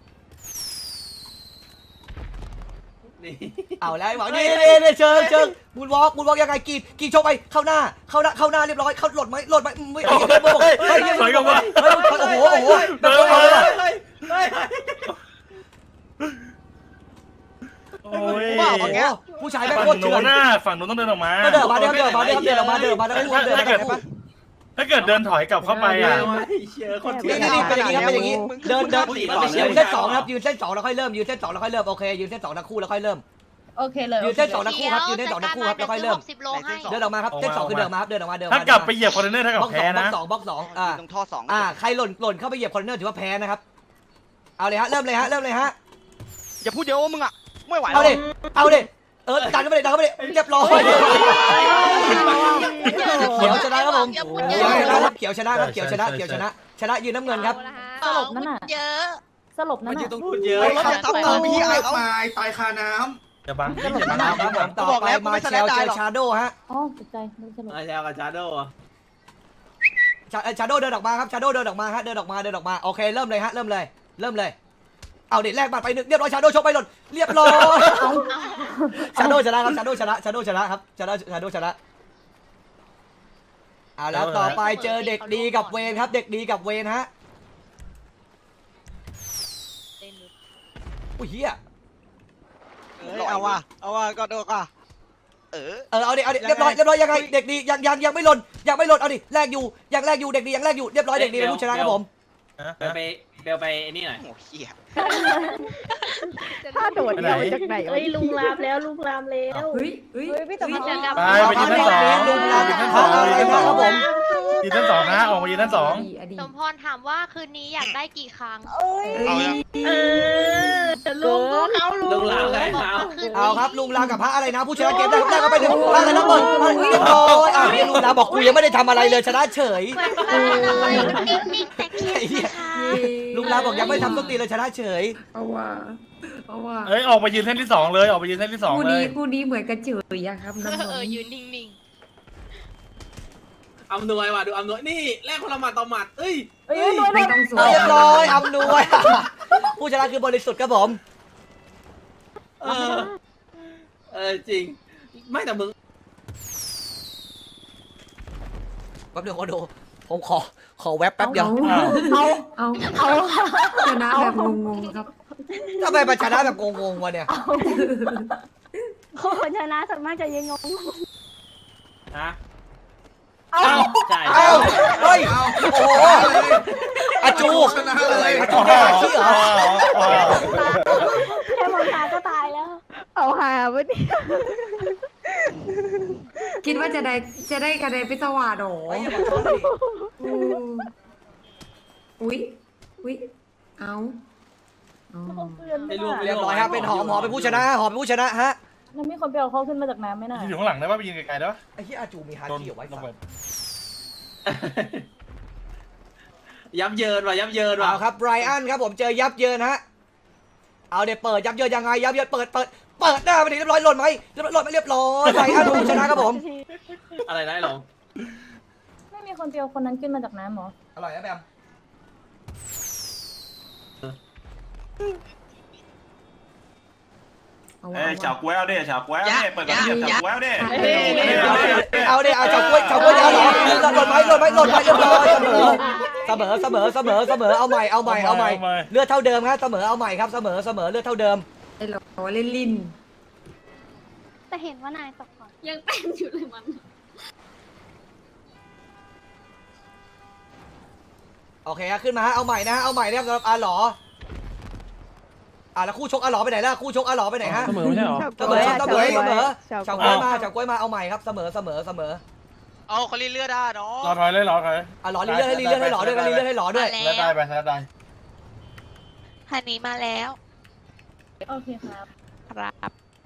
เอาแล้วหวังนี่นี่เชิงเชิงบุญวอล์กบุญวอล์กยังไงกีกีชกไปเข้าหน้าเข้าหน้าเข้าหน้าเรียบร้อยเข้าหลดไหมหลดไหมไม่เอาเลยบอกเฮ้ยสวยกันวะโอ้โหโอ้โหเดินมาเลยโอ้ยผู้ชายแม่งโคตรเถื่อนฝั่งนู้นต้องเดินออกมาเดินออกมาเดินออกมาเดินเดินออกมาเดินออกมาแล้วก็เดินถ้าเกิดถ้าเกิดเดินถอยกลับเข้าไปอ่ะนี่นี่เป็นอย่างนี้ครับเป็นอย่างนี้เดินเดินยืนเส้นสองครับยืนเส้นสองแล้วค่อยเริ่มยืนเส้นสองแล้วค่อยเริ่มโอเคยืนเส้นสองทั้งคู่แล้วค่อยเริ่มโอเคเลยยืนเส้นสองทั้งคู่ครับยืนเส้นสองทั้งคู่ครับแล้วค่อยเริ่มเดินออกมาครับเส้นสองคือเดินมาครับเดินออกมาเดินถ้ากลับไปเหยียบคอนเทนเนอร์เท่ากับแพ้นะบล็อกสองบล็อกสองอ่าตรงท่อสองอ่าใครหล่นหล่นเข้าไปเหยียบคอนเทนเนอร์ถือว่าแพ้นะครับเอาเลยฮะเริ่มเลยฮะเริ่มเลยฮะอย่าพูดเยอะว่ามึงอ่ะไม่ไหวเอาดิเอาดิเออดันเข้าไปเลยดันเข้าไปเลยเรียบร้อยเขียวชนะครับผมเขียวชนะครับเขียวชนะเขียวชนะชนะยืนน้ำเงินครับสลบนั่นน่ะเยอะสลบนั่นน่ะต้องพูดเยอะต้องพี่ไอ้ตายตายคาน้ำจะบังจะบังครับผมต่อไปมาเชลเจอชาโดฮะอ๋อตกใจไม่สลบมาเชลกับชาโดชาโดเดินออกมาครับชาโดเดินออกมาฮะเดินออกมาเดินออกมาโอเคเริ่มเลยฮะเริ่มเลยเริ่มเลยเอาเด็ดแรกบัตรไปหนึ่งเรียบร้อยชาโดชกไปหล่นเรียบร้อยชาโดชนะครับชาโดชนะชาโดชนะครับชนะชาโดชนะเอาแล้วต่อไปเจอเด็กดีกับเวนครับเด็กดีกับเวนฮะอุ้ยเฮียเอาว่ะเอาว่ะก็โดกอ่ะเออเออเอาดิเอาดิเรียบร้อยเรียบร้อยยังไงเด็กดียังยังยังไม่หล่นยังไม่หล่นเอาดิแรกอยู่ยังแรกอยู่เด็กดียังแรกอยู่เรียบร้อยเด็กดีเป็นผู้ชนะครับผมไปเบลไปนี่หน่อยโอ้เหี้ยถ้าโดดเอาจากไหนเฮ้ยลุงลามแล้วลุงลามแล้วเฮ้ยเฮ้ยพี่ต๋องไปไปยืนทั้งสองลุงลามครับผมยืนชั้นสองนะออกมายืนชั้นสองสมพรถามว่าคืนนี้อยากได้กี่ครั้งเอายังเออลุงเขาลุลุงงลาไงเขาเอาครับลุงลากับพระอะไรนะผู้ชนะเกมได้ได้ก็ไปหนึ่งพระอะไรนะเปิดเรียบร้อยอ่ะนี่ลุงลาบอกกูยังไม่ได้ทำอะไรเลยชนะเฉยนิ่งๆแต่เครียดนะคะลุงลาบอกยังไม่ทำต้นตีเลยชนะเฉยเอาว่าเอาว่าเอ้ยออกมายืนเส้นที่สองเลยออกมายืนเส้นที่สองคู่เลนี้ยคู่นี้เหมือนกันเฉยอะครับน้องเออยืนนิ่งอำนวยว่ะดูอำนวยนี่แลกคนละหมัดต่อหมัดเอ้ยเอ้ยด้วยไม่ต้องสวเรียยบร้อยอำนวยผู้ชนะคือบริสุทธิ์ครับผมเออเออจริงไม่แต่มึงแป๊บเดียวขอดูผมขอขอแว็บแป๊บเดียวเอาเอาเอาชนะแบบงงๆครับทำไมมาชนะแบบงงๆวะเนี่ยคนชนะส่วนมากจะยังงงฮะเอาใช่เอ้าเฮ้ยโอ้โหอาจูชนะเลยอาจูแค่ขี้เหรอแค่มองตาก็ตายแล้ว เอาหาวันนี้คิดว่าจะได้จะได้คะแนนพิศวาสหรออืมอุ้ยอุ้ยเอาอ๋อไอ้ลูกเรียบร้อยครับเป็นหอมหอมเป็นผู้ชนะหอมเป็นผู้ชนะฮะแล้วมีคนไปเอาเขาขึ้นมาจากน้ำไหมน่ะอยู่ข้างหลังได้ป่ะไปยืนไกลๆได้ป่ะไอ้ที่อาจูมีฮาร์ดที่ไว้ลงสั่งไปยับเยินว่ะยับเยินว่ะเอาครับไบรอันครับผมเจอยับเยินฮะเอาเดี๋ยวเปิดยับเยินยังไงยับเยินเปิดเปิดเปิดหน้าไปดิเรียบร้อยหล่นไหมเรียบร้อยหล่นไม่เรียบร้อยไบรอันผู้ชนะครับผมอะไรนะไอ้หลงไม่มีคนไปเอาคนนั้นขึ้นมาจากน้ำหรออร่อยนะแบมเอาเอ้ว่ายชาวกล้วยเอาดิชาวกล้วยเอาดิเปิดกระเทียมชาวกล้วยเอาดิเอาดิเอาจับกล้วยจับกล้วยเอาเหรอหล่นไหมหล่นไหมหล่นไหมเรียบร้อยเสมอเสมอเสมอเสมอเอาใหม่เอาใหม่เอาใหม่เลือดเท่าเดิมครับเสมอเอาใหม่ครับเสมอเสมอเลือดเท่าเดิมไอ้หลอเล่นลิ้นแต่เห็นว่านายตกก่อนยังเต้นอยู่เลยมันโอเคครับขึ้นมาฮะเอาใหม่นะเอาใหม่นะครับสำหรับอาหลออ่ะแล้วคู่ชกอาหลอไปไหนล่ะคู่ชกอาหลอไปไหนฮะเสมอไม่ใช่หรอเสมอเสมอเสมอเฉากล้วยมาเฉากล้วยมาเอาใหม่ครับเสมอเสมอเสมอเอาเขาเลือดได้เนาะรอถอยเลยรอถอยอ่ะหลอรีเลือดให้รีเลือดให้หลอด้วยกันรีเลือดให้หลอด้วยแล้วได้ไปแล้วได้ฮันนี้มาแล้วโอเคครับครับ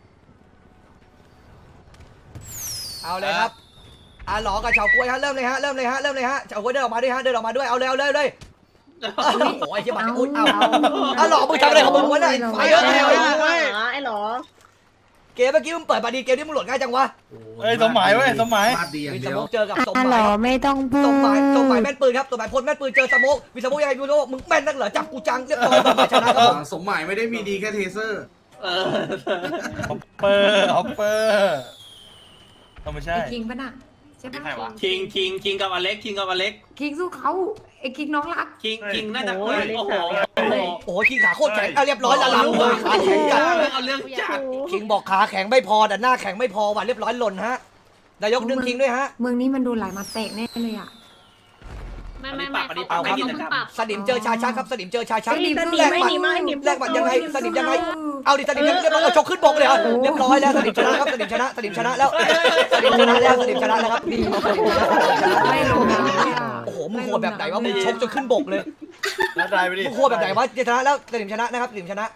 เอาเลยครับอาหลอกับเฉากล้วยฮะเริ่มเลยฮะเริ่มเลยฮะเริ่มเลยฮะเฉากล้วยเดินออกมาด้วยฮะเดินออกมาด้วยเอาเลยเอาเลยเลยโอ้ยเชี่ยบัตรอุ้ยเอาอาหลอมึงทำอะไรของมึงวะเนี่ยไฟเยอะเลยไอ้หรอเกมเมื่อกี้มึงเปิดมาดีเกมนี้มึงโหลดง่ายจังวะเอ้ยสมหมายเว้ยสมหมายมาดีอย่างมีสเดียวโมกเจอกับสมอ่ะหหลมายอไม่ต้องพูดสมหมายสมหมายแม่นปืนครับสมหมายพลแม่นปืนเจอสโมกมีสโมกยังไงไม่รู้มึงแม่นนักเหรอจับกูจังเรียบร้อยชนะครับผมสมหมายไม่ได้มีดีแค่เทเซอร์เออฮอปเปอร์ฮอปเปอร์เอาไม่ใช่ไอ้คิงปะน่ะใช่ปะใครวะคิงคิงคิงกับอเล็กคิงกับอเล็กคิงสู้เขาไอ้คิงน้องรักคิงคิงน่าจะเฮ้ยโอ้โหโอ้โหโอ้ยขี้ขาโคตรแข็งอ่ะเรียบร้อยละลำเลยขาแข็งจัดเอาเรื่องจัดคิงบอกขาแข็งไม่พอแต่หน้าแข็งไม่พอว่ะเรียบร้อยหล่นฮะนายกดึงคิงด้วยฮะเมืองนี้มันโดนหลายมาแตกแน่เลยอ่ะไม่ไม่ไม่เอาครับสนิมเจอชาชักครับสนิมเจอชาชักสนิมแลกบัตรแลกบัตรยังไงสนิมยังไงเอาดิสนิมเรียบร้อยเอาชกขึ้นบกเลยเหรอเรียบร้อยแล้วสนิมชนะครับสนิมชนะสนิมชนะแล้วสนิมชนะแล้วสนิมชนะแล้วครับดีไม่ลงนะโอ้โหมึงโหดแบบไหนวะมึงชกจนขึ้นบกเลยแล้วได้ไปดิมึงโหดแบบไหนวะชนะแล้วสนิมชนะนะครับสนิมชนะ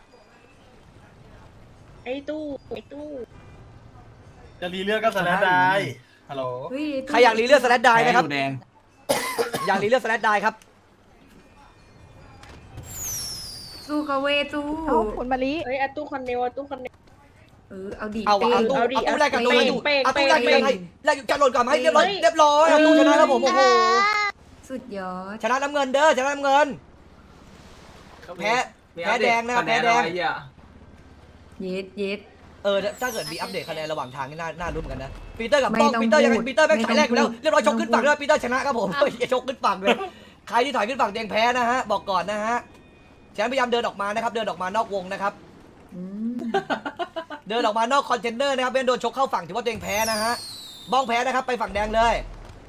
ไอ้ตู้ไอ้ตู้จะรีเลือดก็สแลนได้ฮัลโหลใครอยากรีเลือดสแลดได้นะครับแดงอยากรีเลือดสแลดได้ครับสู้กับเวสู้เอาคุณมาลีเฮ้ยอาตู้คอนเนลอาตู้คอนเนลเออเอาดีเอาเอาตู้เอาตู้แรกกับตู้แรกอยู่เอาตู้แรกยังไงแรกอยู่จะหล่นก่อนไหมเรียบร้อยเรียบร้อยเอาตู้ชนะแล้วผมโอ้โหสุดยอดชนะน้ำเงินเด้อชนะน้ำเงินแพ้แพ้แดงนะครับแพ้แดงเย็ดเย็ดเออถ้าเกิดมีอัปเดตคะแนนระหว่างทางนี่น่าน่ารุ้นเหมือนกันนะปีเตอร์กับป้องปีเตอร์ยังไงปีเตอร์แม่งสายแรกอยู่แล้วเรียบร้อยชกขึ้นฝั่งด้วยปีเตอร์ชนะครับผมเฮ้ยชกขึ้นฝั่งเลยใครที่ถอยขึ้นฝั่งเตียงแพ้นะฮะบอกก่อนนะฮะแชมป์พยายามเดินออกมานะครับเดินออกมานอกวงนะครับเดินออกมานอกคอนเทนเนอร์นะครับเป็นโดนชกเข้าฝั่งถือว่าตัวเองแพ้นะฮะบ้องแพ้นะครับไปฝั่งแดงเลย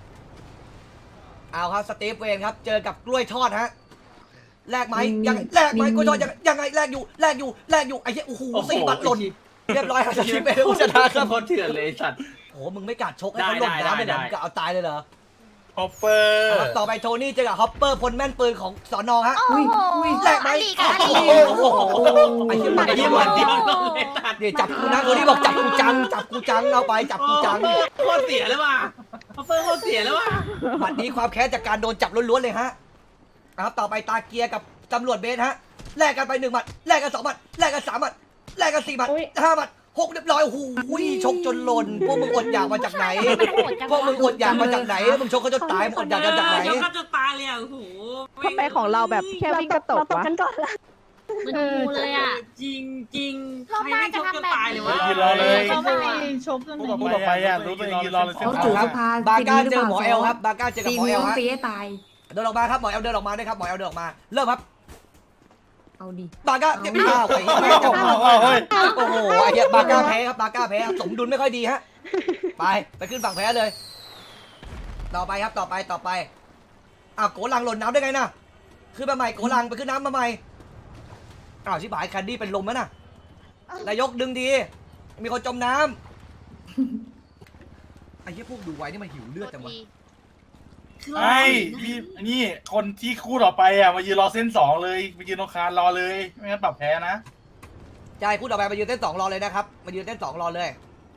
เอาครับสตีฟเวนครับเจอกับกล้วยทอดฮะแลกไหมยังแลกไหมกล้วยทอดยังยังไงแลกอยู่แลกอยู่แลกอยู่ไอ้เหี้ยโอ้โหสี่บัตรหล่นเรียบร้อยครับสตีฟเวนผู้ชนะครับโคตรเถื่อนเลยสัตว์โอ้มึงไม่กัดชกให้เขาหล่นน้ำเลยเหรอมึงกะเอาตายเลยเหรอฮอปเปอร์ต่อไปโทนี่เจอกับฮอปเปอร์พลแม่นปืนของสอนอฮะโอ้โหแลกไหมกับอลีโอ้โหไอ้เหี้ยมันไอ้เหี้ยมันเดี๋ยวจับกูนะโทนี่บอกจับกูจังจับกูจังเอาไปจับกูจังโคตรเสียเลยว่ะฮอปเปอร์โคตรเสียเลยว่ะบัดนี้ความแค้นจากการโดนจับล้วนๆเลยฮะครับต่อไปตาเกียร์กับตำรวจเบสฮะแลกกันไปหนึ่งหมัดแลกกันสองหมัดแลกกันสามหมัดแลกกันสี่หมัดห้าหมัดหกเรียบร้อยโอ้โหชกจนหล่นพวกมึงอดอยากมาจากไหนพวกมึงอดอยากมาจากไหนมึงชกเขาจนตายมึงอดอยากมาจากไหนชกเขาจนตายเลยอ่ะโอ้โหทำไมของเราแบบแค่วิ่งกระตกวะมันงูเลยอ่ะจริงจริงเราใครมาไม่ชจะกจนทำแบบตายเลยวะยืนรอเลยเขาไม่ชกกันพูดต่อไปอ่ะรู้ตัวเองยืนรอเลยเส้นเขาขจู่วาสภาบาก้าเจอหมอเอลครับบาก้าเจอกับตีหมอมืเออลฮะตีให้ตายเดินออกมาครับหมอเอลเดินออกมาด้วยครับหมอเอลเดินออกมาเริ่มครับเอาดิบาก้าเก็บข้าวไปโอ้โหไอ้เหี้ยบาก้าแพ้ครับบาก้าแพ้สมดุลไม่ค่อยดีฮะไปไปขึ้นฝั่งแพ้เลย ต่อไปครับต่อไปต่อไปอ้าวโกลังหล่นน้ำได้ไงน่ะขึ้นมาใหม่โกลังไปขึ้นน้ำมาใหม่อ้าวชิบหายแคนดี้เป็นลมแล้วน่ะนายกดึงดีมีคนจมน้ำไอ้เหี้ยพวกดูไว้นี่มันหิวเลือดจังวะไอ้พี่นี่คนที่คู่ต่อไปอ่ะมายืนรอเส้นสองเลยมายืนตรงคานรอเลยไม่งั้นปรับแพ้นะใช่คู่ต่อไปมายืนเส้นสองรอเลยนะครับมายืนเส้นสองรอเลย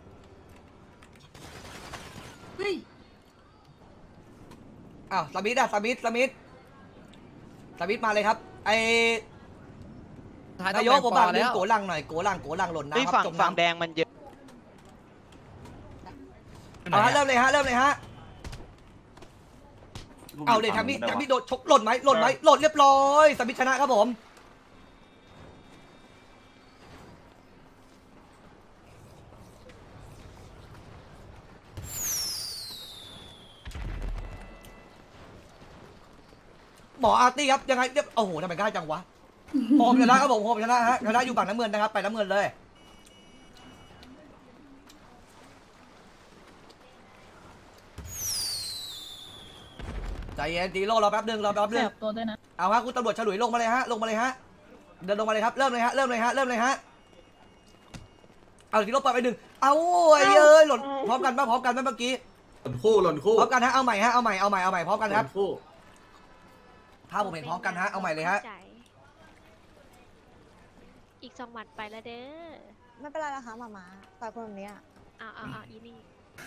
อ้าวสมิธอะสมิธสมิธสมิธมาเลยครับไอนายกผมฝากดึงโกลังหน่อยโกลังโกลังหล่นน้ำครับฝั่งจมฝั่งน้ำแดงมันเยอะเอาฮะเริ่มเลยฮะเริ่มเลยฮะเอาเลยทำนี่ทำนี่โดนชกหล่นไหมหล่นไหมหล่นเรียบร้อยสมิธชนะครับผมหมออาร์ตี้ครับยังไงเรียบโอ้โหทำไมง่ายจังวะผมชนะครับผมผมชนะฮะชนะอยู่ฝั่งน้ำเงินนะครับไปน้ำเงินเลยใจเย็นตีโร่รอแป๊บนึงรอแป๊บนึงตัวด้วยนะเอาฮะคุณตำรวจฉลุยลงมาเลยฮะลงมาเลยฮะเดินลงมาเลยครับเริ่มเลยฮะเริ่มเลยฮะเริ่มเลยฮะเอาตีโร่เปิดไปหนึ่งเอาไอ้เอ้ยหล่นพร้อมกันป่ะพร้อมกันป่ะเมื่อกี้หล่นคู่หล่นคู่พร้อมกันฮะเอาใหม่ฮะเอาใหม่เอาใหม่เอาใหม่พร้อมกันครับคู่ถ้าผมเห็นพร้อมกันฮะเอาใหม่เลยฮะอีกสองหมัดไปแล้วเด้อไม่เป็นไรนะคะหมามาต่อยคนแบบนี้อ่ะเอาเอาเอาอีนี่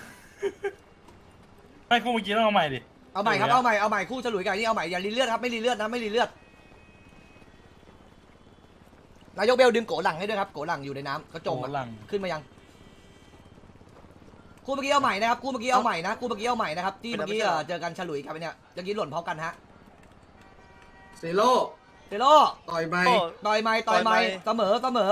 ไม่คู่เมื่อกี้ต้องเอาใหม่ดิเอาใหม่ครับเอาใหม่เอาใหม่คู่ฉลุยกันนี่เอาใหม่อย่ารีเลือดครับไม่รีเลือดนะไม่รีเลือดนายกเบลดึงโกหลังให้ด้วยครับโกหลังอยู่ในน้ำก็จมขึ้นมายังคู่เมื่อกี้เอาใหม่นะครับคู่เมื่อกี้เอาใหม่นะคู่เมื่อกี้เอาใหม่นะครับที่เมื่อกี้เจอกันฉลุยกันไปเนี่ยเมื่อกี้หล่นพร้อมกันฮะเซโร่เซโร่ต่อยไม้ต่อยไม้ต่อยไม้เสมอเสมอ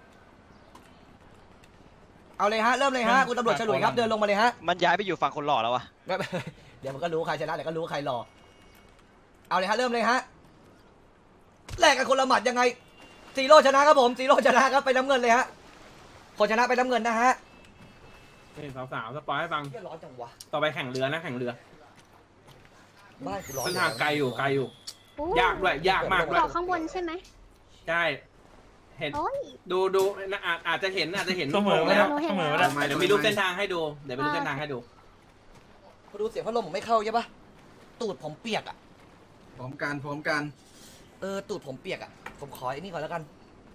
เอาเลยฮะเริ่มเลยฮะคุณตำรวจฉลุยครับเดินลงมาเลยฮะมันย้ายไปอยู่ฝั่งคนหล่อแล้ววะเดี๋ยวมันก็รู้ใครชนะเดี๋ยวก็รู้ใครรอเอาเลยฮะเริ่มเลยฮะแลกกันคนละหมัดยังไงซีโร่ชนะครับผมซีโร่ชนะครับไปน้ำเงินเลยฮะคนชนะไปน้ำเงินนะฮะสาวสาวสปอยให้ฟังร้อนจังวะต่อไปแข่งเรือนะแข่งเรือบ้านกูร้อนเส้นทางไกลอยู่ไกลอยู่ยากด้วยยากมากด้วยต่อข้างบนใช่ไหมใช่เห็นดูดูอาจอาจจะเห็นอาจจะเห็นเสมอไม่ได้เสมอไม่ได้เดี๋ยวมีรูปเส้นทางให้ดูเดี๋ยวมีรูปเส้นทางให้ดูเขาดูเสียงพัดลมผมไม่เข้าใช่ปะตูดผมเปียกอ่ะพร้อมกันพร้อมกันเออตูดผมเปียกอ่ะผมขอไอ้นี่ก่อนแล้วกัน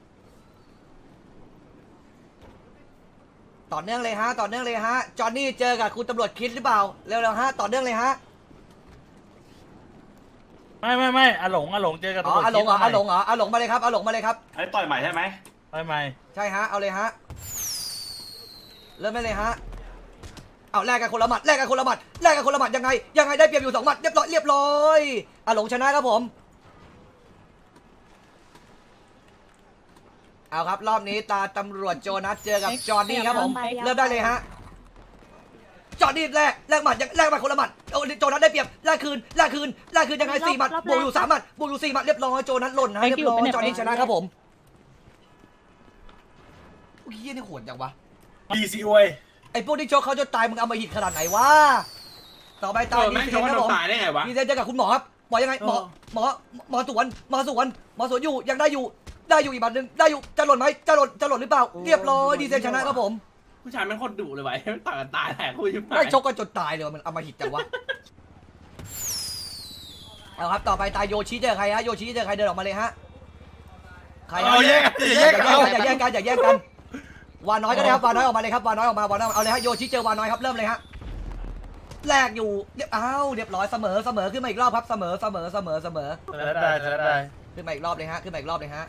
ต่อเนื่องเลยฮะต่อเนื่องเลยฮะจอห์นนี่เจอกับคุณตำรวจคิดหรือเปล่าเร็วๆฮะต่อเนื่องเลยฮะไม่ไม่ไม่อาหลงอาหลงเจอกับอ๋ออาหลงเหรออาหลงเหรออาหลงมาเลยครับอาหลงมาเลยครับไอ้ต่อยใหม่ใช่ไหมต่อยใหม่ใช่ฮะเอาเลยฮะเริ่มได้เลยฮะเอาแลกกันคนละหมัดแลกกันคนละหมัดแลกกันคนละหมัดยังไงยังไงได้เปรียบอยู่สองหมัดเรียบร้อยเรียบร้อยอาหลงชนะครับผมเอาครับรอบนี้ตาตำรวจโจนัสเจอกับจอห์นนี่ครับผมเริ่มได้เลยฮะจอห์นนี่แลกแลกหมัดยังแลกหมัดคนละหมัดโอ้โจนัสได้เปรียบแลกคืนแลกคืนแลกคืนยังไงสี่หมัดบวกอยู่สามหมัดบวกอยู่สี่หมัดเรียบร้อยโจนัสหล่นนะเรียบร้อยจอห์นนี่ชนะครับผมอุ้ยเฮียนี่โหดจังวะดีซีอวยไอ้พวกที่ชกเขาจะตายมึงเอามาหิดขนาดไหนวะต่อไปตาดีเซนครับผมดีเซนเจอกับคุณหมอครับหมอยังไงหมอหมอหมอสวนหมอสวนหมอสวนอยู่ยังได้อยู่ได้อยู่อีกบัตรหนึ่งได้อยู่จะหล่นไหมจะหล่นจะหล่นหรือเปล่าเรียบร้อยดีเซนชนะครับผมผู้ชายมันโคตรดุเลยไว้ต่างกันตายแหละคุยไม่ชกกันจนตายเลยมันเอามาหิดจังวะเอาครับต่อไปตายโยชิเจอใครฮะโยชิเจอใครเดินออกมาเลยฮะใครเอาแยกกันแยกกันอย่าแย่งกันอย่าแย่งกันวานน้อยก็ได้ครับวานน้อยออกมาเลยครับวานน้อยออกมาวานน้อยเอาเลยฮะโยชิเจอวานน้อยครับเริ่มเลยฮะแลกอยู่เรียบอ้าวเรียบร้อยเสมอเสมอขึ้นมาอีกรอบครับเสมอเสมอเสมอเสมอได้ได้ได้ขึ้นมาอีกรอบเลยฮะขึ้นมาอีกรอบเลยฮะ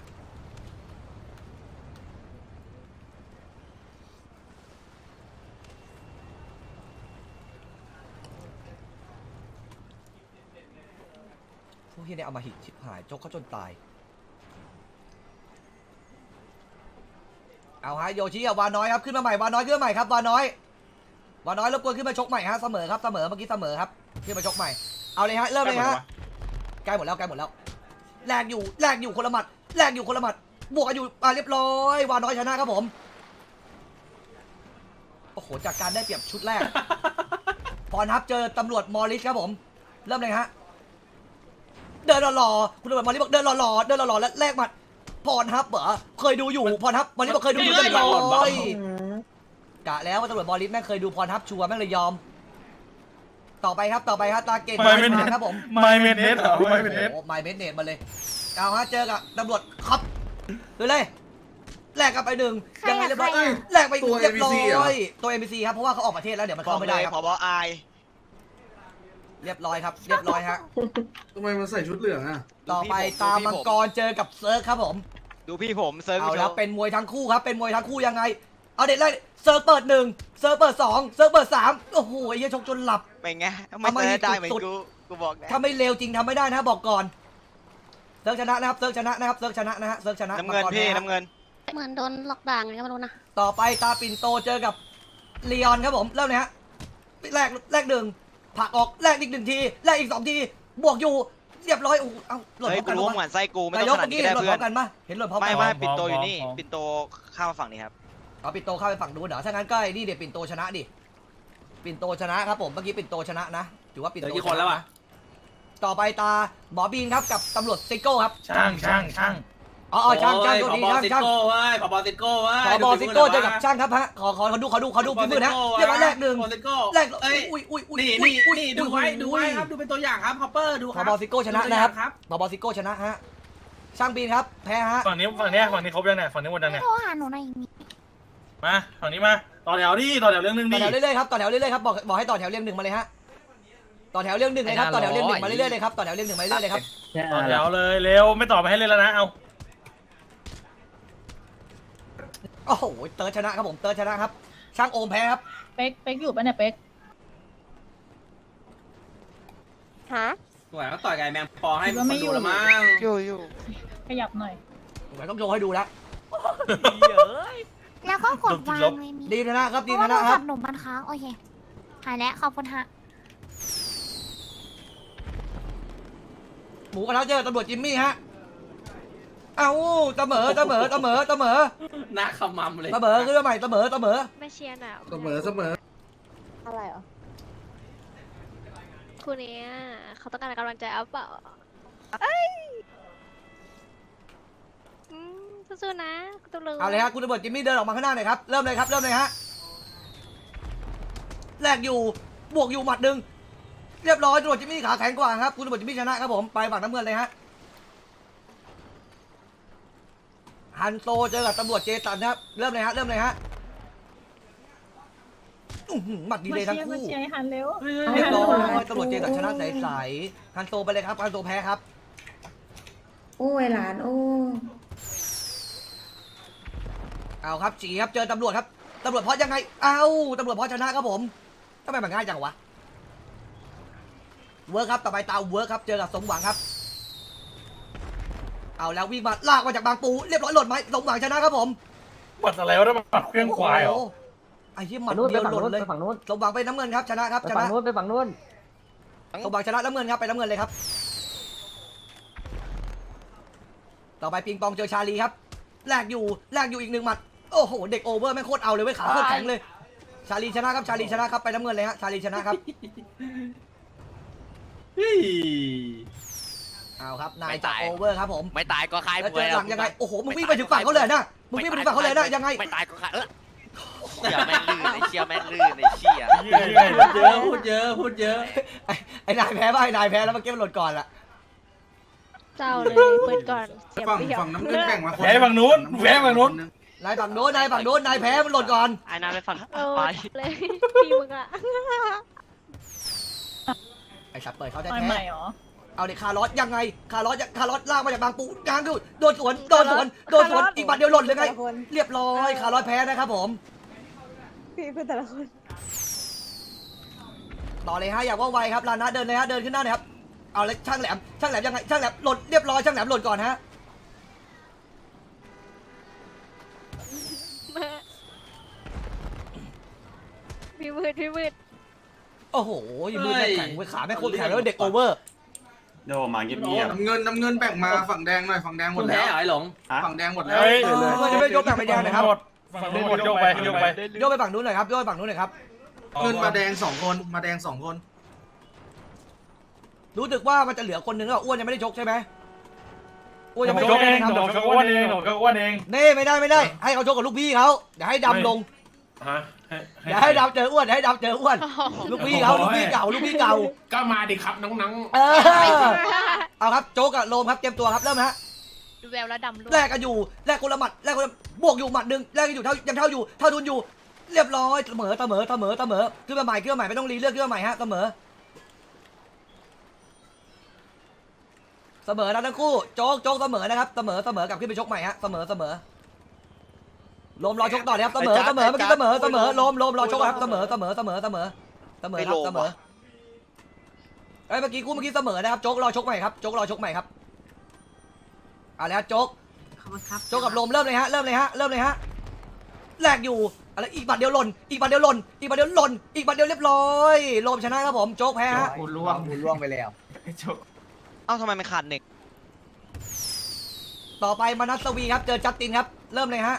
พวกที่เนี่ยเอามาหิดชิบหายจกเขาจนตายเอาฮะโยชิกับวานน้อยครับขึ้นมาใหม่วานน้อยขึ้นมาใหม่ครับวานน้อยวานน้อยรบกวนขึ้นมาชกใหม่ฮะเสมอครับเสมอเมื่อกี้เสมอครับขึ้นมาชกใหม่เอาเลยฮะเริ่มเลยฮะใกล้หมดแล้วใกล้หมดแล้วแลกอยู่แลกอยู่คนละหมัดแลกอยู่คนละหมัดบวกกันอยู่อ่าเรียบร้อยวานน้อยชนะครับผมโอ้โหจากการได้เปรียบชุดแรกพรทับเจอตำรวจมอริสครับผมเริ่มเลยฮะเดินหล่อๆคุณตำรวจมอริสบอกเดินหล่อๆเดินหล่อๆแล้วแลกหมัดพรทับเหรอเคยดูอยู่พรทับมอริสบอกเคยดูอยู่เรียบร้อยกะแล้วว่าตำรวจมอริสแม่งเคยดูพรทับชัวร์แม่งเลยยอมต่อไปครับต่อไปครับตาเกตมาครับผมไม่เมนเนสเหรอไม่เมนเนสโอ้ไม่เมนเนสมาเลยเอาฮะเจอกับตำรวจครับดูเลยแลกกันไปหนึ่งยังไงเรียบร้อยแลกไปอีกเรียบร้อยตัว เอ็ม บี ซี ครับเพราะว่าเขาออกประเทศแล้วเดี๋ยวมันเข้าไม่ได้ครับผบ.อายเรียบร้อยครับเรียบร้อยฮะทำไมมันใส่ชุดเหลืองอ่ะต่อไปตามมังกรเจอกับเซิร์ฟครับผมดูพี่ผมเซิร์ฟเอาแล้วเป็นมวยทั้งคู่ครับเป็นมวยทั้งคู่ยังไงเอาเด็ดเลยเซิร์ฟเปิดหนึ่งเซิร์ฟเปิดสองเซิร์ฟเปิดสามโอ้โหไอ้เหี้ยชกจนหลับเป็นไงไม่เซิร์ฟได้เหมือนกูกูบอกนะถ้าไม่เร็วจริงทำไม่ได้นะบอกก่อนเซิร์ฟชนะนะครับเซิร์ฟชนะนะครับเซิร์ฟชนะนะฮะเซิร์ฟชนะน้ำเงินพี่น้ำเงินเหมือนโดนหลอกด่างไงก็ไม่รู้นะต่อไปตาปิ่นโตเจอกับลีออนครับผมเริ่มเลยฮะแรกแรกหนึ่งผลักออกแรกอีกหนึ่งทีแรกอีกสองทีบวกอยู่เรียบร้อยอู้เอาหล่นเฮ้ยพร้อมกูกันรู้เหมือนไส้กูไม่นายต้อก งขเมื่นาดอกี้นี้เห็ได้นหล่นพเพื่ร้ออน มกันปะเห็นหล่นพร้อมกัไม่นไม่ปิ่นโตอยู่นี่ปิ่นโตข้ามมาฝั่งนี้ครับเอาปิ่นโตเข้าไปฝั่งนู้นเหรอถ้างั้นก็ไอ้นี่เดี๋ยวปิ่นโตชนะดิปิ่นโตชนะครับผมเมื่อกี้ปิ่นโตชนะนะถือว่าปิ่นโตกี่คนแล้วอะต่อไปตาหมอบีนครับกับตำรวจซิโก้ครับช่างช่างช่างอ๋อช่างช่างตัวนี้ผบช่างซิช่างโก้เว้ยผบซิโก้เว้ยผบซิโก้เจอกับช่างครับฮะขอขอเขาดูเขาดูเขาดูฝีมือนะเรียบร้อยแรกหนึ่งผบซิโก้แรกเอ้ยอุ้ยอุ้ยอุ้ยนี่อุ้ยนี่อุ้ยนี่ดูไว้ดูไว้ครับดูเป็นตัวอย่างครับฮอปเปอร์ดูคผรับบซิโก้ชนะนะครับผบซิโก้ชนะฮะช่างบีนครับแพ้ฮะฝั่งนี้ฝั่งนี้ฝั่งนี้ครบยังเนี่ยฝั่งนี้หมดยังเนี่ยโทรหาหนูหน่อยมีมาฝั่งนี้มาต่อแถวดิต่อแถวเรื่องนึงต่ดิอแถวเรื่อยๆครับต่อแถวเรื่อยๆครับบอกบอกให้ต่อแถวเรียงหนึ่งมาเลยฮะต่อแถวเรียงหนึ่งเลยครับต่อแถวเรียงหนึ่งมาเรื่อยๆเลยครับต่อแถวเรียงหนึ่งมาเรื่อยๆเลยครับต่อแถวเลยเร็วไม่ต่อไปให้เล่นแล้วนะเอาโอ้โหเติร์ดชนะครับผมเติร์ดชนะครับช่างโอมแพ้ครับเป๊กเป๊กอยู่ปะเนี่ยเป๊กฮะสวยเขาต่อยไก่แมงปอให้คนดูละมั้งอยู่อยู่ขยับหน่อยผมต้องโชว์ให้ดูแล้วแล้วก็กดวางเลยมีดีนะนะครับเพดีราะว่านะโทรคศัรับพท์หนูมันค้างโอเคหายแล้วขอบคุณฮะหมูกระทะเจอตำรวจจิมมี่ฮะเอ้าเสมอเสมอเสมอเสมอหน้าขมำเลยเสมอขึ้นมาใหม่เสมอเสมอไม่เชียร์หนาวเสมอเสมออะไรเหรอคู่นี้เขาต้องการกำลังใจเอาเปล่าสู้ๆนะคุณตำรวจเอาเลยฮะคุณตำรวจจิมมี่เดินออกมาข้างหน้าหน่อยครับเริ่มเลยครับเริ่มเลยฮะแรกอยู่บวกอยู่หมัดหนึ่งเรียบร้อยตำรวจจิมมี่ขาแข็งกว่าครับคุณตำรวจจิมมี่ชนะครับผมไปฝั่งน้ำเงินเลยฮะฮันโซเจอกับตำรวจเจสันครับเริ่มเลยฮะเริ่มเลยฮะอื้อหือหมัดดีเลยทั้งมาคู่เชียร์ให้หันเร็วเรียบร้อยตำรวจเจสันชนะใสๆฮันโซไปเลยครับฮันโซแพ้ครับโอ้ยหลานโอ้เอาครับจีครับเจอตำรวจครับตำรวจเพราะยังไงเอาตำรวจเพราะชนะครับผมทำไมมันง่ายจังวะเวิร์คครับต่อไปตาเวิร์คครับเจอกับสมหวังครับเอาแล้ววิ่งมาลากมาจากบางปูเรียบร้อยหล่นไหมสมหวังชนะครับผมหมดอะไรวะได้มาเครื่องควายเหรอไอ้ที่หมัดเดียวหล่นเลยฝั่งนู้นสมหวังไปน้ำเงินครับชนะครับชนะฝั่งนู้นไปฝั่งนู้นสมหวังชนะน้ำเงินครับไปน้ำเงินเลยครับต่อไปปิงปองเจอชาลีครับแลกอยู่แลกอยู่อีกหนึ่งหมัดโอ้โหเด็กโอเวอร์ไม่โคตรเอาเลยเว้ยขาโคตรแข็งเลยชาลีชนะครับชาลีชนะครับไปน้ำเงินเลยฮะชาลีชนะครับเอาครับนายจากโอเวอร์ครับผมไม่ตายก็คลายแล้วเจอหลังยังไงโอ้โหมึงวิ่งไปถึงฝั่งเขาเลยนะมึงวิ่งไปถึงฝั่งเขาเลยนะยังไงไม่ตายก็คลายเออเชี่ยแม่งลื่นไอ้เชี่ยแม่งลื่นไอ้เชี่ยพูดเยอะพูดเยอะพูดเยอะไอ้ไอ้นายแพ้ป่ะไอ้นายแพ้แล้วเมื่อกี้มันหล่นก่อนละเจ้าเลยเปิดก่อนเสียฝั่งเปรียบฝั่งน้ำเงินแบ่งมาคนแพ้ฝั่งนู้นแพ้ฝั่งนู้นนายฝั่งโน้นนายฝั่งโน้นนายแพ้มันหล่นก่อนไอ้นาไปฝั่งเออไปเลยพี่มึงอะไอ้สัตว์เปิดเขาแท้ใหม่หรอๆเอาเด็กคาร์ลอสยังไงคาร์ลอสคาร์ลอสลากมาจากบางปูกลางคือโดนสวนโดนสวนโดนสวนอีกบัตรเดียวหล่นเลยไงเรียบร้อยคาร์ลอสแพ้นะครับผมพี่เป็นแต่ละคนต่อเลยฮะอยากว่าไวครับลานะเดินเลยฮะเดินขึ้นหน้าเลยครับเอาเลยช่างแหลมช่างแหลมยังไงช่างแหลมหล่นเรียบร้อยช่างแหลมหล่นก่อนฮะพี่มืดพี่มืดโอ้โหมือแม่แข็งมือขาแม่โคตรแข็งแล้วเด็กโอเวอร์โดมาเงียบน้ำเงินน้ำเงินแบ่งมาฝั่งแดงหน่อยฝั่งแดงหมคุดณแล้แพ้วเหรอไอ้หลงฝั่งแดงหมดแล้วเฮ้ยเออจะไม่ยกแบบไปแดงหน่อยครับฝั่งนู้นหมดโยกไปโยกไปโยกไปฝั่งนู้นหน่อยครับโยกไปฝั่งนู้นหน่อยครับเงินมาแดงสองคนมาแดงสองคนรู้สึกว่ามันจะเหลือคนหนึ่งอ่ะอ้วนยังไม่ได้ชกใช่ไหมอ้วนยังไม่โยชกกเองนะครับโดดเขาอ้วนเองโดดเขาอ้วนเองนี่ไม่ได้ไม่ได้ให้เขาชกกับลูกพี่เขาเดี๋ยวให้ดำลงฮะเดี๋ยวให้ดำเจออ้วนเดี๋ยวให้ดำเจออ้วนลูกพี่เขาลูกพี่เก่าลูกพี่เก่าก็มาดิครับน้องเออเอาครับโจ๊กกับโลมครับเตรียมตัวครับเริ่มฮะดูแววแล้วดำลูกแลกกันอยู่แลกคนละหมัดแลกคนละบวกอยู่หมัดหนึ่งแลกกันอยู่เท่ายังเท่าอยู่เท่าทุนอยู่เรียบร้อยเสมอเสมอเสมอเสมอขึ้นมาใหม่ขึ้นมาใหม่ไม่ต้องรีเลือกขึ้นมาใหม่ฮะเสมอเสมอนะทั้งคู่โจ๊กโจ๊กเสมอนะครับเสมอเสมอกลับขึ้นไปชกใหม่ฮะเสมอเสมอลมรอชกต่อเลยครับเสมอเสมอเมื่อกี้เสมอเสมอลมลมรอชกครับเสมอเสมอเสมอเสมอเสมอครับเสมอไอ้เมื่อกี้คู่เมื่อกี้เสมอนะครับโจ๊กรอชกใหม่ครับโจ๊กรอชกใหม่ครับเอาแล้วโจ๊กโจ๊กกับลมเริ่มเลยฮะเริ่มเลยฮะเริ่มเลยฮะแลกอยู่อะไรอีกบัตรเดียวหล่นอีกบัตรเดียวหล่นอีกบัตรเดียวหล่นอีกบัตรเดียวเรียบร้อยลมชนะครับผมโจ๊กแพ้ฮะคุณล่วงคุณล่วงไปแล้วเอ้าทำไมมันขาดหนึ่งต่อไปมานัสวีครับเจอจัสตินครับเริ่มเลยฮะ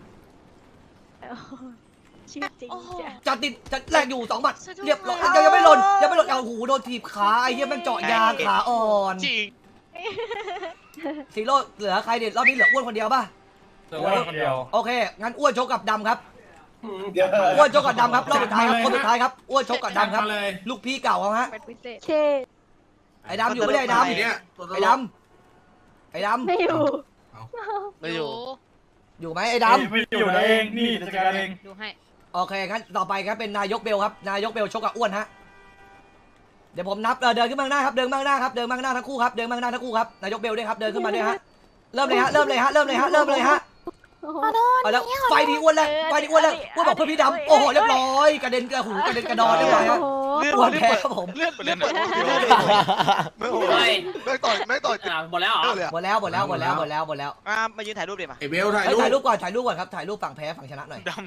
ชื่อจริงจ้ะจัสตินจะแลกอยู่สองบัตรเรียบร้อยยังยังไม่หล่นยังไม่หล่นเอาหูโดนถีบขาไอ้เหี้ยมันเจาะยางขาอ่อนจริงซีโร่เหลือใครเด็ดรอบนี้เหลืออ้วนคนเดียวป่ะๆอ้วนคนเดียวโอเคงั้นอ้วนชกกับดำครับอ้วนชกกับดำครับรอบสุดท้ายครับคนสุดท้ายครับอ้วนชกกับดำครับลูกพี่เก่าเขาฮะเป็นพิเศษไอ้ดำอยู่ไม่ได้ไอ้ดำเนี่ยไอ้ดำไอ้ดำไม่อยู่ไม่อยู่อยู่ไหมไอ้ดไม่อยู่เองนี่จัดการเองดูให้ำโอเคงั้นต่อไปครับเป็นนายกเบลครับนายกเบลชกกับอ้วนฮะเดี๋ยวผมนับเออเดินขึ้นมาข้างหน้าครับเดินมาข้างหน้าครับเดินมาข้างหน้าทั้งคู่ครับเดินมาข้างหน้าทั้งคู่ครับนายกเบลด้วยครับเดินขึ้นมาด้วยฮะเริ่มเลยฮะเริ่มเลยฮะเริ่มเลยฮะเริ่มเลยฮะเอาแล้วไฟดีอ้วนแล้วไฟดีอ้วนแล้วอ้วนบอกเพื่อพี่ดำโอ้โหเรียบร้อยกระเด็นกระหูกระเด็นกระดอนเรียบร้อยฮะอ้วนแพ้ครับผมเลือดเลือดเฮ้ยไม่ต่อยไม่ต่อยอ่าหมดแล้วเหรอหมดแล้วหมดแล้วหมดแล้วหมดแล้วหมดแล้วอ่ามายืนถ่ายรูปดิมาไอเบลถ่ายเฮ้ยรูปถ่ายรูปก่อนถ่ายรูปก่อนครับถ่ายรูปฝั่งแพ้ฝั่งชนะหน่อยด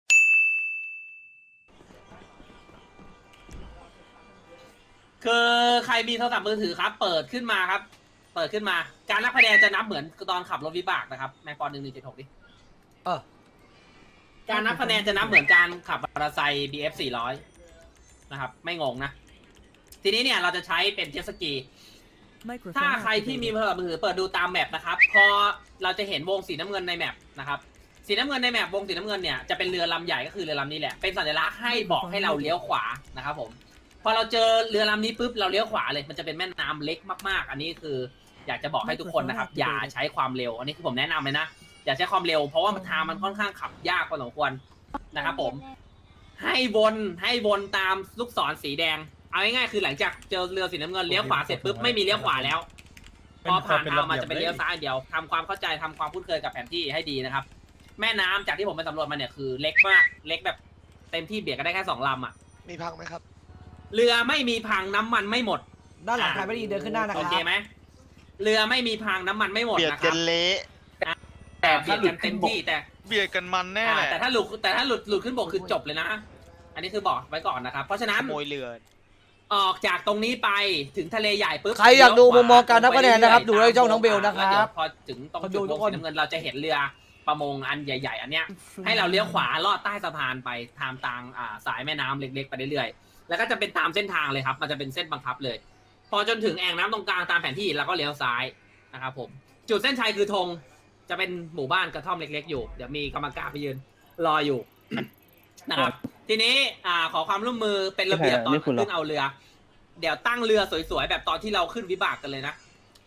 คือใครมีโทรศัพท์มือถือครับ เปิดขึ้นมาครับ เปิดขึ้นมา การนับคะแนนจะนับเหมือนตอนขับรถวิบากนะครับแมงปอนหนึ่งหนึ่งเจ็ดหกดิเออการนับคะแนนจะนับเหมือนการขับมอเตอร์ไซค์ บี เอฟ สี่ร้อยนะครับ ไม่งงนะ ทีนี้เนี่ยเราจะใช้เป็นเจ็ตสกี ถ้าใครที่มีโทรศัพท์มือถือเปิดดูตามแมปนะครับ พอเราจะเห็นวงสีน้ำเงินในแมปนะครับ สีน้ำเงินในแมปวงสีน้ำเงินเนี่ยจะเป็นเรือลำใหญ่ก็คือเรือลำนี้แหละ เป็นสัญลักษณ์ให้บอกให้เราเลี้ยวขวานะครับผม พอเราเจอเรือลำนี้ปุ๊บเราเลี้ยวขวาเลย มันจะเป็นแม่น้ำเล็กมากๆ อันนี้คืออยากจะบอกให้ทุกคนนะครับ อย่าใช้ความเร็ว อันนี้คือผมแนะนำเลยนะ อย่าใช้ความเร็ว เพราะว่าทางมันค่อนข้างขับยากพอสมควรนะครับผม ให้วนให้วนตามลูกศรสีแดง เอาง่ายๆคือหลังจากเจอเรือสีน้ำเงินเลี้ยวขวาเสร็จปุ๊บไม่มีเลี้ยวขวาแล้ว พอผ่านทางมาจะเป็นเลี้ยวซ้ายเดียวทำความเข้าใจทำความคุ้นเคยกับแผนที่ให้ดีนะครับ แม่น้ำจากที่ผมไปสำรวจมาเนี่ยคือเล็กมาก เล็กแบบเต็มที่เบียดกันได้แค่สองลำอ่ะมีพังไหมครับเรือไม่มีพังน้ำมันไม่หมดด้านหลังใครไม่ดีเดินขึ้นหน้านะคโอรับเคไหมเรือไม่มีพังน้ำมันไม่หมดเบียดนะคกัรับนเละแต่เบียดกันเต็มที่แต่เบียดกันมันแน่อ่าแหละแต่ถ้าหลุดแต่ถ้าหลุดหลุดขึ้นบกคือจบเลยนะ อันนี้คือบอกไว้ก่อนนะครับ เพราะฉะนั้นขโมยเรือออกจากตรงนี้ไปถึงทะเลใหญ่ปุ๊บใครอยากดูมุมมองการนับคะแนนนะครับดูในช่องน้องเบลนะคแล้วเดี๋รัยวบพอถึงตรงคนจุดูดทุวกงคนสีน้ำเงินเราจะเห็นเรือประมงอันใหญ่ ๆ อันเนี้ยให้เราเลี้ยวขวาลอดใต้สะพานไปตามทางอ่าสายแม่น้ำเล็กๆไปเรื่อยๆแล้วก็จะเป็นตามเส้นทางเลยครับมันจะเป็นเส้นบังคับเลย พอจนถึงแอ่งน้ำตรงกลางตามแผนที่เราก็เลี้ยวซ้ายนะครับผมจุดเส้นชัยคือธงจะเป็นหมู่บ้านกระท่อมเล็กๆอยู่เดี๋ยวมีกรรมการไปยืนรออยู่ นะครับทีนี้อ่าขอความร่วมมือเป็นระเบียบตอนขึ้นเอาเรือ เดี๋ยวตั้งเรือสวยๆแบบตอนที่เราขึ้นวิบากกันเลยนะ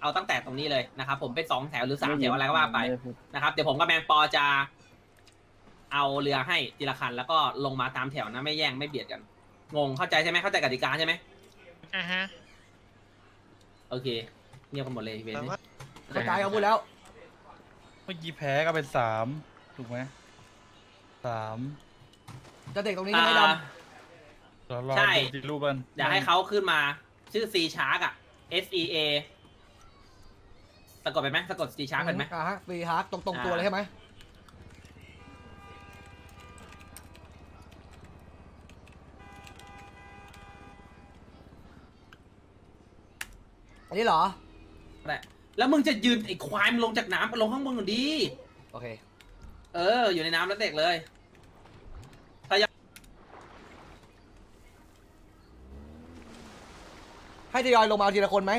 เอาตั้งแต่ตรงนี้เลยนะครับผมเป็นสองแถวหรือสามแถวอะไรก็ว่าไปนะครับเดี๋ยวผมกับแมงปอจะเอาเรือให้ทีละคันแล้วก็ลงมาตามแถวนะไม่แย่งไม่เบียดกันงงเข้าใจใช่ไหมเข้าใจกติกาใช่ไหมอ่าฮะโอเคเงียบกันหมดเลยเวนนี่กระจายเขาพูดแล้วเมื่อกี้แพ้ก็เป็นสามถูกไหมสามจะเด็กตรงนี้ใช่ไหมดำใช่รูปมันอยากให้เขาขึ้นมาชื่อ C Shark อ่ะ S E A สะกดไปไหมสะกด C Shark เป็นไหมอ่าฮะฟรีฮาร์กตรงตรงตัวเลยใช่ไหมอันนี้เหรอแล้วมึงจะยืนไอ้ควายมันลงจากน้ำลงข้างบนก่อนดีโอเคเอออยู่ในน้ำแล้วเด็กเลยให้ทยอยลงมาทีละคนไหม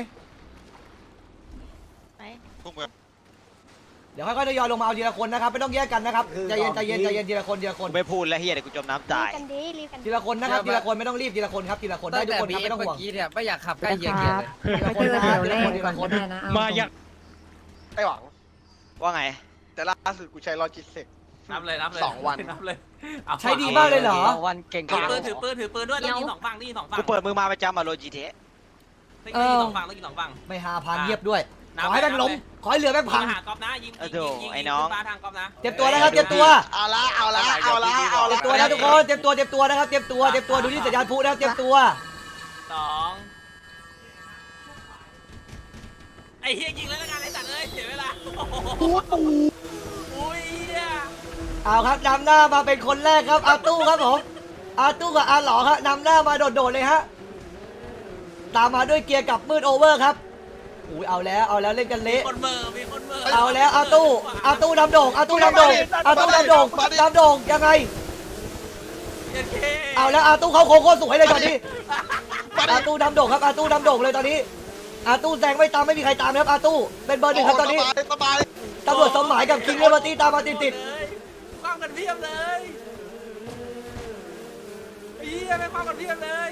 เดี๋ยวค่อยๆทยอยลงมาเอาทีละคนนะครับไม่ต้องแยกกันนะครับใจเย็นใจเย็นใจเย็นทีละคนทีละคนไม่พูดแล้วเฮียเดี๋ยวกูจมน้ำตายทีละคนนะครับทีละคนไม่ต้องรีบทีละคนครับทีละคนได้ทุกคนครับไม่ต้องห่วงเนี่ยไม่อยากขับใกล้เคียงเลยทีละคนนะครับทีละคนทีละคนมาอยากไอ้หวังว่าไงแต่ล่าสุดกูใช้ลอจิสเซ็กนับเลยนับเลยสองวันนับเลยใช้ดีมากเลยเหรอวันเก่งถือปืนถือปืนถือปืนด้วยต้องยิงสองฝั่งนี่สองฝั่งกูเปิดมือมาประจำอะโลจิเทสต้องยิงสองฝั่งต้องยิงสองฝั่งไม่หาพันเงียบด้วยขอให้แม่งล้มขอให้เรือแม่งพังหากอบนะยิงยิงยิงไอ้น้องทางกอบนะเตรียมตัวนะครับเตรียมตัวเอาละเอาละเอาละเอาละเตรียมตัวนะทุกคนเตรียมตัวเตรียมตัวนะครับเตรียมตัวเตรียมตัวดูที่สัญญาณพูนะครับเตรียมตัวสองไอ้เฮียยิงแล้วกันไอ้สัตว์เลยเสียเวลาอุ้ยเอาครับนำหน้ามาเป็นคนแรกครับอาตู้ครับผมอาตู้กับอาหลอครับนำหน้ามาโดดๆเลยฮะตามมาด้วยเกียร์กับมืดโอเวอร์ครับอุ้ยเอาแล้วเอาแล้วเล่นกันเละคนเมอร์มีคนเมอร์เอาแล้วอาตู้อาตู้นำโด่งอาตู้นำโด่งอาตู้นำโด่งนำโด่งยังไงเอาแล้วอาตู้เขาโค้งโคตรสวยเลยตอนนี้อาตู้นำโด่งครับอาตู้นำโด่งเลยตอนนี้อาตู้แซงไม่ตามไม่มีใครตามครับอาตู้เป็นเบอร์หนึ่งครับตอนนี้ตำรวจสมหมายกับคิงเลเวอร์ตี้ตามมาติดติดคว้างกันเพียบเลยพี่ไม่คว้างกันเพียบเลย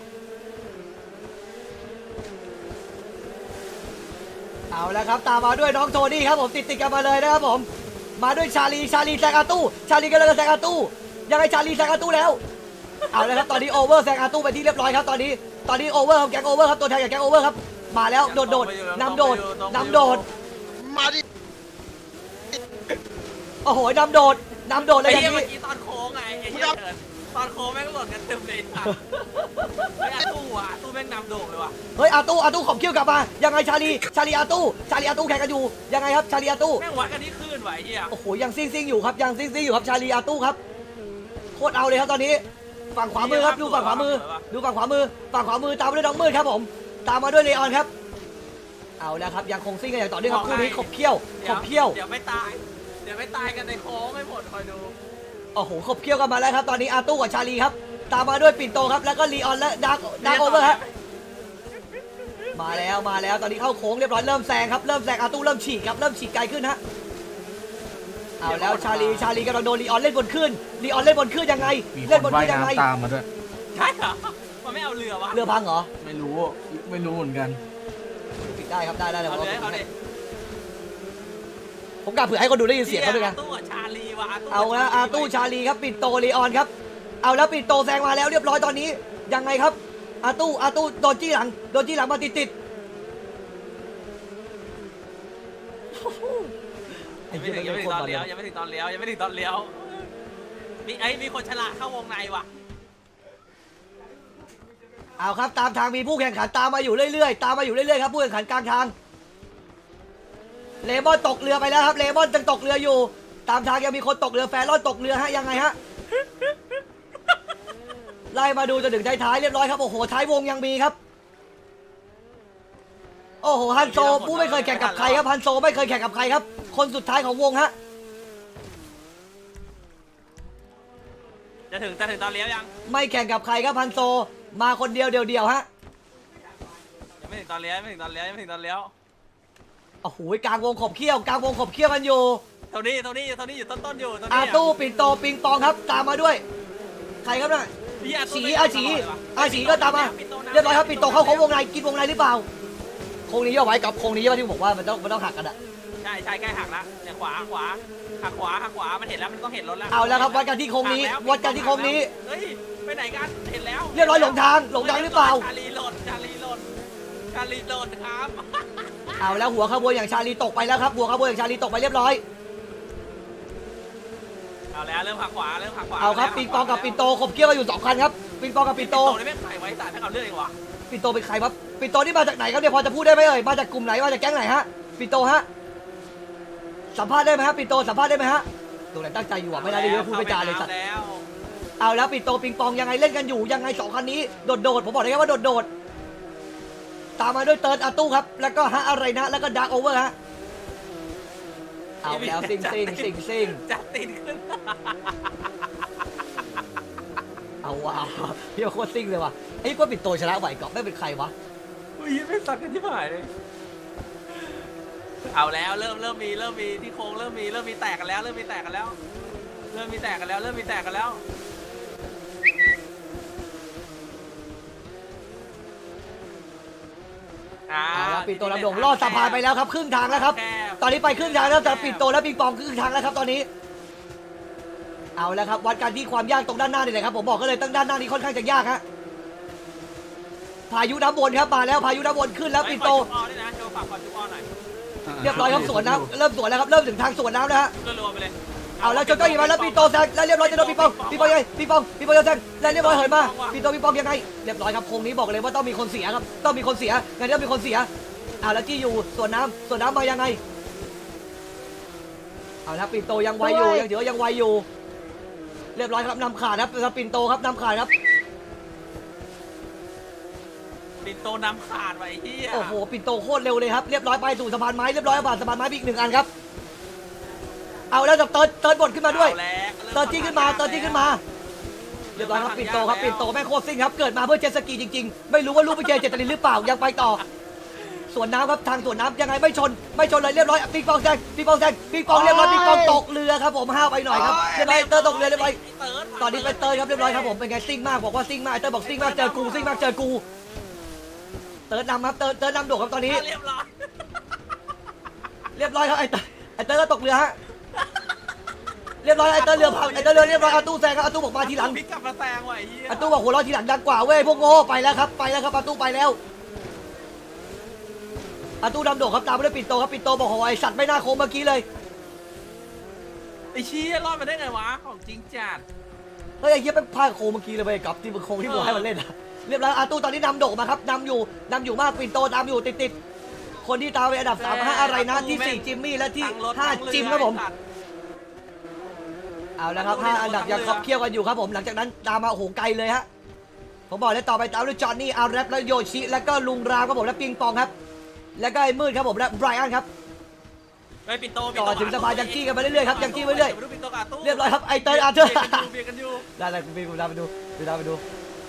เอาแล้วครับตามมาด้วยน้องโทนี่ครับผมติดติดกันมาเลยนะครับผมมาด้วยชาลีชาลีแซงอาตู้ชาลีกันเลยแซงอาตู้ยังไงชาลีแซงอาตู้แล้วเอาแล้วครับตอนนี้โอเวอร์แซงอาตู้ไปที่เรียบร้อยครับตอนนี้ตอนนี้โอเวอร์ครับแก๊งโอเวอร์ครับตัวแทนจากแก๊งโอเวอร์ครับมาแล้วโดดโดดนำโดดนำโดดมาดิโอ้โหนำโดดนำโดดเลยอย่างนี้เมื่อกี้ตอนโค้งไงไอ้เหี้ยตอนโค้งแม่งหล่นกันเต็มเลยค่ะไอ้อาตู้อ่ะตู้แม่งนำโด่งเลยว่ะเฮ้ยอาตู้อาตู้ขอบเขี้ยวกลับมายังไงชาลีชาลีอาตู้ชาลีอาตู้แข่งกันอยู่ยังไงครับชาลีอาตู้แม่งวัดกันที่คลื่นไหวเหี้ยโอ้โหยังซิ่งซิ่งอยู่ครับยังซิ่งซิ่งอยู่ครับชาลีอาตู้ครับโคตรเอาเลยครับตอนนี้ฝั่งขวามือครับดูฝั่งขวามือดูฝั่งขวามือฝั่งขวามือตามมาด้วยน้องมืดครับผมตามมาด้วยเลออนครับเอาแล้วครับยังคงซิ่งกันอย่างต่อเนื่องครับคู่นี้ขบเขี้ยวขบเขี้ยวเดี๋ยวไม่ตายเดี๋ยวไม่ตายกันในโค้งไม่หมดคอยดูโอ้โหขบเขี้ยวกันมาแล้วครับตอนนี้อาตู้กับชาลีครับตามมาด้วยปิ่นโตครับแล้วก็ลีออนและดาร์กดาร์กโอเวอร์ฮะมาแล้วมาแล้วตอนนี้เข้าโค้งเรียบร้อยเริ่มแซงครับเริ่มแซงอาตู้เริ่มฉีกครับเริ่มฉีกไกลขึ้นฮะเอาแล้วชาลีชาลีกำลังโดนลีออนเล่นบนขึ้นลีออนเล่นบนขึ้นยังไงเล่นบนขึ้นยังไงตามมาด้วยใช่เหรอมันไม่เอาเรือวะเรือพังเหรอไม่รู้ไม่รู้เหมือนกันได้ครับได้ได้เลยเอาเลยเอาเลยผมกะเผื่อให้คนดูได้ยินเสียงเขาด้วยกันอาตู้ชาลีวะเอาละอาตู้ชาลีครับปิดโตลีออนครับเอาแล้วปิดโตแซงมาแล้วเรียบร้อยตอนนี้ยังไงครับอาตู้อาตู้โดนจี้หลังโดนจี้หลังมาติดติดยังไม่ถึงยังไม่ถึงตอนเลี้ยวยังไม่ถึงตอนเลี้ยวยังไม่ถึงตอนเลี้ยวมีไอ้มีคนฉลาดเข้าวงในว่ะเอาครับตามทางมีผู้แข่งขันตามมาอยู่เรื่อยๆตามมาอยู่เรื่อยๆครับผู้แข่งขันกลางทางเลมอนตกเรือไปแล้วครับเลมอนยังตกเรืออยู่ตามทางยังมีคนตกเรือแฟรอนตกเรือฮะยังไงฮะไล่มาดูจนถึงท้ายๆเรียบร้อยครับโอ้โหท้ายวงยังมีครับโอ้โหฮันโซผู้ไม่เคยแข่งกับใครครับฮันโซไม่เคยแข่งกับใครครับคนสุดท้ายของวงฮะจะถึงจะถึงตอนเลี้ยวยังไม่แข่งกับใครครับฮันโซมาคนเดียวเดียวๆฮะยังไม่ถึงตอนเลี้ยวไม่ถึงตอนเลี้ยวไม่ถึงตอนเลี้ยวโอ้โหกลางวงขบเขี้ยวกลางวงขบเขี้ยวกันอยู่เท่านี้เท่านี้เท่านี้อยู่ต้นๆอยู่อาตู้ปิ่นโตปิงปองครับตามมาด้วยใครครับน่ะสีอาฉีอาฉีก็ตามมาเรียบร้อยครับปิ่นโตเข้าของวงในกินวงในหรือเปล่าโค้งนี้ย่อไว้กับโค้งนี้ใช่ไหมที่บอกว่ามันต้องมันต้องหักกันอะใช่ใช่ใกล้หักแล้วเนี่ยขวาขวาหักขวาหักขวามันเห็นแล้วมันต้องเห็นรถแล้วเอาแล้วครับวัดกันที่โค้งนี้วัดกันที่โค้งนี้เฮ้ยไปไหนกันเห็นแล้วเรียบร้อยหลงทางหลงทางหรือเปล่าชาลีหล่นชาลีหล่นชาลีหล่นครับเอาแล้วหัวขบวนอย่างชาลีตกไปแล้วครับหัวขบวนอย่างชาลีตกไปเรียบร้อยเอาแล้วเริ่มหักขวาเริ่มหักขวาเอาครับปิงปองกับปินโตขบเคี้ยวกันอยู่สองคันครับปิงปองกับปินโตนี่ไม่ใส่ไว้สารให้เขาเลือกเองวะปินโตเป็นใครครับปินโตนี่มาจากไหนครับเนี่ยพอจะพูดได้ไหมเอ่ยมาจากกลุ่มไหนมาจากแก๊งไหนฮะปินโตฮะสัมภาษณ์ได้ไหมฮะปินโตสัมภาษณ์ได้ไหมฮะตัวไหนตั้งใจอยู่อ่ะไม่ได้เลยพูดไม่จาเลยสัตว์เอาแล้วปินโตปิงปองยังไงเล่นกันอยู่ยังไงสองคันนี้โดดโดดผมบอกเลยครับว่าโดดโดดตามมาด้วยเติร์ดอาตู้ครับแล้วก็ฮะอะไรนะแล้วก็ดาร์กโอเวอร์ฮะเอาแล้วซิงซิงซิงซิงจัดติดขึ้นเอาว่ะพี่โคตรซิงเลยว่ะไอ้ก็ปิดโตชนะไหวก่อนไม่เป็นใครวะอุ้ยไม่สักกันที่ผ่านเลยเอาแล้วเริ่มเริ่มมีเริ่มมีที่โค้งเริ่มมีเริ่มมีแตกกันแล้วเริ่มมีแตกกันแล้วเริ่มมีแตกกันแล้วเริ่มมีแตกกันแล้วเอาละปิดโตลำดงลอดสะพานไปแล้วครับครึ่งทางแล้วครับตอนนี้ไปครึ่งทางแล้วแต่ปิดโตและปิงปองครึ่งทางแล้วครับตอนนี้เอาแล้วครับวัดกันที่ความยากตรงด้านหน้านี่แหละครับผมบอกก็เลยตั้งด้านหน้านี้ค่อนข้างจะยากฮะพายุน้ำวนครับมาแล้วพายุน้ำวนขึ้นแล้วปิดโตเรียบร้อยครับสวนน้ำเริ่มสวนแล้วครับเริ่มถึงทางสวนน้ำแล้วฮะเอาแล้วจนก็อีกมาแล้วปิดโตแซงแล้วเรียบร้อยจะโดนปิงปองปิงปองยังไงปิงปองปิงปองจะแซงแล้วเรียบร้อยเหินมาปิงโตปิงปองยังไงเรียบร้อยครับโค้งนี้บอกเลยว่าต้องมีคนเสียครับต้องมีคนเสียงานนี้ต้องมีคนเสียเอาแล้วจี้อยู่สวนน้ำสวนน้ำมายังไงเอาแล้วปิงโตยังไวอยู่ยังเดี๋ยวยังไวอยู่เรียบร้อยครับนำขาดครับปินโตครับนำขาดครับปินโตน้ำขาดไว้ที่โอ้โหปินโตโคตรเร็วเลยครับเรียบร้อยไปสู่สะพานไม้เรียบร้อยผ่านสะพานไม้อีกหนึ่งอันครับเอาแล้วจับเติร์ดเติร์ดบดขึ้นมาด้วยเติร์ดจี้ขึ้นมาเติร์ดจี้ขึ้นมาเรียบร้อยครับปินโตครับปินโตแม่โคตรซิ่งครับเกิดมาเพื่อเจ็ตสกีจริงๆไม่รู้ว่าลูกพี่เจเจตลินหรือเปล่ายังไปต่อสวนน้ำครับทางสวนน้ำยังไงไม่ชนไม่ชนเลยเรียบร้อยปิงปองแซงปิงปองแซงปิงปองเรียบร้อยปิงปองตกเรือครับผมห้าวไปหน่อยครับเรียบร้อยเติร์ดตกเรือเรียบร้อยตอนนี้ไปเติร์ดครับเรียบร้อยครับผมเป็นไงซิ่งมากบอกว่าซิ่งมากเติร์ดบอกซิ่งมากเจอกูซิ่งมากเจอกูเติร์ดนำครับเติร์ดเติร์ดนำโดดครับตอนนี้เรียบร้อยเรียบร้อยครับไอ้เติร์ดไอ้เติร์ดก็ตกเรือฮะเรียบร้อยไอ้เติร์ดเรือพังไอ้เติร์ดเรือเรียบร้อยอาตู้แซงครับอาตู้บอกมาทีหลังพิกกลับมาแซงไว้อาตู้บอกหัวเราะทีหลังดังกว่าเว้ยพวกโง่ไปแล้วครับไปแล้วครับอาตู้ไปแล้วอาตู้ดำโดดครับตามไปด้วยปิ่นโตครับปิ่นโตบอกโอ้ยสัตว์ไม่น่าโค้งเมื่อกี้เลยไอ้ชี้รอดมาได้ไงวะของจริงจัดเฮ้ยไอ้เหี้ยเป็นพลาดโค้งเมื่อกี้เลยไปกับที่มันโค้งที่บอกให้มันเล่นอะเรียบร้อยอาตู้ตอนนี้นำโดดมาครับนำอยู่นำอยู่มากปิ่นโตตามอยู่ติดๆคนที่ตามไปอันดับสามห้าอะไรนะที่สี่จิมมี่และที่ห้าจิมครับผมเอาแล้วครับห้าอันดับยังครบเคี่ยวกันอยู่ครับผมหลังจากนั้นตามมาโอ้โหไกลเลยฮะผมบอกเลยต่อไปตามด้วยจอห์นนี่อาร์แรปและโยชิแล้วก็ลุงรามครับผมและปิงปองครับแล้วก็ไอ้มืดครับผมและไบรอันครับไปปิ่นโตต่อถึงสบายยังกี้กันไปเรื่อยๆครับยังกี้ไปเรื่อยเรียบร้อยครับไอเตอร์อาร์เธอร์ได้เลยคุณพี่คุณดาวไปดูดูดาวไปดู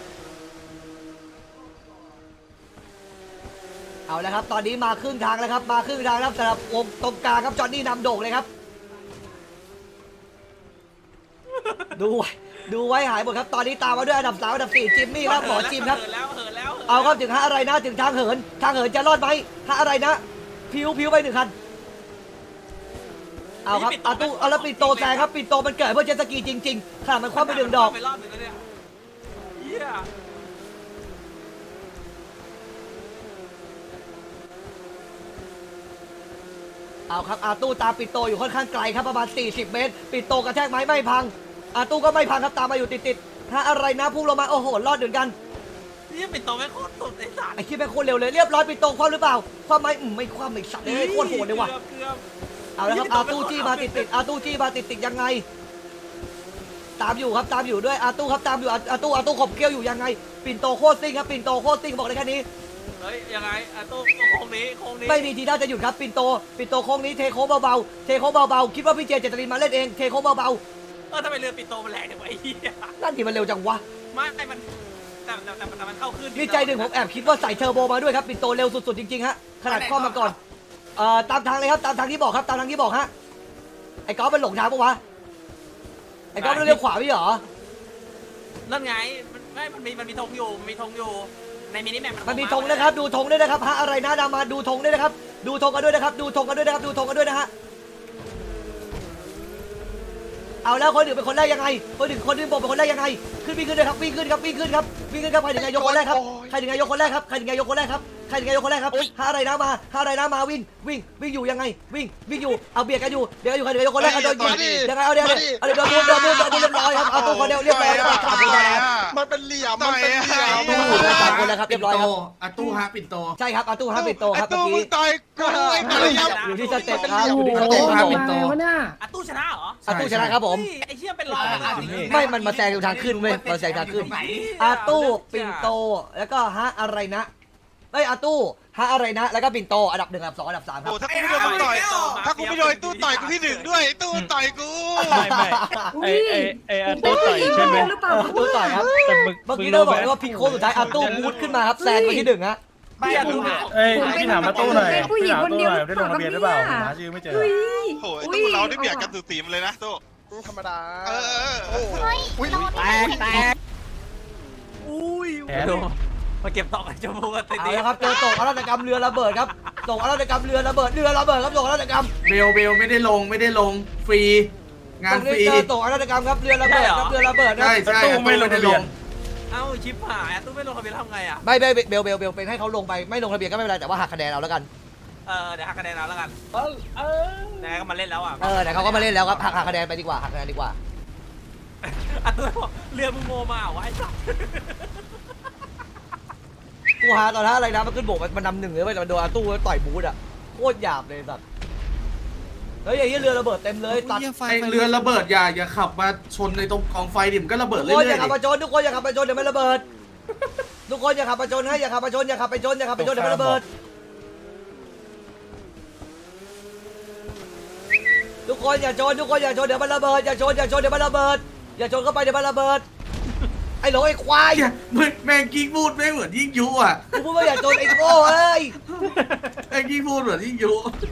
เอาแล้วครับตอนนี้มาครึ่งทางแล้วครับมาครึ่งทางแล้วสำหรับวงตรงกลางครับจอห์นนี่นำโด่งเลยครับดูไว้ดูไว้หายหมดครับตอนนี้ตามมาด้วยอันดับสามอันดับสี่จิมมี่และหมอจิมครับเอาครับถึงฮะอะไรนะถึงทางเหินทางเหินจะรอดไหมฮะอะไรนะพิวพิวไปหนึ่งคันเอาครับอาตู้เอาแล้วปิ่นโตแซงครับปิ่นโตมันเกิดเพื่อเจ็ตสกีจริงๆขนาดมันคว้าไปหนึ่งดอกเอาครับอาตู้ตามปิ่นโตอยู่ค่อนข้างไกลครับประมาณสี่สิบเมตรปิ่นโตกระแทกไม้ไม่พังอาตู้ก็ไม่พังครับตามมาอยู่ติดๆฮะอะไรนะพุ่งลงมาโอ้โหรอดเหมือนกันนี่ปิ่นโตไม่โคตรสุดไอ้สัตว์ไอ้คิดเป็นโคตรเร็วเลยเรียบร้อยปิ่นโตคว่ำหรือเปล่าคว่ำไหมไม่คว่ำไม่สัตว์เลยโคตรโหดเลยว่ะเอาแล้วครับอาตู้จี้มาติดๆอาตู้จี้มาติดๆยังไงตามอยู่ครับตามอยู่ด้วยอาตู้ครับตามอยู่อาตู้อาตู้ขบเกี้ยวอยู่ยังไงปิ่นโตโคตรซิ่งครับปิ่นโตโคตรซิ่งบอกเลยแค่นี้เฮ้ยยังไงอาตู้โค้งนี้โค้งนี้ไม่มีทีท่าจะหยุดครับปิ่นโตปิ่นโตโค้งนี้เทโค้งเบาๆเทโค้งเบาๆคิดว่าพี่เจเจตรินมาเล่นเองเทโค้งเบาๆเออทำไมเรือปิ่นโตมันแรงจังวะไอ้เหี้ยนั่นที่มันเร็วจังวะไม่ไม่มันแต่แต่แต่แต่มันเข้าขึ้นนี่ใจหนึ่งผมแอบคิดว่าใส่เทอร์โบมาด้วยครับปิ่นโตเร็วสุดๆจริงๆฮะขนาดข้อมาก่อนเอ่อตามทางเลยครับตามทางที่บอกครับตามทางที่บอกฮะไอ้ก๊อฟมันหลงทางปะวะไอ้ก๊อฟมันเลี้ยวขวาไม่เหรอนั่นไงมันไม่มันมีมันมีธงอยู่มีธงอยู่ในมินิแมปมันมีธงนะครับดูธงด้วยนะครับฮะอะไรนะดามาดูธงด้วยนะครับดูธงกันด้วยนะครับดูธงกันด้วยนะครับดูธงกันด้วยนะฮะเอาแล้วคนหนึ่งเป็นคนแรกยังไงคนหนึ่งคนหนึ่งบอกเป็นคนแรกยังไงขึ้นวิ่งขึ้นเลยครับวิ่งขึ้นครับวิ่งขึ้นครับวิ่งขึ้นครับใครถึงนายกคนแรกครับใครถึงนายกคนแรกครับใครถึงนายกคนแรกครับใครถึงนายกคนแรกครับฮะอะไรนะมาฮะอะไรนะมาวิ่งวิ่งวิ่งอยู่ยังไงวิ่งวิ่งอยู่เอาเบียดกันอยู่เบียดกันอยู่ใครถึงนายกคนแรกเอาโดนยิงยังไงเอาเดี๋ยวเอาเดี๋ยวโดนโดนโดนโดนเรียบร้อยครับเอาตัวคนเดียวเรียบร้อยครับขับไปแล้วมันเป็นเหลี่ยมมันเป็นเหลี่ยมตู้สามคนแล้วครับเรียบร้อยครับอาตู้ฮะปิ่นโตใช่ครับอาตู้ฮะปิ่นโตครับเมื่อตู้กี้มึงต่อยกูไอ้ตัวยับอยู่ที่สเต็ปครับอยู่ที่สอาเต็ตู้ปฮะครับปิ่นโตอาตู้ชนะเหรออาตู้ชนะครับผมไอ้เชี่ยเป็นรองไม่มันมาแซงอยู่ทางขึ้นเว้ยมาแซงทางขึ้นอาตู้ปิ่นโตแล้วก็ฮะอะไรนะเอ้ยอาตู้ฮะอะไรนะแล้วก็ปิ่นโตอันดับหนึ่งอันดับสองอันดับสามครับโอ้ถ้ากูไม่โดนมึงต่อยถ้ากูไม่โดนตู้ต่อยกูที่หนึ่งด้วยตู้ต่อยกูไม่ไม่ไอไอไออันตู้ต่อยใช่ไหมอาตู้ต่อยครับแต่มึงเมื่อกี้เราบอกว่าพิงโค้งสุดท้ายอาตู้บูทขึ้นมาครับแซงไปที่หนึ่งฮะไม่อาตู้เอ้ยพี่ถามมาตู้หน่อยพี่ถามตู้หน่อยได้ลงทะเบียนหรือเปล่าหาชื่อไม่เจอโอ้ยตู้เราได้เบียดกันสุดสีมเลยนะตู้ธรรมดาเออโอ้ยแตกแตกอุ้ยแผลมาเก็บตอกไอ้จมูกกันติดเอาละครับเจอตกอาราชกรรมเรือระเบิดครับตกอาราชกรรมเรือระเบิดเรือระเบิดครับตกอาราชกรรมเบลเบลไม่ได้ลงไม่ได้ลงฟรีงานฟรีเจอตกอาราชกรรมครับเรือระเบิดครับเรือระเบิดนะใช่ใช่ตู้ไม่ลงทะเบียนเอ้าชิปหายตู้ไม่ลงทะเบียนทำไงอ่ะไม่ไม่เบลเบลเบลเป็นให้เขาลงไปไม่ลงทะเบียนก็ไม่เป็นไรแต่ว่าหักคะแนนเอาแล้วกันเออเดี๋ยวหักคะแนนเอาแล้วกันเออเออไหนก็มาเล่นแล้วอ่ะเออแต่เขาก็มาเล่นแล้วครับหักหักคะแนนไปดีกว่าหักคะแนนดีกว่าอ่ะตู้บอกเรือมึงโมมาเหรอวะไอ้สัสกูหาตอนนั้นอะไรนะมันขึ้นโบกมันนำหนึ่งเลยไปแต่มันโดนอาตู้ต่อยบูธอ่ะโคตรหยาบเลยสัตว์เฮ้ยไอ้เรือระเบิดเต็มเลยตัดไอเรือระเบิดอย่าอย่าขับมาชนในตรงกองไฟดิมันก็ระเบิดทุกเรื่คนอยอย่าๆขับมาชนทุกคนอย่าขับมาชนเดี๋ยวมันระเบิดทุกคนอย่าขับมาชนให้อย่าขับมาชนอย่าขับไปชนอย่าขับไปชนเดี๋ยวมันระเบิดทุกคนอย่าชนทุกคนอย่าชนเดี๋ยวมันระเบิดอย่าชนอย่าชนเดี๋ยวมันระเบิดอย่าชนเข้าไปเดี๋ยวมันระเบิดไอ้หลงไอ้ควายแม่งกิ้งพูดไม่เหมือนยิ่งยุอ่ะกูพูดว่าอย่าชนไอ้โง่เอ้ยแม่งกิ้งพูดเหมือนยิ่งยุ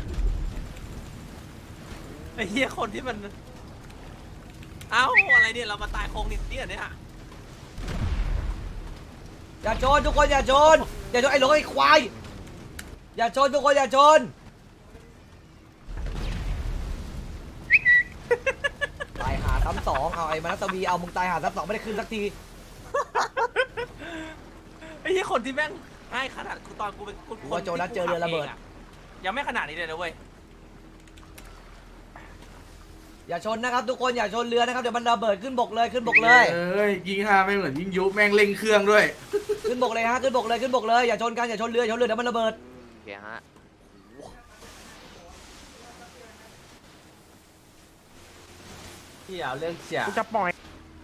ไอ้เหี้ยคนที่มันเอ้าอะไรเนี่ยเรามาตายโคงนิดเดียวเนี่ยอย่าชนทุกคนอย่าชนอย่าชนไอ้หลงไอ้ควายอย่าชนทุกคนอย่าชนตายหาซ้ำสองเอาไอ้มานัสวีเอามึงตายหาซ้ำสองไม่ได้ขึ้นสักทีไอ้เหี้ยคนที่แม่งให้ขนาดกูตอนกูเป็นคนว่าโจนัสเจอเรือระเบิดยังไม่ขนาดนี้เลยนะเว้ยอย่าชนนะครับทุกคนอย่าชนเรือนะครับเดี๋ยวมันระเบิดขึ้นบกเลยขึ้นบกเลยเอ้ยยิงฮาไม่เหมือนยิ่งยุแม่งเร่งเครื่องด้วยขึ้นบกเลยฮะขึ้นบกเลยขึ้นบกเลยอย่าชนกันอย่าชนเรืออย่าชนเรือเดี๋ยวมันระเบิดโอเคฮะที่เอาเรื่องเสียกูจะปล่อย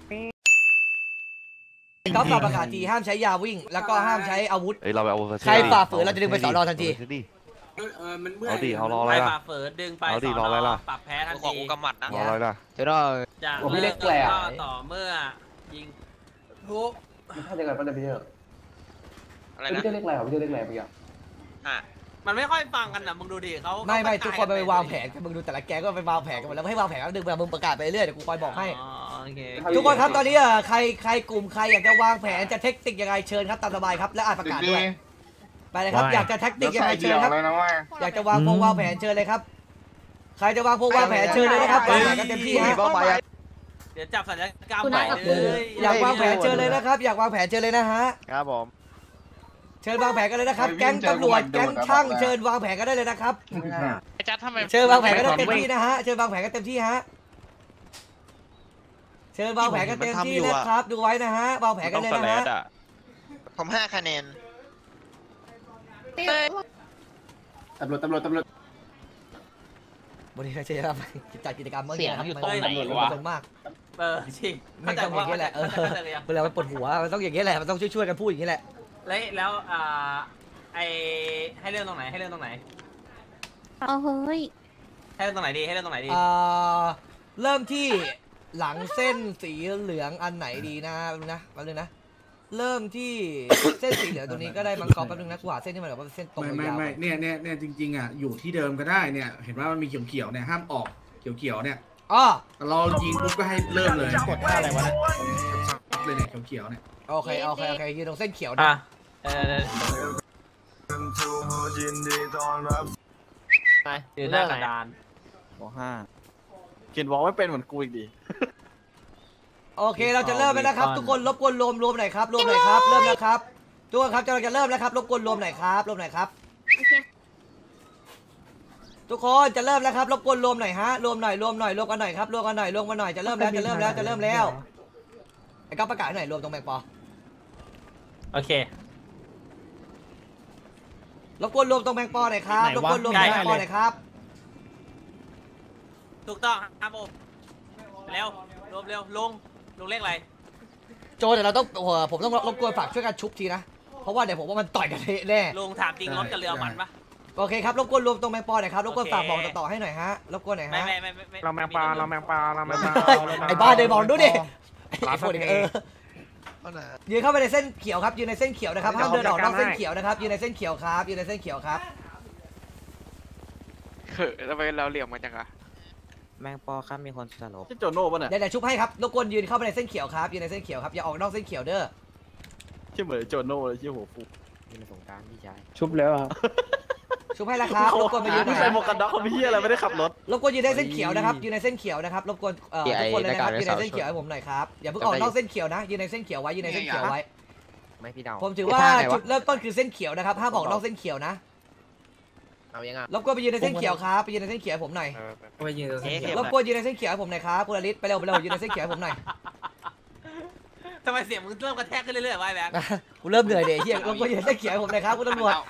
ก๊อฟประกาศทีห้ามใช้ยาวิ่งแล้วก็ห้ามใช้อาวุธเฮ้ยเราไปเอาใครฝ่าฝืนเราจะดึงไปสอนอทันทีเออมันเมื่อยเอาดิเอารออะไรไปล่ะฝ่าฝืนดึงไปเอาดิสรออะไรล่ะปรับแพ้ทันขอทีกูกำมัดนะรออะไรล่ะเจ้าได้จะเลิกก็ต่อเมื่อยิงทุกถ้าจะไงป้าเดพี่เจออะไรพี่นะเจอเล็กไรครับพี่เจอเล็กไรเมื่อกี้อ่ะมันไม่ค่อยฟังกันนะมึงดูดิเขาไม่ไม่ทุกคนไปวางแผนกันมึงดูแต่ละแกก็ไปวางแผนกันหมดแล้วให้วางแผนแล้วดึงไปมึงประกาศไปเรื่อยเดี๋ยวกูคอยบอกให้ทุกคนครับตอนนี้อ่ะใครใครกลุ่มใครอยากจะวางแผนจะเทคนิคยังไงเชิญครับตามสบายครับและอ่านประกาศด้วยไปเลยครับอยากจะแท็กติกยังไงเชิญครับอยากจะวางพงวางแผนเชิญเลยครับใครจะวางพงวางแผนเชิญเลยนะครับวางแผนกันเต็มที่ฮะเดี๋ยวจับสัญญากรรมใหม่เลยอยากวางแผนเชิญเลยนะครับอยากวางแผนเชิญเลยนะฮะครับผมเชิญวางแผนกันเลยนะครับแก๊งตำรวจแก๊งช่างเชิญวางแผนกันได้เลยนะครับไอ้จัดทำไมเชิญวางแผนกันได้เต็มที่นะฮะเชิญวางแผนกันเต็มที่ฮะเชิญวางแผนกันเต็มที่นะครับดูไว้นะฮะวางแผนกันเลยนะฮะผมห้าคะแนนตำรวจตำรวจตำรวจวันนี้เราจะทำจัดกิจกรรมเมื่อกี้ครับมันมันมากเออจริงมันต้องอย่างนี้แหละเออเวลามันปวดหัวมันต้องอย่างนี้แหละมันต้องช่วยๆกันพูดอย่างนี้แหละแล้วแล้วอ่าไอให้เรื่องตรงไหนให้เรื่องตรงไหนเอาเฮ้ยให้เรื่องตรงไหนดีให้เรื่องตรงไหนดีอ่าเริ่มที่หลังเส้นสีเหลืองอันไหนดีนะนะแป๊บนึงนะเริ่มที่เส้นสีเหลืองตรงนี้ก็ได้มังกรแป๊บนึงนะกูหาเส้นที่มันแบบว่าเส้นตรงไม่ไม่ยาวไม่เนี่ยเนี่ยเนี่ยจริงๆอ่ะอยู่ที่เดิมก็ได้เนี่ยเห็นว่ามันมีเขียวๆเนี่ยห้ามออกเขียวๆเนี่ยอ๋อเรายิงปุ๊บก็ให้เริ่มเลยกดท่าอะไรวะเนี่ยเลยเนี่ยเขียวๆเนี่ยโอเคโอเคโอเคยืนตรงเส้นเขียวอ่ะนะเออไปยืนหน้ากระดานวอห้าเขียนวอลไม่เป็นเหมือนกูอีกดิโอเคเราจะเริ่มแล้วนะครับ ทุกคนรบกวนรวมรวมหน่อยครับรวมหน่อยครับเริ่มแล้วครับทุกคนครับเราจะเริ่มแล้วครับรบกวนรวมหน่อยครับรวมหน่อยครับทุกคนจะเริ่มแล้วครับรบกวนรวมหน่อยฮะรวมหน่อยรวมหน่อยรวมกันหน่อยครับรวมกันหน่อยรวมกันหน่อยจะเริ่มแล้วจะเริ่มแล้วจะเริ่มแล้วไอ้ก้าวประกาศหน่อยรวมตรงแมงปอโอเครบกวนรวมตรงแมงปอหน่อยครับรบกวนรวมตรงแมงปอหน่อยครับถูกต้องครับผมเร็วรวมเร็วลุงลุงเลขอะไรโจเดี๋ยวเราต้องผมต้องรบกวนฝากช่วยกันชุบทีนะเพราะว่าเดี๋ยวผมว่ามันต่อยกันแน่ลุงถามจริงรถกับเรือมันปะโอเคครับรบกวนรวมตรงแมงปอหน่อยครับรบกวนฝากบอกต่อให้หน่อยฮะรบกวนหน่อยไม่ฮะไม่ไม่ไม่เราแมงปลาเราแมงปลาเราแมงปลาไอ้บ้าเดินมองดูดิร้านไอ้คนเทเออยืนเข้าไปในเส้นเขียวครับยืนในเส้นเขียวนะครับห้ามเดินออกนอกเส้นเขียวนะครับยืนในเส้นเขียวครับยืนในเส้นเขียวครับเฮ้ยทำไมเราเหลี่ยมมาจังอะแมงปอครับมีคนสลบที่โจโน่ป่ะเนี่ยเดี๋ยวเดี๋ยวชุบให้ครับรบกวนยืนเข้าไปในเส้นเขียวครับยืนในเส้นเขียวครับอย่าออกนอกเส้นเขียวเด้อชื่อเหมือนโจโน่เลยชื่อหัวฟูมีในสงการพี่ชายชุบแล้วครับชุบให้แล้วครับรบกวนไปยืนหน่ไม่อยใส่หมวกกันน็อกเขาพี่อะไรไม่ได้ขับรถรบกวนยืนในเส้นเขียวนะครับยืนในเส้นเขียวนะครับรบกวนเอ่อทุกคนเลยนะครับยืนในเส้นเขียวให้ผมหน่อยครับอย่าเพิ่งออกนอกเส้นเขียวนะยืนในเส้นเขียวไว้ยืนในเส้นเขียวไว้ไม่พี่เดาผมถือว่าจุดเริ่มต้นคือเส้นเขียวนะครับห้ามออกนอกเส้นเขียวนะเอายังไงรบกวนไปยืนในเส้นเขียวครับไปยืนในเส้นเขียวให้ผมหน่อยไปยืนตรงนี้รบกวนยืนในเส้นเขียวให้ผมหน่อยครับคุณอลิศไปเร็วไปเร็วยืนในเส้นเขียวให้ผมหน่อยทำไมเสียงมึงเริ่มกระแทกขึ้นเรื่อยๆวะไอ้แบงค์กูเริ่มเหนื่อยเดี๋ยวเฮียรบกวนยืนในเส้นเขียวให้ผมหน่อยครับคุณตำรวจ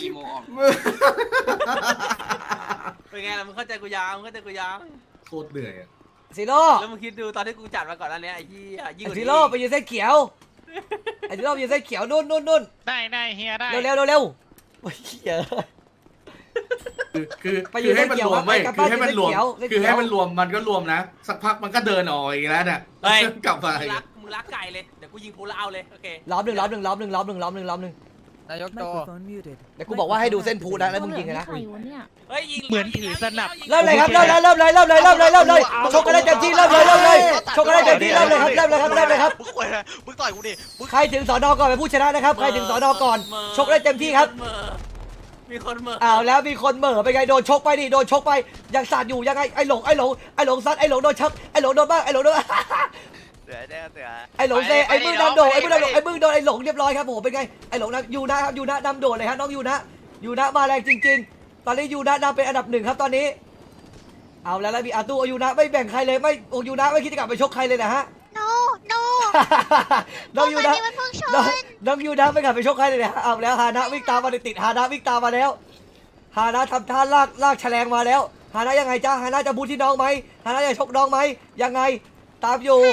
เป็นไงล่ะมึงเข้าใจกูยังมึงเข้าใจกูยังโคตรเหนื่อยอะซีโร่แล้วมึงคิดดูตอนที่กูจัดมาก่อนอันเนี้ยไอ้ที่ยิ่งกว่าซีนี้โร่ไปยืนเส้นเขียวไอ้ซีโร่ไปยืนเส้นเขียวนู่นนู่นนู่นได้ได้เฮียได้เร็วเร็วเร็วเร็วโอ้ยเหี้ยคือคือไปยืคืนอให้มันรวมเส้นเขียวไม่ครับคือให้มันรวมเส้นเขียวคือให้มันรวมมันก็รวมนะสักพักมันก็เดินออกอีกแล้วเนี่ยเฮ้ยกลับมามึอีงกรักมึงรักไก่เลยเดี๋ยวกูยิงพูแล้วเอาเลยโอเคล้อมหนึ่งล้อมหนึ่งล้อมหนึ่งล้อมหนึ่งล้อมหนึ่งล้อมหนึ่งนายกโจเดี๋ยวกูบอกว่าให้ดูเส้นพูนะแล้วมึงยิงนะเฮ้ยยิงเหมือนถือสนับเริ่มเลยครับเริ่มเลยเริ่มเลยเริ่มเลยเริ่มเลยเริ่มเลยชกกันได้เต็มที่เริ่มเลยเริ่มเลยชกกันได้เต็มที่เริ่มเลยครับเริ่มเลยครับเริ่มเลยครับมึงต่อยมึงต่อยกูดิใครถึงสอนอก่อนเป็นผู้ชนะนะครับใครถึงสอนอก่อนชกได้เต็มที่ครับมีคนเหม่ออ้าวแล้วมีคนเหม่อไปไงโดนชกไปดิโดนชกไปยังสาดอยู่ยังไงไอ้หลงไอ้หลงไอ้หลงซัดไอ้หลงโดนชักไอ้หลงโดนบ้างไอ้หลงโดนเสือเสือเสือไอ้หลงเซไอ้มือนำโดดไอ้มือนำโดดไอ้มือโดนไอ้หลงเรียบร้อยครับผมเป็นไงไอ้หลงนะยูนะครับยูนะนำโดดเลยฮะน้องยูนะยูนะมาแรงจริงๆตอนนี้ยูนะนำเป็นอันดับหนึ่งครับตอนนี้เอาแล้วแล้วมีอาตูยูนะไม่แบ่งใครเลยไม่โอยูนะไม่คิดจะกลับไปชกใครเลยนะฮะ no no น้องยูนะมันเพิ่งชนน้องน้องยูนะไม่กลับไปชกใครเลยนะเอาแล้วฮานะวิ่งตามมาติดๆฮานะวิ่งตามมาแล้วฮานะทำท่าลากลากแฉลงมาแล้วฮานะยังไงจ้าฮานะจะบูทที่น้องไหมฮานะจะชกน้องไหมยังไงตามอยู่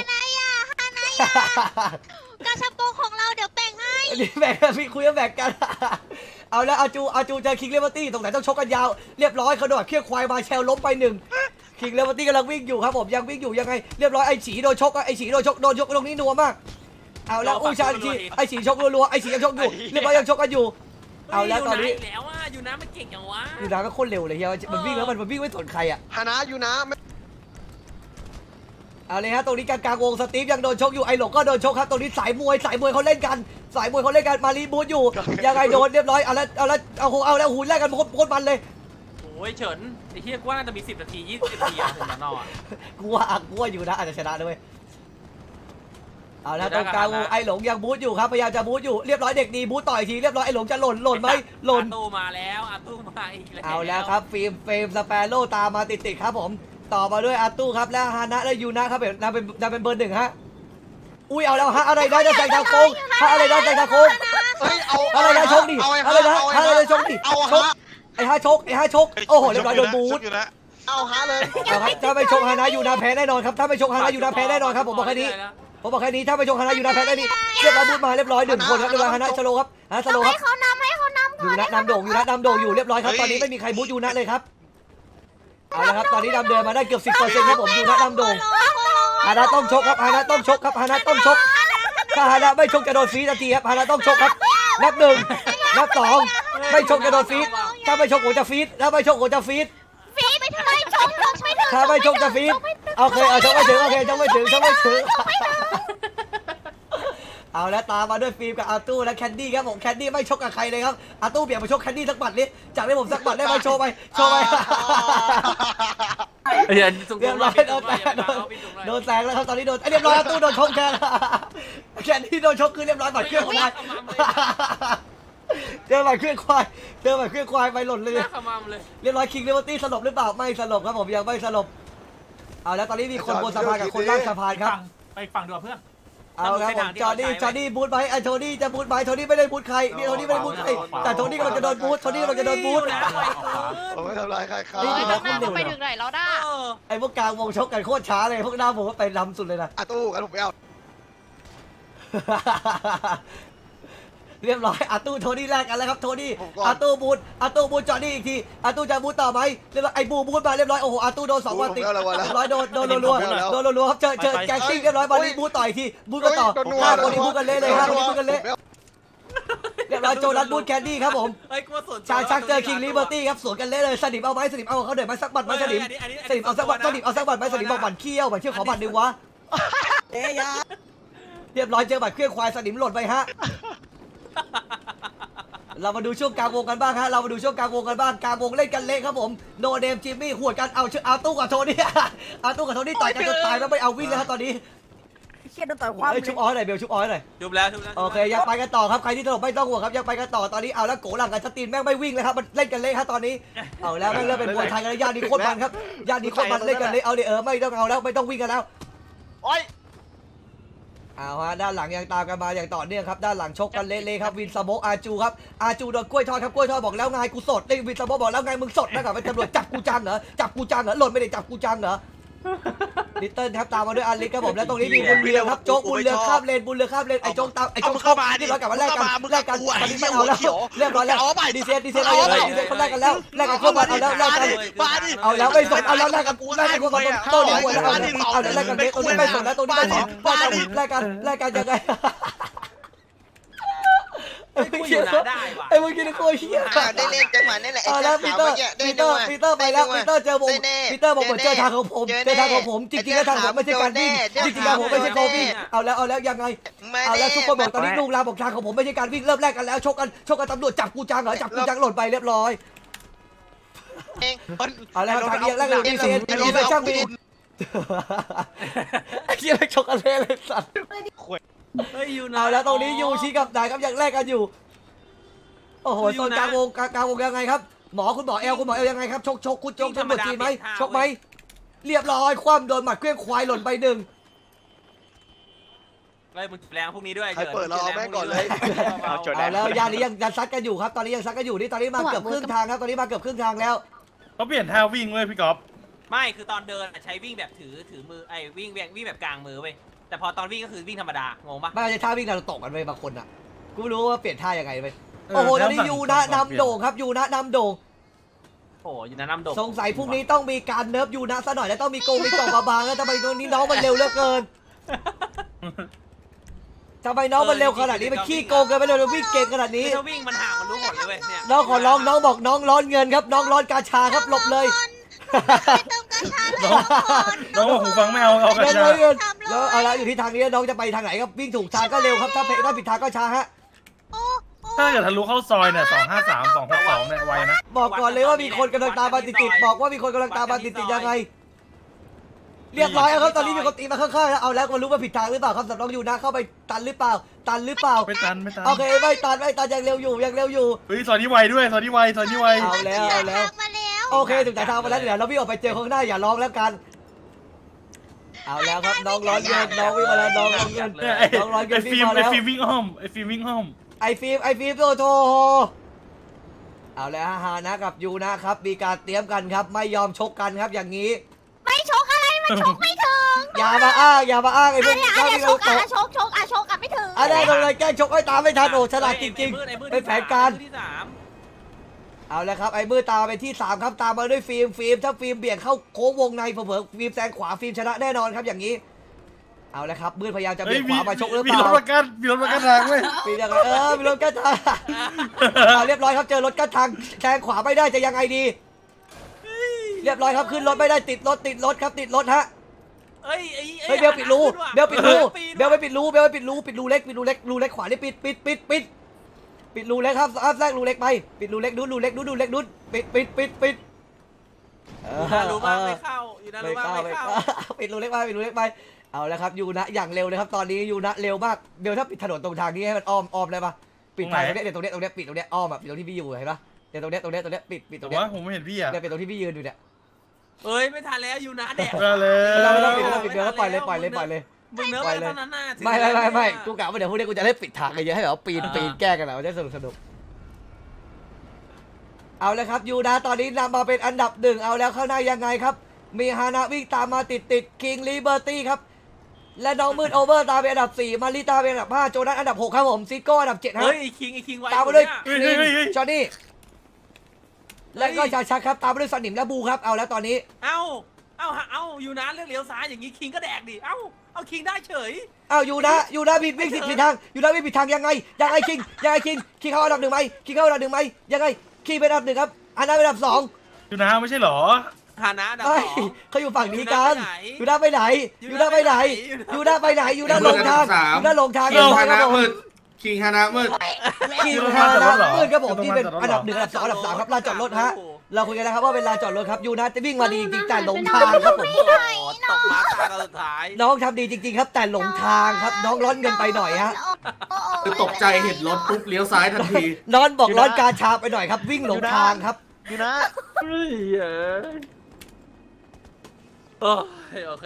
กระชับโปงของเราเดี๋ยวแบ่งให้นี่แบ่งพี่คุยกันแบ่งกัน เอาแล้วอาจูอาจูเจอคิงเลเวอร์ตี้ตรงไหนต้องชกกันยาวเรียบร้อยเขาโดดเขี้ยวควายมาแชลล้มไปหนึ่งคิงเลเวอร์ตี้กำลังวิ่งอยู่ครับผมยังวิ่งอยู่ยังไงเรียบร้อยไอ้ฉีโดนชกไอ้ฉีโดนชกโดนชกตรงนี้นัวมากเอาแล้วอุ้ยชาชีไอ้ฉีชกรัวๆไอ้ฉียังชกอยู่เรียบร้อยยังชกกันอยู่เอาแล้วตอนนี้แล้วอ่ะอยู่นะมันเก่งอย่างวะยูนาก็โคตรเร็วเลยเฮียมันวิ่งแล้วมันมันวิ่งไม่สนใครอ่ะฮานะอยู่นะเอาเลยฮะตรงนี้กลางกลางวงสตีฟยังโดนชกอยู่ไอ้หลงก็โดนชกครับตรงนี้สายมวยสายมวยเขาเล่นกันสายมวยเขาเล่นกันมารีบูทอยู่ยังไงโดนเรียบร้อยเอาแล้วเอาแล้วเอาเอาแล้วหุ่นแรกกันโคตรมันเลยโอ้ยเฉินไอ้เฮียกูว่าน่าจะมีสิบนาทียี่สิบนาทีอะถึงจะนอนกูว่ากูว่าอยู่นะอาจจะชนะด้วยเอาแล้วตรงกลางไอ้หลงยังบูทอยู่ครับพยายามจะบูทอยู่เรียบร้อยเด็กดีบูทต่อยทีเรียบร้อยไอ้หลงจะหล่นหล่นไหมหล่นอาตู้มาแล้วอาตู้มาอีกแล้วเอาแล้วครับฟิล์มเฟรมสเปโร่ตามมาติดๆครับผมต่อมาด้วยอาตู้ครับแล้วฮานะและยูนะครับเป็นนำเป็นนำเป็นเบอร์หนึ่งฮะอุ้ยเอาแล้วฮะอะไรได้จะแซงทางโค้งฮะอะไรได้แซงทางโค้งเฮ้ยเอาอะไรนะชกดิอะไรนะอะไรนะชกดิชกไอ้ฮะชกไอ้ฮะชกโอ้โหเรียบร้อยโดนบูทเอาฮะเลยเอาครับถ้าไม่ชกฮานะยูนาแพ้แน่นอนครับถ้าไม่ชกฮานะยูนาแพ้แน่นอนครับผมบอกแค่นี้ผมบอกแค่นี้ถ้าไม่ชกฮานะยูนาแพ้แน่นี้เรียบร้อยบูทมาเรียบร้อยหนึ่งคนครับเรียบร้อยฮานะสโลครับฮานะสโลครับให้เขานำให้เขานำยูนะนำโด่งยูนะนำโด่งอยู่เรียบร้อยครับตอนนี้ไม่มีใครบูทยูนะเลยครับเอาละครับตอนนี้นำเดินมาได้เกือบสิบเปอร์เซ็นต์ครับผมยูนะนำโด่งฮานะต้องชกครับฮานะต้องชกครับฮานะต้องชกถ้าฮานะไม่ชกจะโดนฟรีทันทีครับฮานะต้องชกครับนับหนึ่งนับสองไม่ชกจะโดนฟรีถ้าไม่ชกผมจะฟรีถ้าไม่ชกผมจะฟรีฟีไปเท่าไรชกชกไม่ถึงถ้าไม่ชกจะฟรีโอเคเอาชกไม่ถึงโอเคชกไม่ถึงชกไม่ถึงเอาแล้วตามมาด้วยฟิล์มกับอาตู้และแคนดี้ครับผมแคนดี้ไม่ชกกับใครเลยครับอาตู้เปลี่ยนมาชกแคนดี้สักบัตรนี้จับให้ผมสักบัตรได้ไหมโชว์ไปโชว์ไปเรียบร้อยโดนแซงโดนแซงแล้วครับตอนนี้โดนเรียบร้อยอาตู้โดนชกแคนแคนดี้โดนชกคือเรียบร้อยบัตรเครื่องควายเจอบัตรเครื่องควายเจอบัตรเครื่องควายไปหล่นเลยเรียบร้อยคิงเลเวอร์ตี้สลบหรือเปล่าไม่สลบครับผมยังไม่สลบเอาแล้วตอนนี้มีคนบนสะพานกับคนล่างสะพานครับไปฝั่งดูเพื่อนเอาแล้วผมจอร์ดี้จอร์ดี้บูทไปไอ้โทนี่จะบูทไปโทนี่ไม่ได้บูทใครนี่โทนี่ไม่ได้บูทใครแต่โทนี่กำลังจะโดนบูทโทนี่กำลังจะโดนบูทผมไม่ทำลายใครครับนี่ถึงแล้วคุณหนึ่งไปถึงไหนแล้วด้าไอ้พวกกลางวงชกกันโคตรช้าเลยพวกหน้าผมก็ไปล้ำสุดเลยนะอาตู้กันผมไปเอาเรียบร้อยอาตู้โทนี่แลกกันแล้วครับโทนี่อาตู้บูทอาตู้บูทจอร์ดี้อีกทีอาตู้จะบูทต่อไหมเรียบร้อยไอ้บูบูทมาเรียบร้อยโอ้โหอาตู้โดนสองวันติดเรียบร้อยโดนโดนรัวๆโดนรัวๆครับเจอเจอแจ็คซิ่งเรียบร้อยบอลลี่บูทต่ออีกทีบูทก็ต่อห้าคนนี้บูทกันเละเลยห้าคนนี้บูทกันเละเรียบร้อยโจนัสบูทแคนดี้ครับผมชาชักเจอคิงลิเบอร์ตี้ครับสวนกันเละเลยสนิมเอาไหมสนิมเอาเขาเดินมาสักบัตรไหมสนิมสนิมเอาสักบัตรสนิมเอาสักบัตรไหมสนิมบอกบัตรเขี้ยวบัตรเขี้ยวขอบัตรหนึ่งวะเอ้ยเรียบร้อยเจอบัตรเครื่องควายสนิมหล่นไปฮะเรามาดูช่วงกลางวงกันบ้างฮะเรามาดูช่วงกลางวงกันบ้างกลางวงเล่นกันเละครับผมโนเดมจิมมี่หวดกันเอาชื่ออาตู้กับโทนี่อาตู้กับโทนี่ต่อยกันจนตายแล้วไม่เอาวิ่งแล้วครับตอนนี้เชี่ยโดนต่อยความชุบอ้อยหน่อยเบลชุบอ้อยหน่อยชุบแล้วชุบแล้วโอเคยังไปกันต่อครับใครที่ตลบไม่ต้องห่วงครับยังไปกันต่อตอนนี้เอาแล้วโกหลังกับสตีนแม่งไม่วิ่งเลยครับมันเล่นกันเละครับตอนนี้เอาแล้วแม่งเริ่มเป็นมวยไทยกันแล้วญาตินี้โคตรมันครับญาตินี้โคตรมันเล่นกันเละเอาเลยเออไม่ต้องเอาแล้วไม่ต้องวิ่งกันแล้วโอ้ยเอาฮะด้านหลังยังตามกันมาอย่างต่อเนื่องครับด้านหลังชกกันเละๆครับวินสโมกอาจูครับอาจูโดนกล้วยทอดครับกล้วยทอดบอกแล้วไงกูสดนี่วินสโมกบอกแล้วไงมึงสดนะครับเป็นตำรวจจับกูจังเหรอจับกูจังเหรอหล่นไม่ได้จับกูจังเหรอลิตเติ้ลครับตามมาด้วยอาลิสครับผมแล้วตรงนี้มีบุญเรือครับโจ๊กบุญเรือข้ามเลนบุญเรือข้ามเลนไอ้โจ๊กตามไอ้โจ๊กเข้ามาที่ร้อยกลับมาแลกกันแลกกันตอนนี้ไม่เอาแล้วเรียบร้อยแล้วดีเซนดีเซนเอาแล้วดีเซนคนแรกกันแล้วแลกกันเข้ามาเอาแล้วแลกกันเอาแล้วไม่สนเอาแล้วแลกกันแลกกันคนมาโต้ดีหัวแล้วเอาเอาแลกกันตรงนี้ไม่สนแล้วตรงนี้ไม่สนแลกกันแลกกันยังไงไอ้เมื่อกี้ไอ้เมื่อกี้นี่โคตรเหี้ยได้เล่นจังหวะนี่แหละไอ้แล้วปีเตอร์ปีเตอร์ปีเตอร์ไปแล้วปีเตอร์เจอผมปีเตอร์บอกเหมือนเจอทางของผมเจอทางของผมจริงๆแล้วทางผมไม่ใช่การวิ่งจริงๆแล้วผมไม่ใช่โควิ่งเอาแล้วเอาแล้วยังไงเอาแล้วทุกคนบอกตอนนี้ลุงลาบอกทางของผมไม่ใช่การวิ่งเริ่มแรกกันแล้วชกกันชกกันตำรวจจับกูจังเหรอจับกูจังหล่นไปเรียบร้อยเอาแล้วทางนี้แรกเลยดีเซนดีเซนช่างบินไอ้เหี้ยชกกันเลยเลยสัตว์เอาแล้วตรงนี้ยูชี้กับนายครับยังแรกกันอยู่โอ้โหโซนกลางวงกลางวงยังไงครับหมอคุณหมอเอลคุณหมอเอลยังไงครับชกชกคุณชกตำรวจจีนไหมชกไหมเรียบร้อยคว่ำโดนหมัดเครื่องควายหล่นไปหนึ่งไล่มึงแรงพวกนี้ด้วยใครเปิดเราเอาแม่ก่อนเลยเอาแล้วยานี้ยังยังซัดกันอยู่ครับตอนนี้ยังซัดกันอยู่นี่ตอนนี้มาเกือบครึ่งทางครับตอนนี้มาเกือบครึ่งทางแล้วเขาเปลี่ยนท่าวิ่งเว้ยพี่ก๊อฟไม่คือตอนเดินใช้วิ่งแบบถือถือมือไอ้วิ่งวิ่งแบบกลางมือเว้ยแต่พอตอนวิ่งก็คือวิ่งธรรมดางงปะไม่ใช่ท่าวิ่งเราตกกันไปบางคนอ่ะกูไม่รู้ว่าเปลี่ยนท่ายังไงไปโอ้โหตอนนี้ยูนะนำโด่งครับยูนะนำโด่งโอ้ยูนะนำโด่งสงสัยพรุ่งนี้ต้องมีการเนิร์ฟยูนะซะหน่อยแล้วต้องมีโกงมีกล่องบางๆแล้วทำไมตรงนี้น้องมันเร็วเหลือเกินทำไมน้องมันเร็วขนาดนี้มันขี้โกงกันไปเลยวิ่งเก่งขนาดนี้ถ้าวิ่งมันห่างมันรู้หมดเลยเว้ยเนี่ยน้องขอร้องน้องบอกน้องร้อนเงินครับน้องร้อนกาชาครับหลบเลยน้องบอกหูฟังไม่เอาเอากระชาแล้วเอาละอยู่ที่ทางนี้น้องจะไปทางไหนครับวิ่งถูกทางก็เร็วครับถ้าเพถ้าผิดทางก็ช้าฮะถ้าเกิดทะลุเข้าซอยเนี่ยสองห้าสามสองหกสองเนี่ยไวนะบอกก่อนเลยว่ามีคนกำลังตามมาติดๆบอกว่ามีคนกำลังตามมาติดๆยังไงเรียบร้อยครับตอนนี้มีคนตีมาข้างๆแล้วเอาแล้วมารู้ว่าผิดทางหรือเปล่าครับสำหรับน้องยูนะเข้าไปตันหรือเปล่าตันหรือเปล่าไม่ตันไม่ตันโอเคไม่ตันไม่ตันยังเร็วอยู่ยังเร็วอยู่เฮ้ยซอยนี้ไวด้วยซอยนี้ไวซอยนี้ไวเอาแล้วเอาแล้วโอเคถึงแต่ทางมาแล้วเดี๋ยวเราพี่ออกไปเจอข้างหน้าอย่าร้องแล้วกันเอาแล้วครับน้องร้อนเงินน้องวิ่งมาแล้วน้องร้อนเงินน้องร้อนเงินวิ่งมาแล้วไอฟิล์มวิ่งอ้อมไอฟิล์มวิ่งอ้อมไอฟิล์มไอฟิล์มโตโตเอาแล้วฮานะกับยูนะครับมีการเตรียมกันครับไม่ยอมชกกันครับอย่างนี้ไม่ชกอะไรมันชกไม่ถึงอย่ามาอ้างอย่ามาอ้างไอ้พวกนี้ชกอ่ะชกชกอ่ะชกอ่ะไม่ถึงอะไรตรงไหนแกล้งชกไอ้ตามไม่ทันโอ้ฉลาดจริงๆเป็นแผนการเอาแล้วครับไอ้มือตามไปที่สามครับตามมาด้วยฟิล์มฟิล์มถ้าฟิล์มเบี่ยงเข้าโค้งวงในเผลอๆฟิล์มแซงขวาฟิล์มชนะแน่นอนครับอย่างนี้เอาแล้วครับมือพยายามจะเบี่ยงขวามาชกหรือเปล่ามีรถประกันมีรถประกันทางเว้ยมียังไงเออมีรถกันทางเรียบร้อยครับเจอรถกันทางแซงขวาไม่ได้จะยังไงดีเรียบร้อยครับขึ้นรถไม่ได้ติดรถติดรถครับติดรถฮะเอ้ยไอ้เฮ้ยเบลปิดรูเบลปิดรูเบลไปปิดรูเบลไปปิดรูปิดรูเล็กปิดรูเล็กรูเล็กขวานี่ปิดปิดปิดปิดปิดรูเล็กครับอัพแทรกรูเล็กไปปิดรูเล็กดูรูเล็กดูรูเล็กดูปิดปิดปิดปิดรู้บ้างไม่เข้าอยู่นะรู้บ้างไม่เข้าปิดรูเล็กไปปิดรูเล็กไปเอาแล้วครับยูนะอย่างเร็วเลยครับตอนนี้ยูนะเร็วมากเบลถ้าปิดถนนตรงทางนี้ให้มันอ้อมอ้อมได้ปะปิดไปตรงนี้เดี๋ยวตรงนี้ตรงนี้ปิดตรงนี้อ้อมแบบตรงที่พี่อยู่เห็นปะเดี๋ยวตรงนี้ตรงนี้ตรงนี้ปิดปิดตรงนี้ผมไม่เห็นพี่อ่ะเนี่ยปิดตรงที่พี่ยืนอยู่เนี่ยเอ้ยไม่ทันแล้วอยู่นะแดกไม่เลยเราไม่ต้องปิดเราปิดเบลแล้วปล่อยเลยปล่อยเลยปล่อยเลยมึงเนื้อไปเท่านั้นน่ะไม่ไม่ไม่ไม่กูกะว่าเดี๋ยวพวกนี้กูจะได้ปิดทางกันเยอะให้แบบปีนปีนแก้กันแล้วจะสนุกสนุกเอาเลยครับยูนะตอนนี้นำมาเป็นอันดับหนึ่งเอาแล้วข้างหน้ายังไงครับมีฮานะวิ่งตามมาติดติดคิงลิเบอร์ตี้ครับและน้องมืดโอเวอร์ตามเป็นอันดับสี่มาริตาเป็นอันดับห้าโจนัสอันดับหกครับผมซิโก้อันดับเจ็ดฮะเฮ้ยไอ้คิงไอ้คิงไว้ตามมาด้วยจอห์นนี่และก็ชาชักครับตามมาด้วยสนิมและบูครับเอาแล้วตอนนี้เอ้าเอ้าเอ้าอยู่นะเลี้ยวซ้ายอย่างนี้คิงก็แดกดิเอ้าเอาคิงได้เฉยเอ้าอยู่นะอยู่นะผิดวิ่งผิดผิดทางอยู่นะวิ่งผิดทางยังไงยังไงคิงยังไงคิงคิงเข้าอันดับหนึ่งไหมคิงเข้าอันดับหนึ่งไหมยังไงคิงเป็นอันดับหนึ่งครับอันนั้นเป็นอันดับสองอยู่นะไม่ใช่หรอฮานะอันดับสองเขาอยู่ฝั่งนี้กันอยู่นะไปไหนอยู่นะไปไหนอยู่นะไปไหนอยู่นะลงทางอยู่นะลงทางคิงฮานะมืดคิงฮานะมืดคิงฮานะมืดครับผมที่เป็นอันดับหนึ่งอันดับสองอันดับสามครับลานจอดรถฮะเราคุยกันนะครับว่าเป็นลานจอดรถครับยูนะจะวิ่งมาดีจริงๆแต่หลงทางครับผมตกมาตาสุดท้ายน้องทำดีจริงๆครับแต่หลงทางครับน้องร้อนเงินไปหน่อยฮะคือตกใจเห็นรถปุ๊บเลี้ยวซ้ายทันทีน้องบอกร้อนกาชาไปหน่อยครับวิ่งหลงทางครับยูนะเฮ้ยโอเค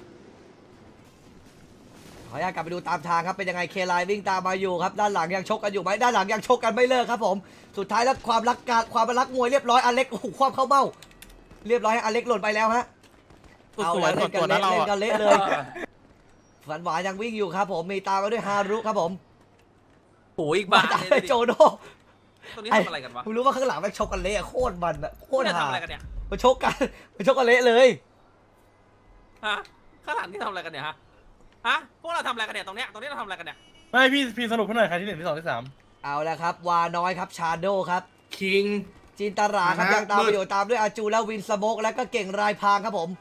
ขออนุญาตกลับไปดูตามทางครับเป็นยังไงเคไลน์วิ่งตามมาอยู่ครับด้านหลังยังชกกันอยู่ไหมด้านหลังยังชกกันไม่เลิกครับผมสุดท้ายแล้วความรักการความรักมวยเรียบร้อยอเล็กโอ้โหความเข้าเบ้าเรียบร้อยอเล็กหล่นไปแล้วฮะเอาเล่นกันเละเล่นกันเละเลยฝันหวานยังวิ่งอยู่ครับผมมีตามมาด้วยฮารุครับผมโอ้ยอีกบาทเลยโจโน่ตรงนี้ทำอะไรกันวะคุณรู้ว่าข้างหลังมันชกกันเละโคตรมันอะโคตรหาทำอะไรกันเนี่ยมันชกกันมันชกกันเละเลยฮะข้างหลังที่ทำอะไรกันเนี่ยฮะฮะพวกเราทำอะไรกันเนี่ยตรงเนี้ยตรงนี้เราทำอะไรกันเนี่ยไม่พี่พี่สรุปให้หน่อยใครที่หนึ่งที่สองที่สามเอาละครับวาน้อยครับชาโดครับคิงจินตราครับยังตามไปอยู่ตามด้วยอาจูแล้ววินสโมกแล้วก็เก่งรายพางครับผม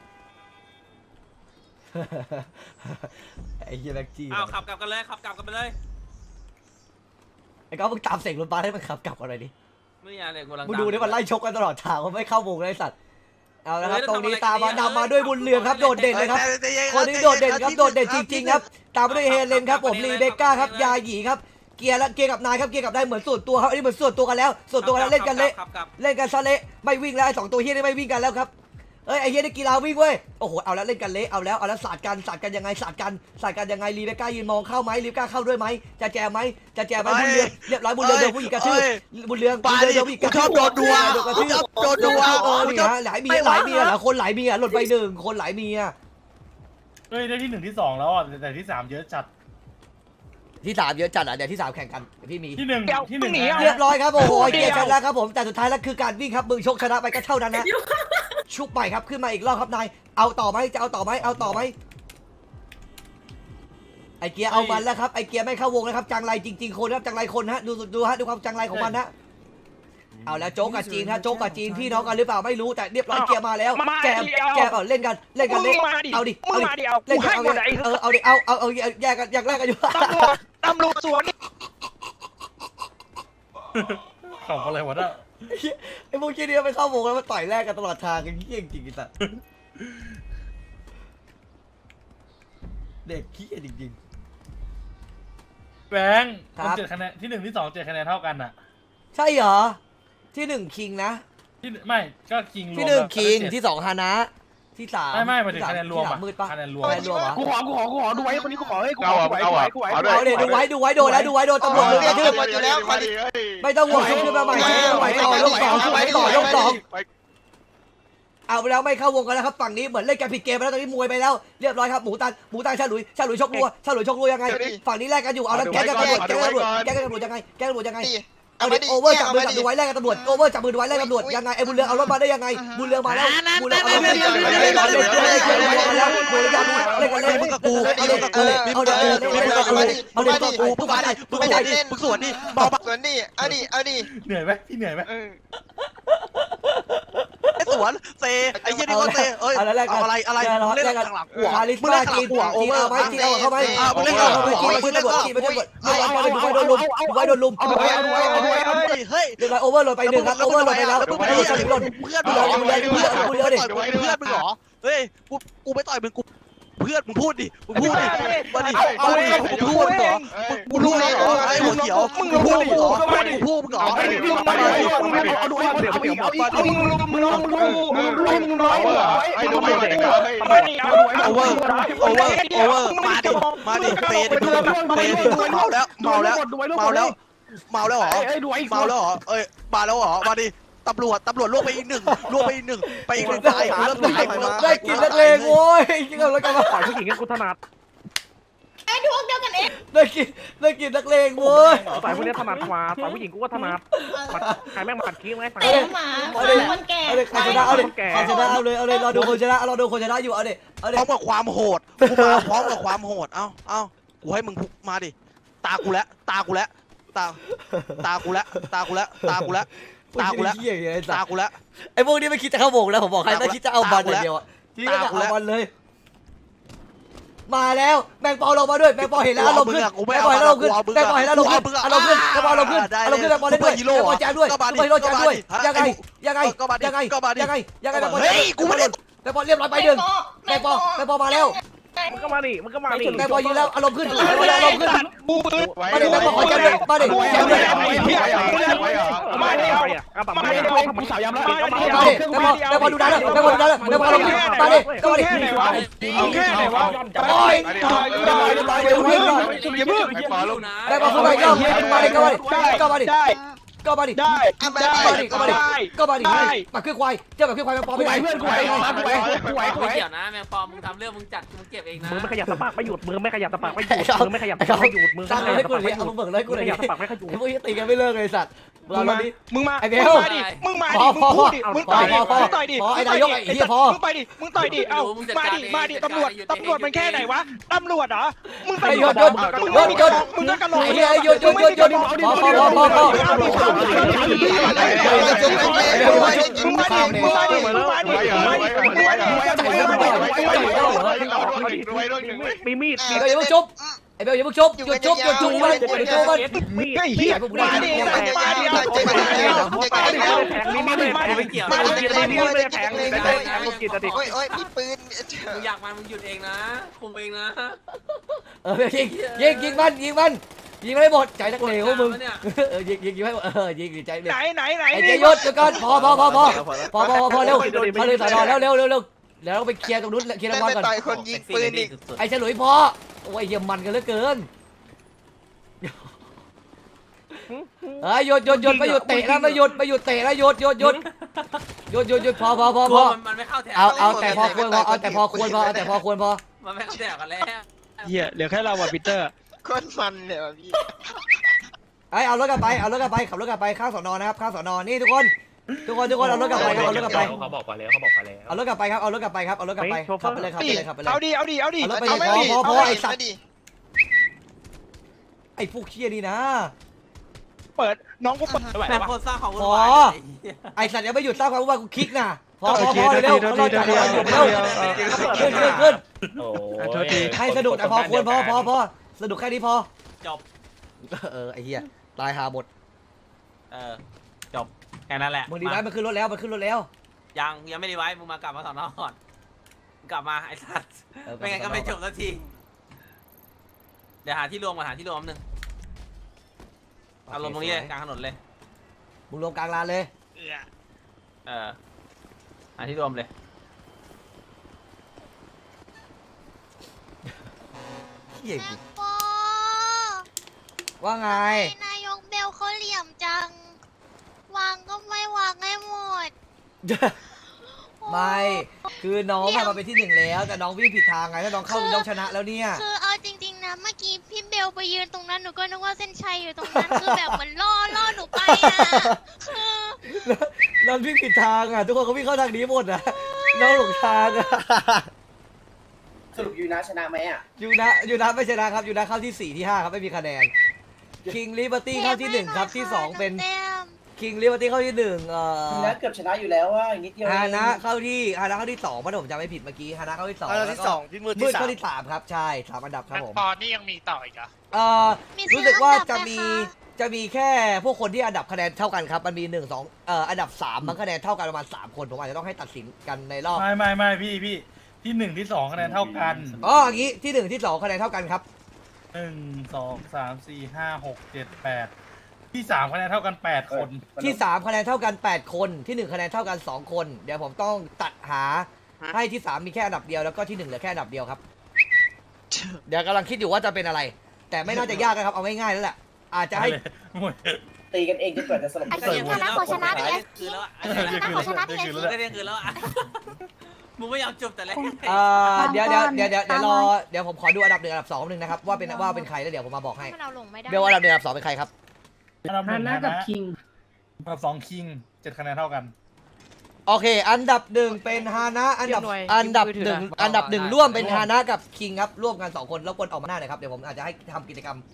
ไอ้เหี้ยแม็กจี้เอาขับกลับกันเลยขับกลับกันไปเลยไอ้ก้าวมึงตามเสกรถบัสให้มันขับกลับอะไรดิไม่อยากเลยกูลังมึงดูนี่มันไล่ชกกันตลอดทางมันไม่เข้าวงเลยสัตว์เอาละครับตรงนี้ตามมานำมาด้วยบุญเรืองครับโดดเด่นเลยครับคนนี้โดดเด่นครับโดดเด่นจริงๆครับตามมาด้วยเฮเลนครับผมรีเบคก้าครับยาหยีครับเกียร์และเกียร์กับนายครับเกียร์กับนายเหมือนส่วนตัวครับอันนี้เหมือนส่วนตัวกันแล้วส่วนตัวกันแล้วเล่นกันเละเล่นกันซะเละไม่วิ่งแล้วไอ้สองตัวเฮียนี่ไม่วิ่งกันแล้วครับเอ้ยไอ้เฮียนี่กีฬาวิ่งเว้ยโอ้โหเอาแล้วเล่นกันเละเอาแล้วเอาแล้วสาดกันสาดกันยังไงสาดกันสาดกันยังไงรีเบคก้ายืนมองเข้าไหมรีเบคก้าเข้าด้วยไหมจะแจมไหมจะแจมไหมบุญเรืองเรียบร้อยบุญเรืองโดนผู้หญิงกระทืบบุญเรืองบุญเรืองโดนผู้หญิงกระทืบโดนดัวโดนดัวเออนี่ฮะหลายเมียหลายเมียเหรอคนหลายเมียหล่นไปหนึ่งคนหลายเมียเฮ้ยได้ที่หนึ่งที่สองแล้วอ่ะแต่ที่สามเยอะจัดที่สามเยอะจัดอ่ะเดี๋ยวที่สามแข่งกันพี่มีที่หนึ่งที่หนึ่งเรียบร้อยครับโอ้โหเกียร์ชนะครับผมแต่สุดท้ายแล้วคือการวิ่งครับมึงชกชนะไปก็เท่านั้นนะชุบไปครับขึ้นมาอีกรอบครับนายเอาต่อไหมจะเอาต่อไหมเอาต่อไหมไอเกียร์เอามันแล้วครับไอเกียร์ไม่เข้าวงนะครับจังไรจริงๆคนครับจังไรคนฮะดูดูฮะดูความจังไรของมันฮะเอาแล้วโจ๊กกับจีนฮะโจ๊กกับจีนพี่น้องกันหรือเปล่าไม่รู้แต่เรียบร้อยเกียร์มาแล้วแจมแจมเอาเล่นกันเล่นกันเล่นเอาดิเอาดิเล่นกันเอาเออเอาดิเอาเอาเอาแยกกันแยกแรกกันอยู่ตำรวจสวนขำอะไรวะเนี่ยไอ้พวกขี้เนี่ยไปเข้าวงแล้วมาต่อยแรกกันตลอดทางกันเกี้ยงจริงๆสัสเด็กขี้จริงๆแบงค์ผมเจ็ดคะแนนที่หนึ่งที่สองเจ็ดคะแนนเท่ากันอ่ะใช่เหรอที่หนึ่งคิงนะที่ไม่ก็คิงที่หนึ่งคิงที่สองฮานะที่สามไม่ไม่มาถึงคะแนนรวมมืดปะคะแนนรวมคะแนนรวมเหรอกูขอกูขอกูขอดูไว้คนนี้กูขอให้กูขอเอาเอาเอาเดี๋ยวดูไว้ดูไว้โดนแล้วดูไว้โดนตำรวจเลยกระทืบไม่ต้องห่วงขึ้นมาใหม่ไหวต่อยกสองไหวต่อยกสองเอาแล้วไม่เข้าวงกันแล้วครับฝั่งนี้เหมือนเล่นกันผิดเกมไปแล้วตอนนี้มวยไปแล้วเรียบร้อยครับหมูตันหมูตันชาหลุยชาหลุยชกรัวชาหลุยชกรัวยังไงฝั่งนี้แลกกันอยู่เอาแล้วแก๊งกันตำรวจแก๊งกันตำรวจแก๊งกันตำรวจยังไงแก๊งกันตำรวจยังไงเอาดิโอเวอร์จับมือกับดูไว้แรกกับตำรวจโอเวอร์จับมือดูไว้แรกกับตำรวจยังไงไอ้บุญเรืองเอารถมาได้ยังไงบุญเรืองมาแล้วบุญเรืองเอารถมาได้ยังไงเล่นเล่นเล่นเล่นมาแล้วบุญเรืองเล่นกันเล่นกูเอาเล่นเอาเล่นเอาเล่นเอาเล่นเอาเล่นกูกูมาดิกูมาดิกูสวนดิบอกสวนดิเอาดิเอาดิเหนื่อยไหมพี่เหนื่อยไหมสวนเซไอ้เหี้ยนี่ก็เซเอ้ยเอาอะไรอะไรเล่นหลังหลังกูอ่ะมึงเล่นหลังหลังกูอ่ะโอเวอร์ไปจีเอาเข้าไปอ่ามึงเล่นหลังหลังกูอ่ะมึงเล่นหลังหลังกูไว้โดนลุมไว้โดนลุมเอาเอาเอาเอาเฮ้ยเรียบร้อยโอเวอร์โหลดไปหนึ่งครับโอเวอร์โหลดไปแล้วโอเวอร์โหลดเพื่อนมึงเหรอเพื่อนมึงเหรอเพื่อนมึงเหรอเฮ้ยกูกูไปต่อยมึงกูเพื่อนมึงพูดดิมึงพูดดิมาดิเอาดิมึงพูดเหรอมึงรู้เหรอไอ้หัวเขียวมึงพูดเหรอมึงพูดมึงเหรอมาดิมาดิเอาดูเอาเดี๋ยวเดี๋ยวมาดิมึงรู้มึงรู้มึงรู้มึงรู้มึงรู้ไอ้ดูไม่เด็กอ่ะมาดิเอาโอเวอร์โอเวอร์โอเวอร์มาดิมาดิเฟย์ดูเฟย์ดูเมาแล้วเมาแล้วเมาแล้วเมาแล้วเหรอเมาแล้วเหรอเอ้ยมาแล้วเหรอมาดิตำรวจตำรวจล่วงไปอีกหนึ่งล่วงไปอีกหนึ่งไปอีกหนึ่งตายกูเริ่มตายกูเริ่มได้กินนักเลงโว้ยกินกับแล้วกันมาฝ่ายผู้หญิงกูถนัดไอ้ดวงเดียวกันเองได้กินได้กินนักเลงโว้ยฝ่ายผู้นี้ถนัดกว่าฝ่ายผู้หญิงกูก็ถนัดใครแม่งมาขัดขี้ไหมฝ่ายเตะหมาคนแก่เอาเลยใครชนะเอาเลยใครชนะเอาเลยเอาเลยเราดูคนชนะเราดูคนชนะอยู่เอาเลยเอาพเลยร้อมกับความโหดกูมาพร้อมกับความโหดเอ้าเอ้ากูให้มึงมาดิตากูแล้วตากูแล้วตาตากูแล้วตากูแล้วตากูแล้วตากูแล้วตากูแล้วไอ้พวกนี้ไม่คิดจะเข้าวงแล้วผมบอกใครไม่คิดจะเอาบอลอย่างเดียวอ่ะที่จะเอาบอลเลยมาแล้วแมงปอลงมาด้วยแมงปอเห็นแล้วลงขึ้นแมงปอเห็นแล้วลงขึ้นแมงปอเห็นแล้วลงขึ้นลงขึ้นแมงปอลงขึ้นลงขึ้นแมงปอเล่นด้วยแมงปอแจมด้วยแมงปอฮีโร่แจมด้วยยังไงยังไงยังไงยังไงยังไงแมงปอเฮ้ยกูไม่ได้แมงปอเรียบร้อยไปหนึ่งแมงปอแมงปอมาแล้วมันก็มาดิมันก็มาดิแมงปอยืนแล้วอารมณ์ขึ้นอารมณ์ขึ้นมาดิแมงปอขอแจมด้วยมาดิแจมด้วยมาดิเอาปากมาดิเอาผู้สาวยำแล้วมาดิแมงปอแมงปอดูได้แล้วแมงปอดูได้แล้วแมงปอลงขึ้นมาดิก็มาดิเอาแค่ไหนวะโอ้ยแมงปอขึ้นไปก็มาดิก็มาดิก็มาดิก็มาดิได้ก็มาดิก็มาดิก็มาดิปักขึ้นควายเจ้าปักขึ้นควายแมงปอไม่ไหวเพื่อนกูไหวกูไหวกูไหวกูไหวไม่เกี่ยวนะแมงปอมึงทำเรื่องมึงจัดมึงเก็บเองนะมือไม่ขยับตะปากไม่หยุดมือไม่ขยับตะปากไม่หยุดมือไม่ขยับตะปากไม่หยุดมือสร้างไม่ขให้ยับกูตะเลปากยไม่หยุดเอามึงเบิกเลยกูมือเลยไม่ขยับตะปากไม่ขยับไอ้พวกนี้ตีกันไม่เลิกเลยสัตว์มึงมาดิมึงมาไอ้เบมึลงมาดิมึงมาดิมึงพูดดิมึงต่อยดิมึงต่อยดิพอไอ้นายกไอ้เหี้ยพอมึงไปดิมึงต่อยดิเอ้ามาดิมาดิตำรวจตำรวจมันแค่ไหนวะตำรวจเหรอมึงไอ้ตำรยวจศเหรยอศมึงยศยศมึงก็กระโหลกไอ้เหี้ยยศยศยศยศพอพอพอพอพอมึงมาดิมึงมาดิมึงมาดิมึงมาดิมีมีดไอ้เบลอย่าเพิ่งชุบไอ้เบลอย่าเพิ่งชุบหยุดชุบหยุดชุบมันหยุดชุบมันมีดไอ้เหี้ยมาดิมาดิมาดิแทงมีมีดเลยแทงไม่เกี่ยวมีมีดเลยแทงเลยแทงลูกกินติดโอ้ยโอ้ยมีปืนมึงอยากมามึงหยุดเองนะคุมเองนะเออยิงยิงยิงมันยิงมันยิงไม่หมดใจนักเลงมึงเออยิงยิงยิงให้หมดเออยิงใจเลยไหนไหนไหนไอ้เจยศเดี๋ยวก่อนพอพอพอพอพอพอพอเร็วมาเลยสอนอเร็วเร็วเร็วเร็วแล้วเราไปเคลียร์ตรงนู้นเคลียร์รางวัลก่อนต่อยคนยิงปืนอีกไอ้ฉลุยพอโอ้ยเยี่ยมมันกันเหลือเกินเอ้ยหยุดหยุดหยุดไม่หยุดเตะแล้วไม่หยุดไม่หยุดเตะแล้วหยุดหยุดหยุดหยุดหยุดหยุดพอพอพอพอมันไม่เข้าแถวเอาเอาแต่พอควรพอเอาแต่พอควรพอเอาแต่พอควรพอมันไม่เข้าแถวกันแล้วเหี้ยเหลือแค่เราว่ะปีเตอร์คนมันเนี่ยพี่ไอ้เอารถกลับไปเอารถกลับไปขับรถกลับไปข้างสอนอนะครับข้างสอนอนี่ทุกคนทุกคนทุกคนเอารถกลับไปครับเอารถกลับไปเขาบอกไปแล้วเขาบอกไปแล้วเอารถกลับไปครับเอารถกลับไปครับเอารถกลับไปขับไปเลยขับไปเลยขับไปเลยเอาดิเอาดิเอาดิเอารถไปเอาเลยไม่พอดิพอพอเอาไอ้ไม่สัตว์ไอ้พวกเคียนี่นะเปิดน้องกูเปิดแม่คนสร้างของพอไอ้สัตว์ยังไม่หยุดสร้างความวุ่นวายกูคลิกนะพอพอพอเร็วเขารอจัดเร็วเร็วขึ้นขึ้นขึ้นโอ้ให้สนุกแต่พอควรพอพอพอสนุกแค่นี้พอจบเออไอ้เหี้ยตายหาหมดเออจบแค่นั้นแหละมึงดีไว้มันขึ้นรถแล้วมันขึ้นรถแล้วยังยังไม่ดีไว้มึงมากลับมาสอนอก่อนกลับมาไอ้สัตว์ไม่งั้นก็ไม่จบสักทีเดี๋ยวหาที่รวมก่อนหาที่รวมนึงอารมณ์ตรงนี้เลยกลางถนนเลยมึงรวมกลางลานเลยเออหาที่รวมเลยเหี้ยแมงปอว่าไงนายกเบลเขาเหลี่ยมจัง วางก็ไม่วางให้หมดไม่คือน้องมาเป็นที่หนึ่งแล้วแต่น้องวิ่งผิดทางไงถ้าน้องเข้าน้องชนะแล้วเนี่ยคือเอาจริงๆนะเมื่อกี้พี่เบลไปยืนตรงนั้นหนูก็นึกว่าเส้นชัยอยู่ตรงนั้นคือแบบเหมือนล่อล่อหนูไปอะคือน้องวิ่งผิดทางอ่ะทุกคนเขาวิ่งเข้าทางนี้หมดอ่ะน้องหลงทางอ่ะสรุปยูนะชนะไหมอ่ะยูนะยูนะไม่ชนะครับยูนะเข้าที่สี่ที่ห้าครับไม่มีคะแนนคิงลิเบอร์ตี้เข้าที่หนึ่งครับที่สองเป็นคิงลิเบอร์ตี้เข้าที่หนึ่งเอ่อแล้วเกือบชนะอยู่แล้วว่าอย่างนี้เดียวฮานะเข้าที่ฮานะเข้าที่สองเพราะผมจำไม่ผิดเมื่อกี้ฮานะเข้าที่สองอันดับแล้วที่ก็สองพี่มืดมืที่ดสามเข้าที่สามครับใช่สามอันดับครับผมปอนนี่ยังมีต่ออีกเหรอเอ่อรู้สึกว่าจะมีจะมีแค่พวกคนที่อันดับคะแนนเท่ากันครับมันมีหนึ่งสองเอ่ออันดับสามมันคะแนนเท่ากันประมาณสามคนผมอาจจะต้องให้ตัดสินกันในรอบไม่ไม่ไม่พี่พี่ที่หนึ่งที่สองคะแนนเท่ากันอ๋ออย่างนี้ที่หนึ่งที่สองคะแนนเท่ากันครับหนึ่งสองสามสี่ห้าหกเจ็ดแปดที่สามคะแนนเท่ากันแปดคนที่สามคะแนนเท่ากันแปดคนที่หนึ่งคะแนนเท่ากันสองคนเดี๋ยวผมต้องตัดหาให้ที่สามมีแค่อันดับเดียวแล้วก็ที่หนึ่งเหลือแค่อันดับเดียวครับ เดี๋ยวกำลังคิดอยู่ว่าจะเป็นอะไร แต่ไม่น่าจะยากนะครับเอาง่ายๆแล้วแหละอาจจะให้ตีกันเองจนกว่าจะสลบไอ้เหี้ยชนะขอชนะดิคือแล้วอ่ะขอชนะดิคือแล้วคือแล้วอ่ะมึงไม่ยอมจบแต่แรกเอ่อเดี๋ยวเดี๋ยวเดี๋ยวเดี๋ยวเดี๋ยวรอเดี๋ยวผมขอดูอันดับหนึ่งอันดับสองหนึ่งนะครับว่าเป็นว่าเป็นใครแล้วเดี๋ยวผมมาบอกให้มันเอาลงไม่ได้เบลอันดับหนึ่งอันดับสองเป็นใครครับอันดับหนึ่งฮานะกับคิงอันดับสองคิงเจ็ดคะแนนเท่ากันโอเค อันดับหนึ่งเป็นฮานะอันดับอันดับหนึ่งอันดับหนึ่งร่วมเป็นฮานะกับคิงครับร่วมกันสองคนแล้วคนออกมาหน้าหน่อยครับเดี๋ยวผมอาจจะให้ทำกิจกรรม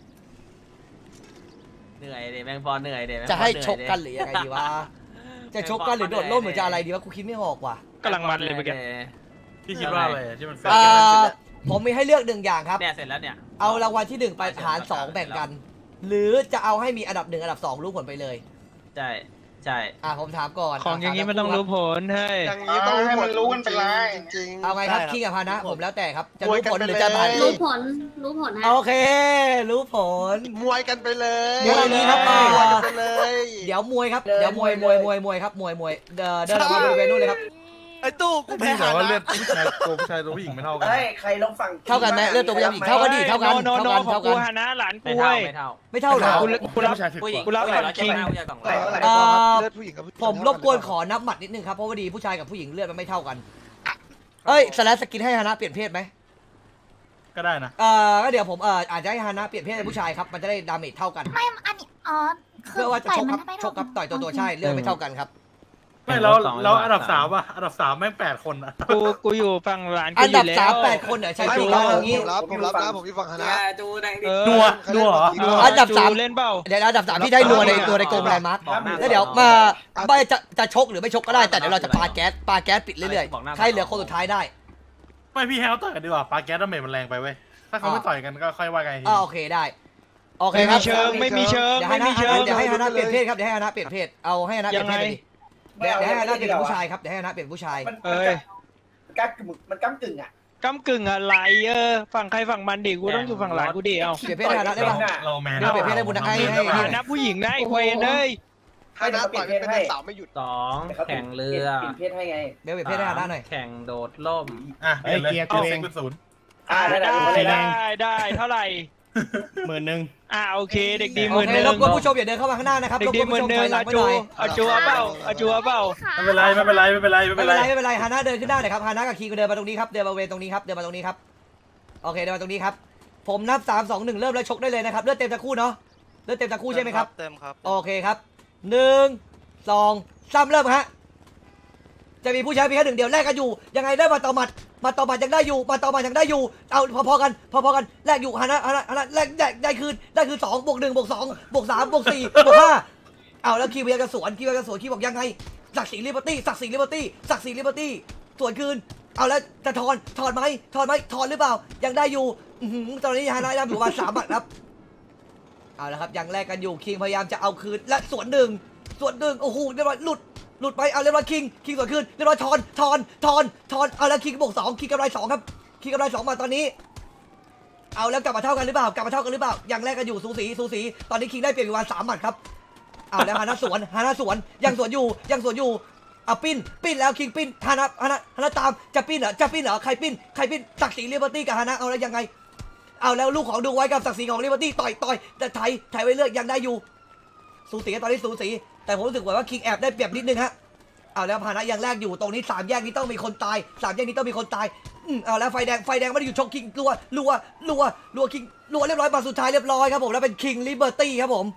เหนื่อยเดแมงปอนเหนื่อยเดจะให้ชกกันหรือยังไงดีวะจะชกกันหรือโดดร่มหรือจะอะไรดีวะกูคิดไม่ออกว่ะกำลังมันเลยเมื่อกี้พี่คิดว่าอะไรที่มันเอ่อผมมีให้เลือกหนึ่งอย่างครับเนี่ยเสร็จแล้วเนี่ยเอารางวัลที่หนึ่งไปหารสองแบ่งกัน หรือจะเอาให้มีอันดับหนึ่งอันดับสองรู้ผลไปเลยใช่ใช่อ่ะผมถามก่อนของอย่างนี้มันต้องรู้ผลเฮ้ยอย่างนี้ต้องให้มันรู้กันไปเลยจริงๆเอาไงครับคิงกับฮานะผมแล้วแต่ครับจะรู้ผลหรือจะผ่านรู้ผลรู้ผลฮะโอเค รู้ผลมวยกันไปเลยมวยนี้ครับมวยกันไปเลยเดี๋ยวมวยครับเดี๋ยวมวยมวยมวยมวยครับมวยมวยเดินเดินออกมาบริเวณนู้นเลยครับไอ้ตู้กูแพ้แต่ว่าเลือดผู้ชายตัวผู้ชายตัวผู้หญิงไม่เท่ากันเฮ้ยใครลงฝั่งเท่ากันไหมเลือดตัวผู้หญิงเท่ากันดิเท่ากันโนเท่าโนกันของเท่ากูกันฮานะหลานกูไม่เว้เท่าย ไม่เท่าไม่เท่าเหรอกูกูรับผู้ชายสิบผู้หญิงกูรับหลานคิงผู้ชายสองร้อยเอ่อเลือดผู้หญิงกับผมรบกวนขอนับหมัดนิดนึงครับเพราะว่าดีผู้ชายกับผู้หญิงเลือดมันไม่เท่ากันเอ้ยสแลชสกินให้ฮานะเปลี่ยนเพศไหมก็ได้นะเอ่อก็เดี๋ยวผมเอ่ออาจจะให้ฮานะเปลี่ยนเพศเป็นผู้ชายครับมันจะได้ดาเมจเท่ากันไม่อันนี้อ๋อเพื่อว่าจะชกครับชกครับต่อยตัวตัวใช่เลือดไม่เท่ากันครับไม่เราเราอันดับสามว่ะอันดับสามแม่งแปดคนอ่ะกูกูอยู่ฝั่งหลานกูอันอดับยู่แล้วสามแปดคนเหรอใช่ไม่จริผงมแล้รัวอย่างนี้บผมรับนะผมอยู่ฝั่งคณะดูแดงดิเออนัวนัวเหรออันดับสามเล่นเปล่าเดี๋ยวอันดับสามพี่ได้นัวในตัวในกรมแลนด์มาร์คแล้วเดี๋ยวมาไม่จะจะชกหรือไม่ชกก็ได้แต่เดี๋ยวเราจะปาแก๊สปาแก๊สปิดเรื่อยๆใครเหลือคนสุดท้ายได้ไม่พี่ให้เขาต่อยกันดีกว่าปาแก๊สดาเมจมันแรงไปเว้ยถ้าเขาไม่ต่อยกันก็ค่อยว่ากันอีกทีอ่าโอเคได้โอเคไม่ครัมีบเชิงไม่มีเชิงเดี๋ยวไม่ให้มีฮาเชินะงเดี๋ยวให้ฮานะเปลี่ยนเพศครับเดี๋ยวให้ฮานะเปลี่ยนเพศเอาให้ฮานะเปลี่ยนเพศเลยดิไม่เดี๋ยวเอาให้ฮานะเปลี่ยนดีเป็นกผู้ว่าชายครับเดี๋ยวให้ฮานะเปลี่ยนผู้ชายมันเอ้ยมันก้ำกึ่งมันก้ำกึ่งอ่ะกำกึ่งอะไรเออฝั่งใครฝั่งมันดิกูต้องอยู่ฝั่งหลานกูดิเอาเปลี่ยนเพศให้ฮานะได้ปะเราแมนเดี๋ยวเปลี่ยนเพศให้บุญนะไอ้ให้หานะผู้หญิงนะไอ้เวนเอ้ยคณะต่อยกันเป็นสาวไม่หยุดสองแข่งเรือเปลี่ยนเพศให้ไงเบลเปลี่ยนเพศให้ฮานะหน่อยแข่งโดดร่มอ่ะเปลี่ยนเลยเกียร์เอาตัวเองเซ็งเป็นศูนย์อ่าได้ได้ได้ได้ได้ได้เท่าไหร่หมื่นหนึ่งอ่าโอเคเด็กดีหโอมื่นเคหนึ่งรบกวนผู้ชมอย่าเดินเข้ามาข้างหน้านะครับเด็กรบกดีวนหมื่ผู้นชมหนึ่ถงอยหลังอาไปหจูน่อยอาจูเปล่าอาจูเปล่าไม่เป็นไรไม่เป็นไรไม่เป็นไรไม่ไม่เป็นเป็นไรไรไม่เป็นไรฮานะเดินขึ้นได้เลยครับฮานะกับคีก็เดินมาตรงนี้ครับเดินมาบริเวณตรงนี้ครับเดินมาตรงนี้ครับโอเคเดินมาตรงนี้ครับผมนับสามสองหนึ่งเริ่มแล้วชกได้เลยนะครับเลือดเต็มทั้งคู่เนาะเลือดเต็มทั้งคู่ใช่ไหมครับเต็มครับโอเคครับหนึ่งสองสามเริ่มฮะจะมีผู้ชายเพียงแค่หนึ่งเดียวแลกกันอยู่ยังไงได้มาต่อหมัดมาต่อหมัดยังได้อยู่มาต่อหมัดยังได้อยู่เอาพอๆกันพอๆกันแลกอยู่ฮานะฮานะฮานะแลกได้ได้คืนได้คืนสองบวกหนึ่งบวกสองบวกสามบวกสี่บวกห้าเอาแล้วคีพยายามจะสวนคีพยายามจะสวนคีบอกยังไงศักดิ์ศรีลิเบอร์ตี้ศักดิ์ศรีลิเบอร์ตี้ศักดิ์ศรีลิเบอร์ตี้สวนคืนเอาแล้วจะถอนถอนไหมถอนไหมถอนหรือเปล่ายังได้อยู่อื้อหือตอนนี้ฮานะยังอยู่ประมาณสามหมัดครับเอาละครับยังแลกกันอยู่คิงพยายามจะเอาคืนและสวนหนึ่งสวนหนึ่งโอ้โหเรียบร้อยหลุดหลุดไปเอาเรียบร้อยคิงคิงสวนคืนเรียบร้อยถอนถอนถอนถอนเอาแล้วคิงบวกสองคิงกำไรสองครับคิงกำไรสองมาตอนนี้เอาแล้วกลับมาเท่ากันหรือเปล่ากลับมาเท่ากันหรือเปล่ายังแลกกันอยู่สูสีสูสีตอนนี้คิงได้เปลี่ยนประมาณสามหมัดครับเอาแล้วฮานะสวนฮานะสวนยังสวนอยู่ยังสวนอยู่เอาปิ้นปิ้นแล้วคิงปิ้นฮานะฮานะฮานะตามจะปิ้นเหรอจะปิ้นเหรอใครปิ้นใครปิ้นศักดิ์ศรีลิเบอร์ตี้กับฮานะเอาแล้วยังไงเอาแล้วลูกของดูไว้กับศักดิ์ศรีของลิเบอร์ตี้ต่อยต่อยแต่ไถไถไว้เรื่อยยังได้อยู่สูสีตอนนี้สูสีแต่ผมรู้สึกว่าคิงแอบได้เปรียบนิดนึงฮะเอาแล้วฮานะยังแรกอยู่ตรงนี้สามแยกนี้ต้องมีคนตายสามแยกนี้ต้องมีคนตายอืมเอาแล้วไฟแดงไฟแดงไม่ได้อยู่ชกคิงรัวรัวรัวรัวคิงรัวเรียบร้อยมาสุดท้ายเรียบร้อยครับผมแล้วเป็นคิงลิเบอร์ตี้ครับผม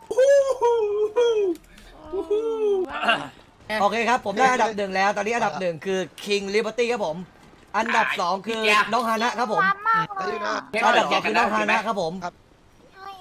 โอเคครับผมได้อันดับหนึ่งแล้วตอนนี้อันดับหนึ่งคือ King Liberty ครับผมอันดับสองคือน้องฮานะครับผมอันดับสองคือน้องฮานะครับผม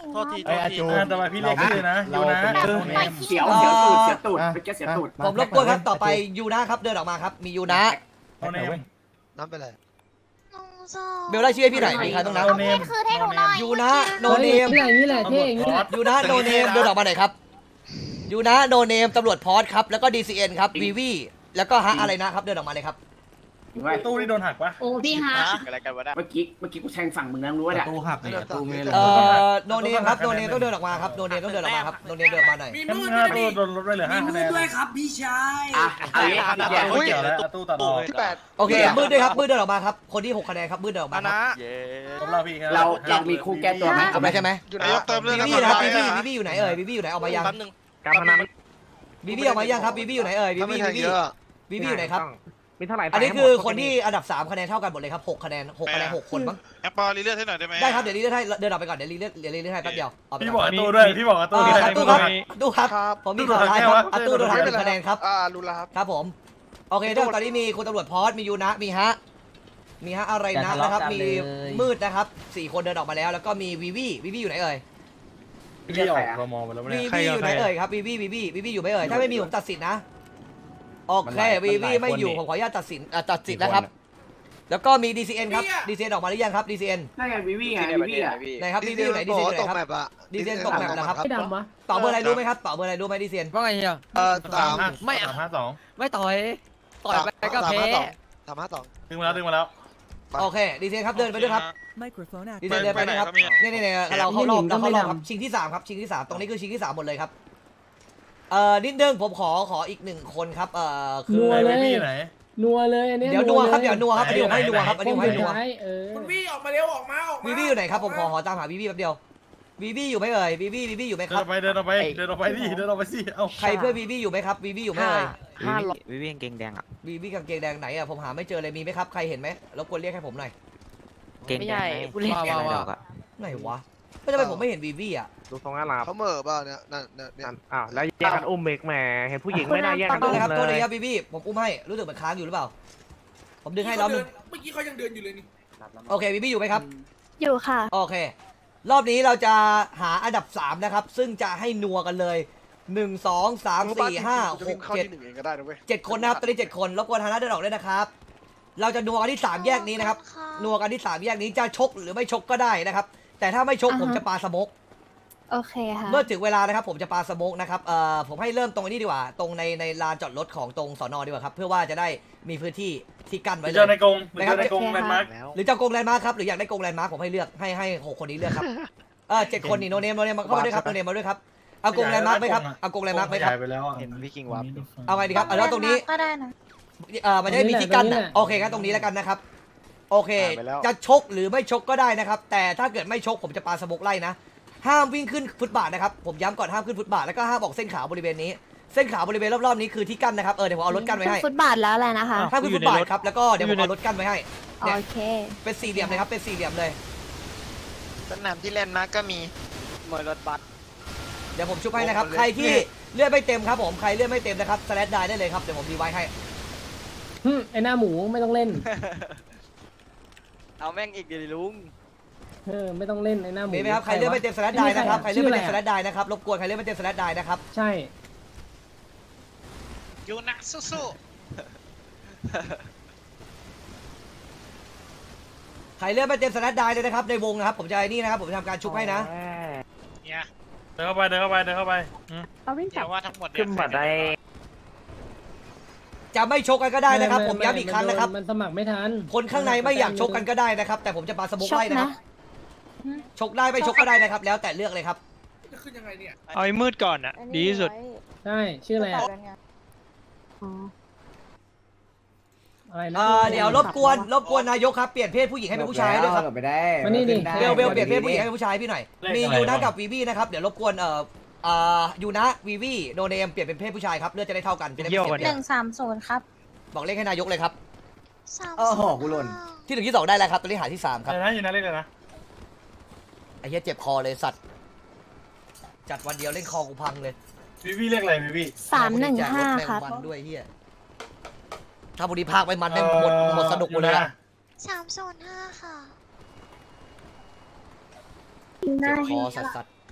โทษทีโทไอ้ษอาทีจูทำไมพี่เรียกชื่อนะยูนะเสียวเสียวตูดเสียวตูดไปแกเสียวตูดผมรบกวนครับต่อไปยูนะครับเดินออกมาครับมียูนะเอาเนมน้ำไปเลยเบลล่าชื่อพี่หน่อยมีใครต้องนับเท่คือเท่หนูหน่อยยูนะโนเนมอย่างนี้แหละเท่อย่างนี้แหละยูนะโนเนมเดินออกมาหน่อยครับยูนะโนเนมตำรวจพอสครับแล้วก็ ดี ซี เอ็น ครับวีวีแล้วก็ฮะอะไรนะครับเดินออกมาเลยครับตู้นี่โดนหักปะโอ้พี่ฮะอะไรกันวะเนี่ยเมื่อกี้เมื่อกี้กูแทงฝั่งมึงนะรู้ว่าเนี่ยตู้หักเลยตู้เมลเอ่อโนเนมครับโนเนมต้องเดินออกมาครับโนเนมต้องเดินออกมาครับโนเนมเดินออกมาหน่อยแค่ห้าตู้โดนลดไปเหลือห้าคะแนนด้วยครับอ่ะเอาอย่างนี้ตู้เกี่ยวแล้วตู้ตัดออกที่แปดโอเคมืดด้วยครับมืดเดินออกมาครับคนที่หกคะแนนครับมืดเดินออกมาครับเย้ผมเราพี่เราเรามีคู่แก้ตัวไหมจบแล้วใช่ไหมนายกเติมเรื่องบีน้ำบี้มันนะครับไปบีบี้บีบี้อยู่ไหนเอ่ยบีบี้อยู่ไหนออกมายังแป๊บนึงการพนันบีบี้ออกมายังครับบีบี้อยู่ไหนเอ่ยบีถ้าไม่บี้แทบีงบี้เยอะบีบี้อยู่ไหนครับมีเท่าไหร่อันนี้คือคนที่อันดับสามคะแนนเท่ากันหมดเลยครับหกคะแนนหกคะแนนหกคนมั้งแอปเปิลรีเลือดให้หน่อยได้ไหมได้ครับเดี๋ยวรีเลือดให้เดินออกไปก่อนเดี๋ยวรีเลือดเดี๋ยวรีเลือดให้แป๊บเดียวออกไปพี่บก่อกอนตู้ด้วยพี่บอกตู้อ่าด้วยครับตู้ครับตู้ครับผมมีข่าวร้ายครับอ่ะตู้โดนหักหนึ่งคะแนนครับอ่ารู้แล้วครับครับผมโอเคเดี๋ยวตอนนี้มีคุณตำรวจพอสมียูนะมีฮะมีฮะอะไรนะนะครับมีมืดนะครับสี่คนเดินออกมาแล้วแล้วก็มีวีวีวีวีอยู่ไหนเอ่ยพี่ออกเรามองไปแล้ววีเนี่ยวีอยู่ไหนเอ่ยครับวีวีวีวีวีวีอยู่ไหมเอ่ยถ้าไม่มีผมตัดสินนะโอเควีวีไม่อยู่ผมขออนุญาตตัดสินอ่ะตัดสินนะครับแล้วก็มี ดี ซี เอ็น ครับ ดี ซี เอ็น ออกมาหรือยังครับ ดี ซี เอ็นนั่นไงวิวี่ไงวิวี่อ่ะไหนครับวีวีอยู่ไหน ดี ซี เอ็น อยู่ไหนครับ ดี ซี เอ็น ตกแมปแล้วครับไม่ดำวะต่อเบอร์อะไรรู้ไหมครับต่อเบอร์อะไรรู้ไหมดีเซียนว่าไงเฮียเอ่อสามไม่สามห้าสองไม่ต่อย ต่อยไปก็แพ้สามห้าสองดึงมาแล้วดึงมาแล้วโอเคดีเซียนครับเดินไปด้วยครับดีเซียนเดินไปด้วยครับนี่นี่นี่เราเข้ารอบเราเข้ารอบครับชิงที่สามครับชิงที่สามตรงนี้คือชิงที่สามหมดเลยครับเอ่อนิดนึงผมขอขออีกหนึ่งคนครับเอ่อคือไอ้พี่ไหนนัวเลยอันนี้เดี๋ยวนัวครับเดี๋ยวนัวครับอันนี้ผมให้นัวครับอันนี้ผมให้นัวเออคุณวี่ออกมาเร็วออกมาออกมาวีวีอยู่ไหนครับผมขอขอตามหาวีวีแป๊บเดียววีวีอยู่ไหมเอ่ยวีวีวีวีอยู่ไหมเดิคน รับออกไปเดินออกไปเดินออกไปดิเดินออกไปสิเอ้าใครเพื่อนวีวีอยู่ไหมครับวีวีอยู่ไหมเอ่ยห้าร้อยวิวิงเกงแดงอ่ะวีวีกางเกงแดงไหนอ่ะผมหาไม่เจอเลยมีไหมครับใครเห็นไหมรบกวนเรียกให้ผมหน่อยเกงแดงว้าวว้าวไหนวะไม่ทำไมผมไม่เห็นวีวีอ่ะดูทรงน่ารักเขาเหม่อเปล่าเนี่ยนั่นเนี่ยอ้าวแล้วแยกกันอุ้มเมกแหมเห็นผู้หญิงไม่น่าแยกกันตัวอุ้เลยครับมตัวเลเลยยครับวีวีผมอุ้มให้รู้สึกเหมือนค้างอยู่หรือเปล่าผมดึงให้รอบนึงเมื่อกี้เขายังเดินอยู่เลยนี่โอเควีวีอยู่ไหมครับอยู่ค่ะโอเค รอบนี้เราจะหาอันดับสามนะครับซึ่งจะให้นัวกันเลยหนึ่งสองสามสี่ห้าหกเจ็ดหนึ่งเองก็ได้นะเว้ยเจ็ดคนนะครับตอนนี้เจ็ดคนรบกวนทางด้านเดินออกด้วยนะครับ เราจะนัวกันที่สามแยกนี้นะครับนัวกันที่สามแยกนี้จะชกหรือไม่ชกก็ได้นะครับ แต่ถ้าไม่ชกผมจะปาสโมกโอเคค่ะเมื่อถึงเวลานะครับผมจะปาสโมกนะครับเอ่อผมให้เริ่มตรงนี้ดีกว่า ตรงในในลานจอดรถของตรงสอนอดีกว่าครับเพื่อว่าจะได้มีพื้นที่ที่กั้นไว้เลเจอในยกรงเจอในกรงแมนมาร์คหรือจะโกงแลนด์มาร์คครับหรืออยากได้โกงแลนด์มาร์คผมให้เลือกให้ให้หกคนนี้เลือกครับเออเจ็ดคนนี่โนเนมโนเนมมาเข้ามาด้วยครับโนเนมมาด้วยครับเอาโกงแลนด์มาร์คไหมครับเอาโกงแลนด์มาร์คไหมครับไปแล้วเห็นพี่คิงวับเอาไงดีครับเอาแล้วตรงนี้ก็ได้นะเออมันจะได้มีที่กั้นอ่ะโอเคงั้นตรงนี้แล้วกันนะครับโอเค จะชกหรือไม่ชกก็ได้นะครับแต่ถ้าเกิดไม่ชกผมจะปาสโมกไล่นะห้ามวิ่งขึ้นฟุตบาทนะครับผมย้ำก่อนห้ามขึ้นฟุตบาทแล้วก็ห้ามออกเส้นขาวบริเวณนี้เส้นขาวบริเวณรอบๆนี้คือที่กั้นนะครับเออเดี๋ยวผมเอารถกั้นไว้ให้ฟุตบาทแล้วแหละนะคะห้ามขึ้นฟุตบาทครับแล้วก็เดี๋ยวผมเอารถกั้นไว้ให้เนี่ยโอเคเป็นสี่เหลี่ยมเลยครับเป็นสี่เหลี่ยมเลยสนามที่เล่นมาก็มีมวยรถบัสเดี๋ยวผมชุบให้นะครับใครที่เลือดไม่เต็มครับผมใครเลือดไม่เต็มนะครับสแลดได้ได้เลยครับเดี๋ยวผมรีไว้ให้หึไอหน้าหมูไม่ต้องเล่นเอาแม่งอีกดิลุงเออไม่ต้องเล่นไอหน้าหมูมีไหมครับใครเลือดไม่เต็มสแลดได้นะครับใครเลือดไม่เต็มสแลดได้นะครับรบกวนใครเลือดไม่เต็มสแลดได้นะครับใช่ยูนักสู้ใครเลือดไม่เต็มสแลดได้เลยนะครับในวงนะครับผมจะไอ้นี่นะครับผมจะทำการชุบให้นะๆเนี่ยเดินเข้าไปเดินเข้าไปเดินเข้าไปเอาวิ่งจัเดี๋บยวว่าทั้งหมดเนี่ยขึ้นบัตรได้จะไม่ชกกันก็ได้นะครับผมย้ำอีกครั้งนะครับมันสมัครไม่ทันคนข้างในไม่อยากชกกันก็ได้นะครับแต่ผมจะปาสโมกไล่นะครับชกได้ไม่ชกก็ได้นะครับแล้วแต่เลือกเลยครับจะขึ้นยังไงเนี่ยเอาไอ้มืดก่อนอ่ะ ดีที่สุดใช่ชื่ออะไรอะอะไรนะเอ่อเดี๋ยวรบกวนรบกวนนายกครับเปลี่ยนเพศผู้หญิงให้เป็นผู้ชายด้วยครับไปได้มานี่ดิเบลเบลเปลี่ยนเพศผู้หญิงให้เป็นผู้ชายพี่หน่อยมียูนะกับวีวีนะครับเดี๋ยวรบกวนเอ่อเอ่อยูนะวีวีโนเนมเปลี่ยนเป็นเพศผู้ชายครับเลือดจะได้เท่ากันจะได้ไม่เสียเปหรียนึ่บงสามศูนย์ครับบอกเลขให้นายกเลยครับสามโอ้โหกูหล่นที่หนึ่งที่สองได้แล้วครับตอนนี้หาที่สามครับอะไรนะอยู่นั่นเล่นเลยนะไอ้เหี้ยเจ็บคอเลยสัตว์จัดวันเดียวเล่นคอกูพังเลยพี่พี่เรียกอะไรพี่พี่สามหนึ่งห้าครับวันด้วยเฮียถ้าบุรีภาคไปมันแม่งหมดหมดสนุกหมดเลยอะสามศูนย์ห้าค่ะเจ็บคอสัตว์สัตว์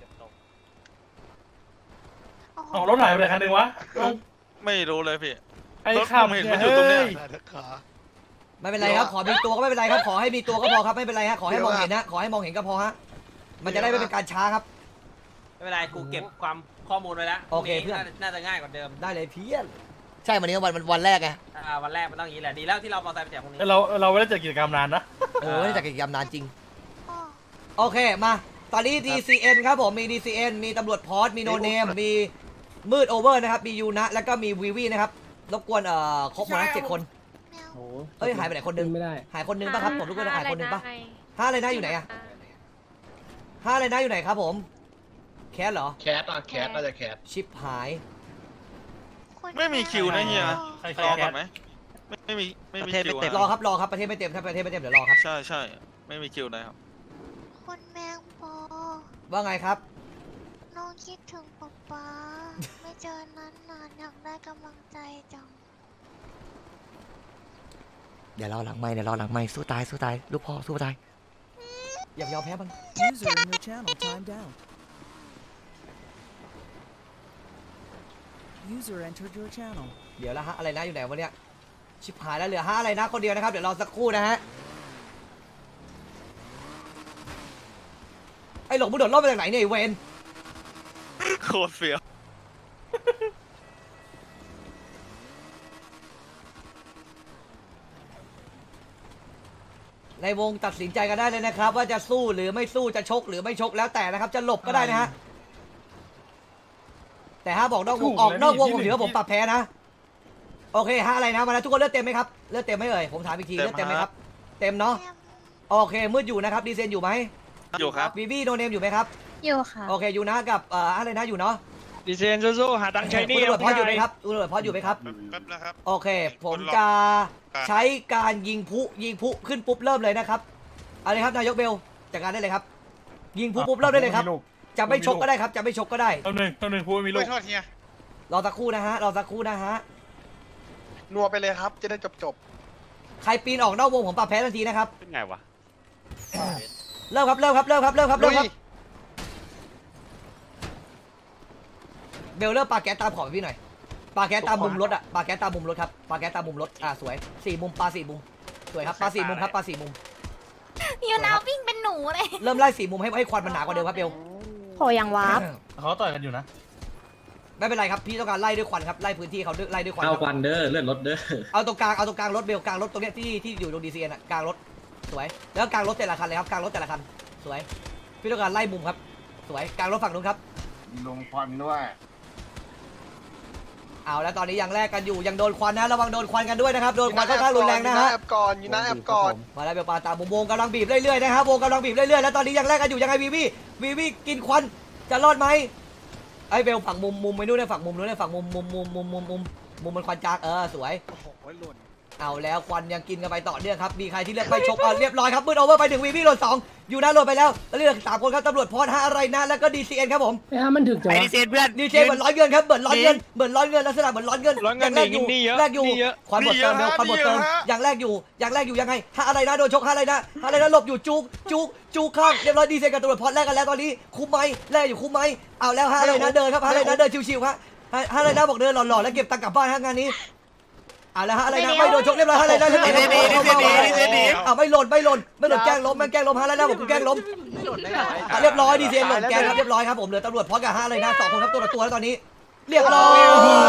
เอารถหายไปไหนคันหนึ่งวะไม่รู้เลยพี่ไอ้รถข้ามผมเห็นมันอยู่ตรงเนี้ยไม่เป็นไรครับขอมีตัวก็ไม่เป็นไรครับขอให้มีตัวก็พอครับไม่เป็นไรฮะขอให้มองเห็นนะขอให้มองเห็นก็พอฮะมันจะได้ไม่เป็นการช้าครับไม่เป็นไรกูเก็บความข้อมูลไว้แล้วโอเคเพื่อนน่าจะง่ายกว่าเดิมได้เลยเพี้ยนใช่วันนี้วันวันแรกไงอ่าวันแรกมันต้องอย่างนี้แหละดีแล้วที่เรามอไซค์ไปแจกพวกนี้เราเราไม่ได้จัดกิจกรรมนานนะเออไม่ได้จัดกิจกรรมนานจริงโอเคมาตอนนี้ ดี ซี เอ็น ครับผมมี ดี ซี เอ็น มีตำรวจพอร์ตมีโนเนมมีมืดโอเวอร์นะครับมียูนะแล้วก็มีวีวีนะครับรบกวนเอ่อครบหมดนะเจ็ดคนเอ้ยหายไปไหนคนนึงหายคนนึงป่ะครับผมทุกคนหายคนนึงป่ะห้าเลยนะอยู่ไหนอะห้าเลยนะอยู่ไหนครับผมแคสเหรอแคสอ่ะแคสน่าจะแคสชิปหายไม่มีคิวนะเฮียใครรอแคก่อสนไหมไม่ไม่มีไม่มีประเทศคิวไม่เต็มรอครับรอครับประเทศไม่เต็มถ้าประเทศไม่เต็มเดี๋ยวรอครับใช่ใช่ไม่มีคิวนะครับคุณแมงปอว่าไงครับน้องคิดถึงป๊าป๊าไม่เจอนานนานๆอยากได้กำลังใจจังเดี๋ยวรอหลังไม่เดี๋ยวรอหลังไม่สู้ตายสู้ตายลูกพ่อสู้ตายอย่ายอมแพ้มัน User in your channel timed out. User entered your channel. เดี๋ยวละฮะอะไรนะอยู่ไหนวะเนี่ยชิบหายแล้วเหลือห้าอะไรนะคนเดียวนะครับเดี๋ยวรอสักครู่นะฮะไอ้หลงมึงโดดร่มมาจากไหนเนี่ยไอ้เวนโคตรเฟี้ยวในวงตัดสินใจกันได้เลยนะครับ ว่าจะสู้หรือไม่สู้จะชกหรือไม่ชกแล้วแต่นะครับจะหลบก็ได้นะฮะแต่ถ้าบอกนอกวงออกนอกวงผมถือว่าผมปรับแพ้นะโอเคฮะอะไรนะมาแล้วทุกคนเลือดเต็มไหมครับเลือดเต็มไหมเอ่ยผมถามอีกทีเลือดเต็มไหมครับเต็มเนาะโอเคมืดอยู่นะครับดีเซนอยู่ไหมอยู่ครับบีบี้โนเนมอยู่ไหมครับอยู่ค่ะโอเคอยู่นะกับเอ่ออะไรนะอยู่เนาะดีเซนสู้ๆหาตังค์ใช้หนี่คุณตำรวจพออยู่ไหมครับคุณตำรวจพออยู่ไหมครับแป๊บนะครับโอเค ผมจะใช้การยิงพุยิงพุขึ้นปุ๊บเริ่มเลยนะครับเอาเลยครับนายกเบลจัดการได้เลยครับยิงพุปุ๊บเริ่มได้เลยครับจะไม่ชกก็ได้ครับจะไม่ชกก็ได้ตัวหนึ่งตัวหนึ่งพูดมีลูกโทษเฮียรอสักครู่นะฮะรอสักครู่นะฮะนัวไปเลยครับ จะได้จบจบใครปีนออกนอกวงผมปรับแพ้ทันทีนะครับเป็นไงวะเริ่มครับเริ่มครับเริ่มครับเริ่มครับเริ่มครับเบลเริ่มปาแก๊สตามขอบพี่หน่อยปาแก๊สตามมุมรถอะปาแก๊สตามมุมรถครับปาแก๊สตามมุมรถอ่าสวยสี่มุมปาสี่มุมสวยครับปาสี่มุมครับปาสี่มุมยูนาวิ่งเป็นหนูเลยเริ่มไล่สี่มุมให้ให้ควันมันหนากว่าเดิมครับเบลโหยังวาร์ปเขาต่อยกันอยู่นะไม่เป็นไรครับพี่ต้องการไล่ด้วยควันครับไล่พื้นที่เขาด้วยไล่ด้วยควันเอาควันเด้อเลื่อนรถเด้อเอาตรงกลางเอาตรงกลางรถเบลกลางรถตรงเนี้ยที่ที่อยู่ตรงดีซีเอ็นอะกลางรถสวยแล้วกลางรถแต่ละคันเลยครับกลางรถแต่ละคันสวยพี่ต้องการไล่มุมครับสวยกลางรถฝั่งนู้นครับลงควันด้วยเอาแล้วตอนนี้ยังแรกกันอยู่ยังโดนควันนะระวังโดนควันกันด้วยนะครับโดนควันค่อนข้างรุนแรงนะฮะแอบก่อนอยู่นะแอบก่อนมาแล้วเบลปาตามวงกำลังบีบเรื่อยๆนะครับวงกำลังบีบเรื่อยๆแล้วตอนนี้ยังแรกกันอยู่ยังไงวีวีวีวีกินควันจะรอดไหมไอ้เบลฝั่งมุมมุมไปนู่นเนี่ยฝั่งมุมนู้นเนี่ยฝั่งมุมมุมมุมมุมมุมมุมมุมมันควันจางเออสวยเอาแล้วควันยังกินกันไปต่อเนื่องครับมีใครที่เลือกไม่ชกเรียบร้อยครับมืดโอเวอร์ไปถึงวีวีโหลดสองอยู่นะโหลดไปแล้วเลือกสามคนครับตำรวจพอดห้าอะไรนะแล้วก็ดีซีเอ็นครับผมมันถึงจังไอ้ดีเซนเพื่อนดีเจเหมือนร้อนเงินครับเหมือนร้อนเงินเหมือนร้อนเงินลักษณะเหมือนร้อนเงินร้อนเงินแรกอยู่นี่เยอะแรกอยู่นี่เยอะควันหมดเติมเร็วควันหมดเติมอย่างแรกอยู่อย่างแรกอยู่ยังไงถ้าอะไรนะโดนชกถ้าอะไรนะถ้าอะไรนะหลบอยู่จุกจุกจุกข้างเรียบร้อยดีเซกับตำรวจพอดแรกกันแล้วตอนนี้คุ้มไหมแรกอยู่คุ้มไหมเอาแล้วฮะอะไรนะเดินครับฮะอะไรนะเดินชิวๆครับฮะอะไรนะบอกเดินหล่อๆแล้วเก็บตังค์กลับบ้านฮะงานนี้เอาแล้วฮะอะไรนะไม่โดนชกเรียบร้อยอะไรนะเอาไม่หล่นไม่หล่นไม่หล่นแกล้งล้มแม่งแกล้งล้มฮะอะไรนะบอกกูแกล้งล้มเรียบร้อยดีเซหล่นแกล้งครับเรียบร้อยครับผมเหลือตำรวจพอดกับฮะอะไรนะสองคนครับตัวต่อตัวแล้วตอนนี้เรียบร้อย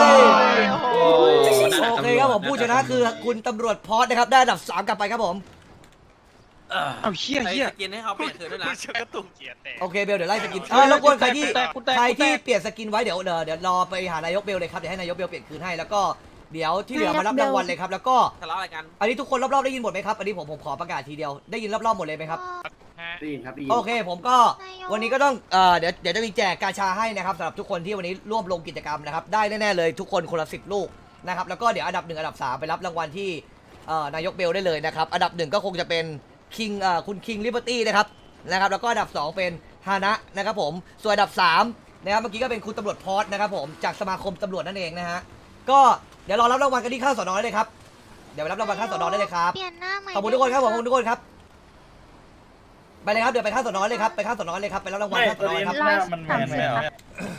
โอเคครับผมผู้ชนะคือคุณตำรวจพอดนะครับได้อันดับสามกลับไปครับผมเอาเหี้ยเหี้ยสกินให้เขาเปลี่ยนคืนด้วยนะกระตุกเกียร์แตกโอเคเบลเดี๋ยวไล่สกินเออรบกวนใครที่ใครที่เปลี่ยนสกินไว้เดี๋ยวเดี๋ยวเดี๋ยวรอไปหานายกเบลเลยครับเดี๋ยวให้นายกเบลเปลี่ยนคืนให้แล้วก็เดี๋ยวที่เหลือมารับรางวัลเลยครับแล้วก็ทะเลาะอะไรกันอันนี้ทุกคนรอบๆได้ยินหมดไหมครับอันนี้ผมผมขอประกาศทีเดียวได้ยินรอบๆหมดเลยไหมครับได้ยินครับได้ยินโอเคผมก็วันนี้ก็ต้องเอ่อเดี๋ยวเดี๋ยวจะมีแจกกาชาให้นะครับสำหรับทุกคนที่วันนี้ร่วมลงกิจกรรมนะครับได้แน่ๆเลยทุกคนคนละสิบลูกนะครับแล้วก็เดี๋ยวอันดับหนึ่งอันดับสามไปรับรางวัลที่เอ่อนายกเบลได้เลยนะครับอันดับหนึ่งก็คงจะเป็นคิงเอ่อคุณคิงลิเบอร์ตี้นะครับนะครับแล้วก็อันดับสองเป็นฮานะนะครับผมส่วนอันดับสามนะครับเมื่อกี้ก็เป็นคุณตำรวจพอดนะครับผมจากสมาคมตำรวจนั่นเองนะฮะก็เดี๋ยวรอรับรางวัลกันที่ข้างสนได้เลยครับเดี๋ยวไปรับรางวัลข้างสนได้เลยครับเปลี่ยนหน้าใหม่ขอบคุณทุกคนครับขอบคุณทุกคนครับไปเลยครับเดี๋ยวไปข้างสนเลยครับไปข้างสนเลยครับไปรับรางวัลไม่ข้างสตัวน นี้ครับหน้ามันแมนไม่เอา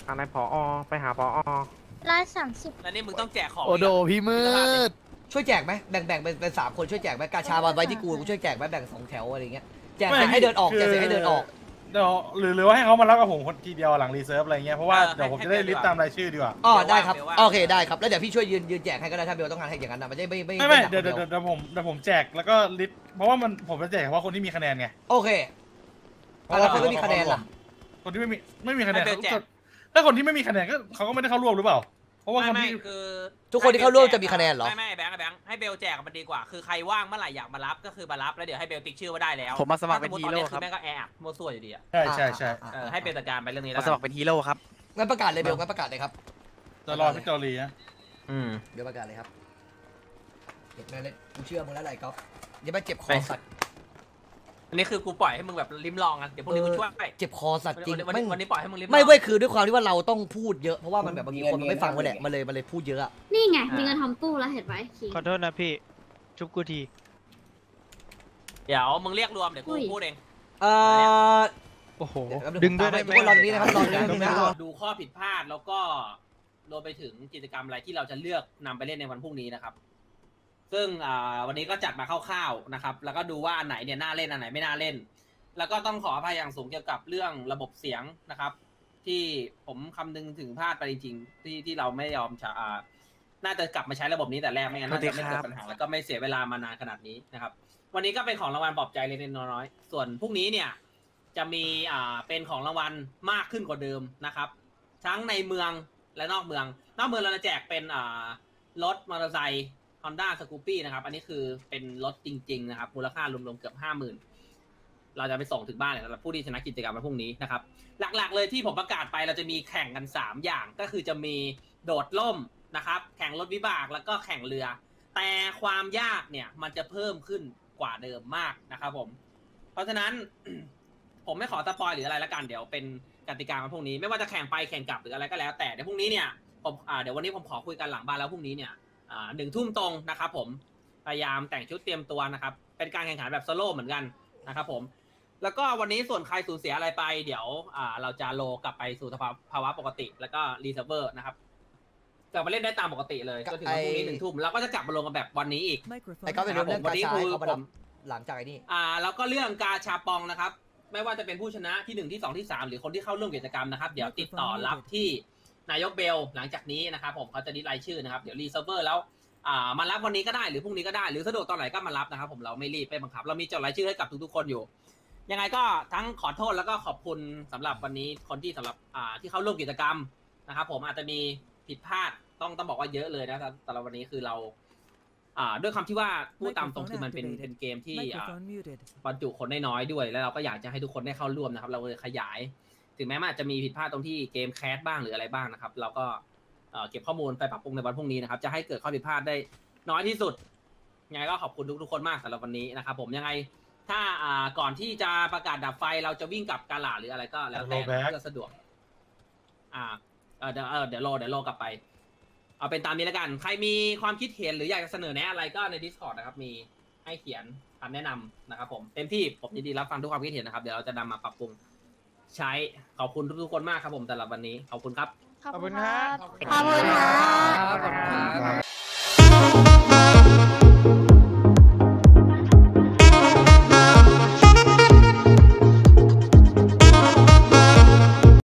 อะไรพอไปหาพอร้อยสามสิบแล้วนี่มึงต้องแจกของโอโดพี่มืดช่วยแจกไหมแบ่งแบ่งเป็นเป็นสามคนช่วยแจกไหมกาชามาไว้ที่กูกูช่วยแจกไหมแบ่งสองแถวอะไรเงี้ยแจกไม่ให้เดินออกแจกเสร็จให้เดินออกเดี๋ยวหรือหรือว่าให้เขามารับกับผมคนทีเดียวหลังรีเซิร์ฟอะไรเงี้ยเพราะว่าเดี๋ยวผมจะได้ลิสต์ตามรายชื่อดีกว่าอ๋อได้ครับโอเคได้ครับแล้วเดี๋ยวพี่ช่วยยืนยืนแจกให้ก็ได้ถ้าเบลต้องการให้อย่างนั้นนะไม่ได้ไม่ไม่ไม่ไม่เดี๋ยวเดี๋ยวเดี๋ยวผมเดี๋ยวผมแจกแล้วก็ลิสต์เพราะว่ามันผมจะแจกเฉพาะคนที่มีคะแนนไงโอเคแล้วคนที่มีคะแนนล่ะคนที่ไม่มีไม่มีคะแนนถ้าคนที่ไม่มีคะแนนก็เขาก็ไม่ได้เข้าร่วมหรือเปล่าเพราะว่าคนไม่ที่คือทุกคนที่เข้าร่วมจะมีคะแนนเหรอไม่ไม่แบงค์แบงค์ให้เบลแจกมันดีกว่าคือใครว่างเมื่อไหร่อยากมารับก็คือมารับแล้วเดี๋ยวให้เบลติ๊กชื่อว่าได้แล้วผมมาสมัครเป็นฮีโร่ครับแม่งก็แอบมั่วซั่วอยู่ดีอ่ะใช่ใช่ใช่เออให้เบลจัดการไปเรื่องนี้แล้มาว สมัครเป็นฮีโร่ครับงั้นประกาศเลยเบลงั้นประกาศเลยครับจะรอพี่จอรีนะอืมเดี๋ยวประกาศเลยครับเก็บแม่เล่นกูเชื่อมึงแล้วไรก๊อฟอย่าไปเจ็บคอสัตว์อันนี้คือกูปล่อยให้มึงแบบลิ้มลองอ่ะเดี๋ยวพรุ่งนี้กูช่วยเจ็บคอสัตว์จริงวันนี้วันนี้ปล่อยให้มึงลิ้มลองไม่เว้ยคือด้วยความที่ว่าเราต้องพูดเยอะเพราะว่ามันแบบบางทีคนมันไม่ฟังมันแหละมันเลยมันเลยพูดเยอะอะนี่ไง มีเงินทำตู้แล้วเห็นไหมขอโทษนะพี่ชุบกูทีเดี๋ยวมึงเรียกรวมเดี๋ยวกูพูดเองเอ่อโอ้โหดึดึงงด้ด้ววย ยได้ได้ไหไหมมรอตรงนี้นะครับรอตรงนี้นะครับดูข้อผิดพลาดแล้วก็รวมไปถึงกิจกรรมอะไรที่เราจะเลือกนำไปเล่นในวันพรุ่งนี้นะครับซึ่งวันนี้ก็จัดมาคร่าวๆนะครับแล้วก็ดูว่าอันไหนเนี่ยน่าเล่นอันไหนไม่น่าเล่นแล้วก็ต้องขออภัยอย่างสูงเกี่ยวกับเรื่องระบบเสียงนะครับที่ผมคำนึงถึงพลาดไปจริงๆที่ที่เราไม่ยอมอ่าน่าจะกลับมาใช้ระบบนี้แต่แรกไม่งั้นน่าจะไม่เกิดปัญหาแล้วก็ไม่เสียเวลามานานขนาดนี้นะครับวันนี้ก็เป็นของรางวัลปลอบใจเล็กๆน้อยๆส่วนพรุ่งนี้เนี่ยจะมีอ่าเป็นของรางวัลมากขึ้นกว่าเดิมนะครับทั้งในเมืองและนอกเมืองนอกเมืองเราจะแจกเป็นอ่ารถมอเตอร์ไซค์ Honda Scoopy นะครับอันนี้คือเป็นรถจริงๆนะครับมูลค่ารวมๆเกือบห้าหมื่นเราจะไปส่งถึงบ้านเลยสำหรับผู้ที่ชนะกิจกรรมวันพรุ่งนี้นะครับหลักๆเลยที่ผมประกาศไปเราจะมีแข่งกันสามอย่างก็คือจะมีโดดร่มนะครับแข่งรถวิบากแล้วก็แข่งเรือแต่ความยากเนี่ยมันจะเพิ่มขึ้นกว่าเดิมมากนะครับผมเพราะฉะนั้น ผมไม่ขอสปอยหรืออะไรละกันเดี๋ยวเป็นกติกาวันพรุ่งนี้ไม่ว่าจะแข่งไปแข่งกลับหรืออะไรก็แล้วแต่เดี๋ยวพรุ่งนี้เนี่ยผมอ่าเดี๋ยววันนี้ผมขอคุยกันหลังบ้านแล้วพรุ่งนี้เนี่ยอ่าหนึ่งทุ่มตรงนะครับผมพยายามแต่งชุดเตรียมตัวนะครับเป็นการแข่งขันแบบโซโล่เหมือนกันนะครับผมแล้วก็วันนี้ส่วนใครสูญเสียอะไรไปเดี๋ยวอ่าเราจะโลกลับไปสู่สภาภาวะปกติแล้วก็รีเซิร์ฟเวอร์นะครับกลับมาเล่นได้ตามปกติเลยก็ถึงวันพรุ่งนี้หนึ่งทุ่มแล้วก็จะกลับมาลงกันแบบวันนี้อีกไอ้ก็เป็นเรื่องการชาเขามารับหลังจากไอ้นี่อ่าแล้วก็เรื่องกาชาปองนะครับไม่ว่าจะเป็นผู้ชนะที่หนึ่งที่สองที่สามหรือคนที่เข้าร่วมกิจกรรมนะครับเดี๋ยวติดต่อรับที่นายกเบลหลังจากนี้นะครับผมเขาจะดิสไลน์ชื่อนะครับเดี๋ยวรีเซิร์ฟเวอร์แล้วอ่ามารับวันนี้ก็ได้หรือพรุ่งนี้ก็ได้หรือสะดวกตอนไหนก็มารับนะครับผมเราไม่รีบไม่บังคับเรามีจดรายชื่อให้กับทุกๆคนอยู่ยังไงก็ทั้งขอโทษแล้วก็ขอบคุณสำหรับวันนี้คนที่สำหรับอ่าที่เข้าร่วมกิจกรรมนะครับผมอาจจะมีผิดพลาดต้องต้องบอกว่าเยอะเลยนะสำหรับวันนี้คือเราอ่าด้วยคำที่ว่าพูดตามตรงคือมันเป็นเป็นเกมที่อ่าบรรจุคนได้น้อยด้วยแล้วเราก็อยากจะให้ทุกคนได้เข้าร่วมนะครับเราเลยขยายถึงแม้มันอาจจะมีผิดพลาดตรงที่เกมแคสบ้างหรืออะไรบ้างนะครับเราก็เก็บข้อมูลไปปรับปรุงในวันพรุ่งนี้นะครับจะให้เกิดข้อผิดพลาดได้น้อยที่สุดยังไงก็ขอบคุณทุกๆคนมากสำหรับวันนี้นะครับผมยังไงถ้าอ่าก่อนที่จะประกาศดับไฟเราจะวิ่งกลับกาลาหรืออะไรก็แล้วแต่ก็สะดวกอ่าเออเดี๋ยวเออเดี๋ยวโลเดี๋ยวโลกลับไปเอาเป็นตามนี้แล้วกันใครมีความคิดเห็นหรืออยากจะเสนอแนะอะไรก็ใน Discord นะครับมีให้เขียนคำแนะนำนะครับผมเต็มที่ผมยินดีรับฟังทุกความคิดเห็นนะครับเดี๋ยวเราจะนำมาปรับปรุงใช้ขอบคุณทุกๆคนมากครับผมสำหรับวันนี้ขอบคุณครับขอบคุณครับขอบคุณครับขอบคุณครับ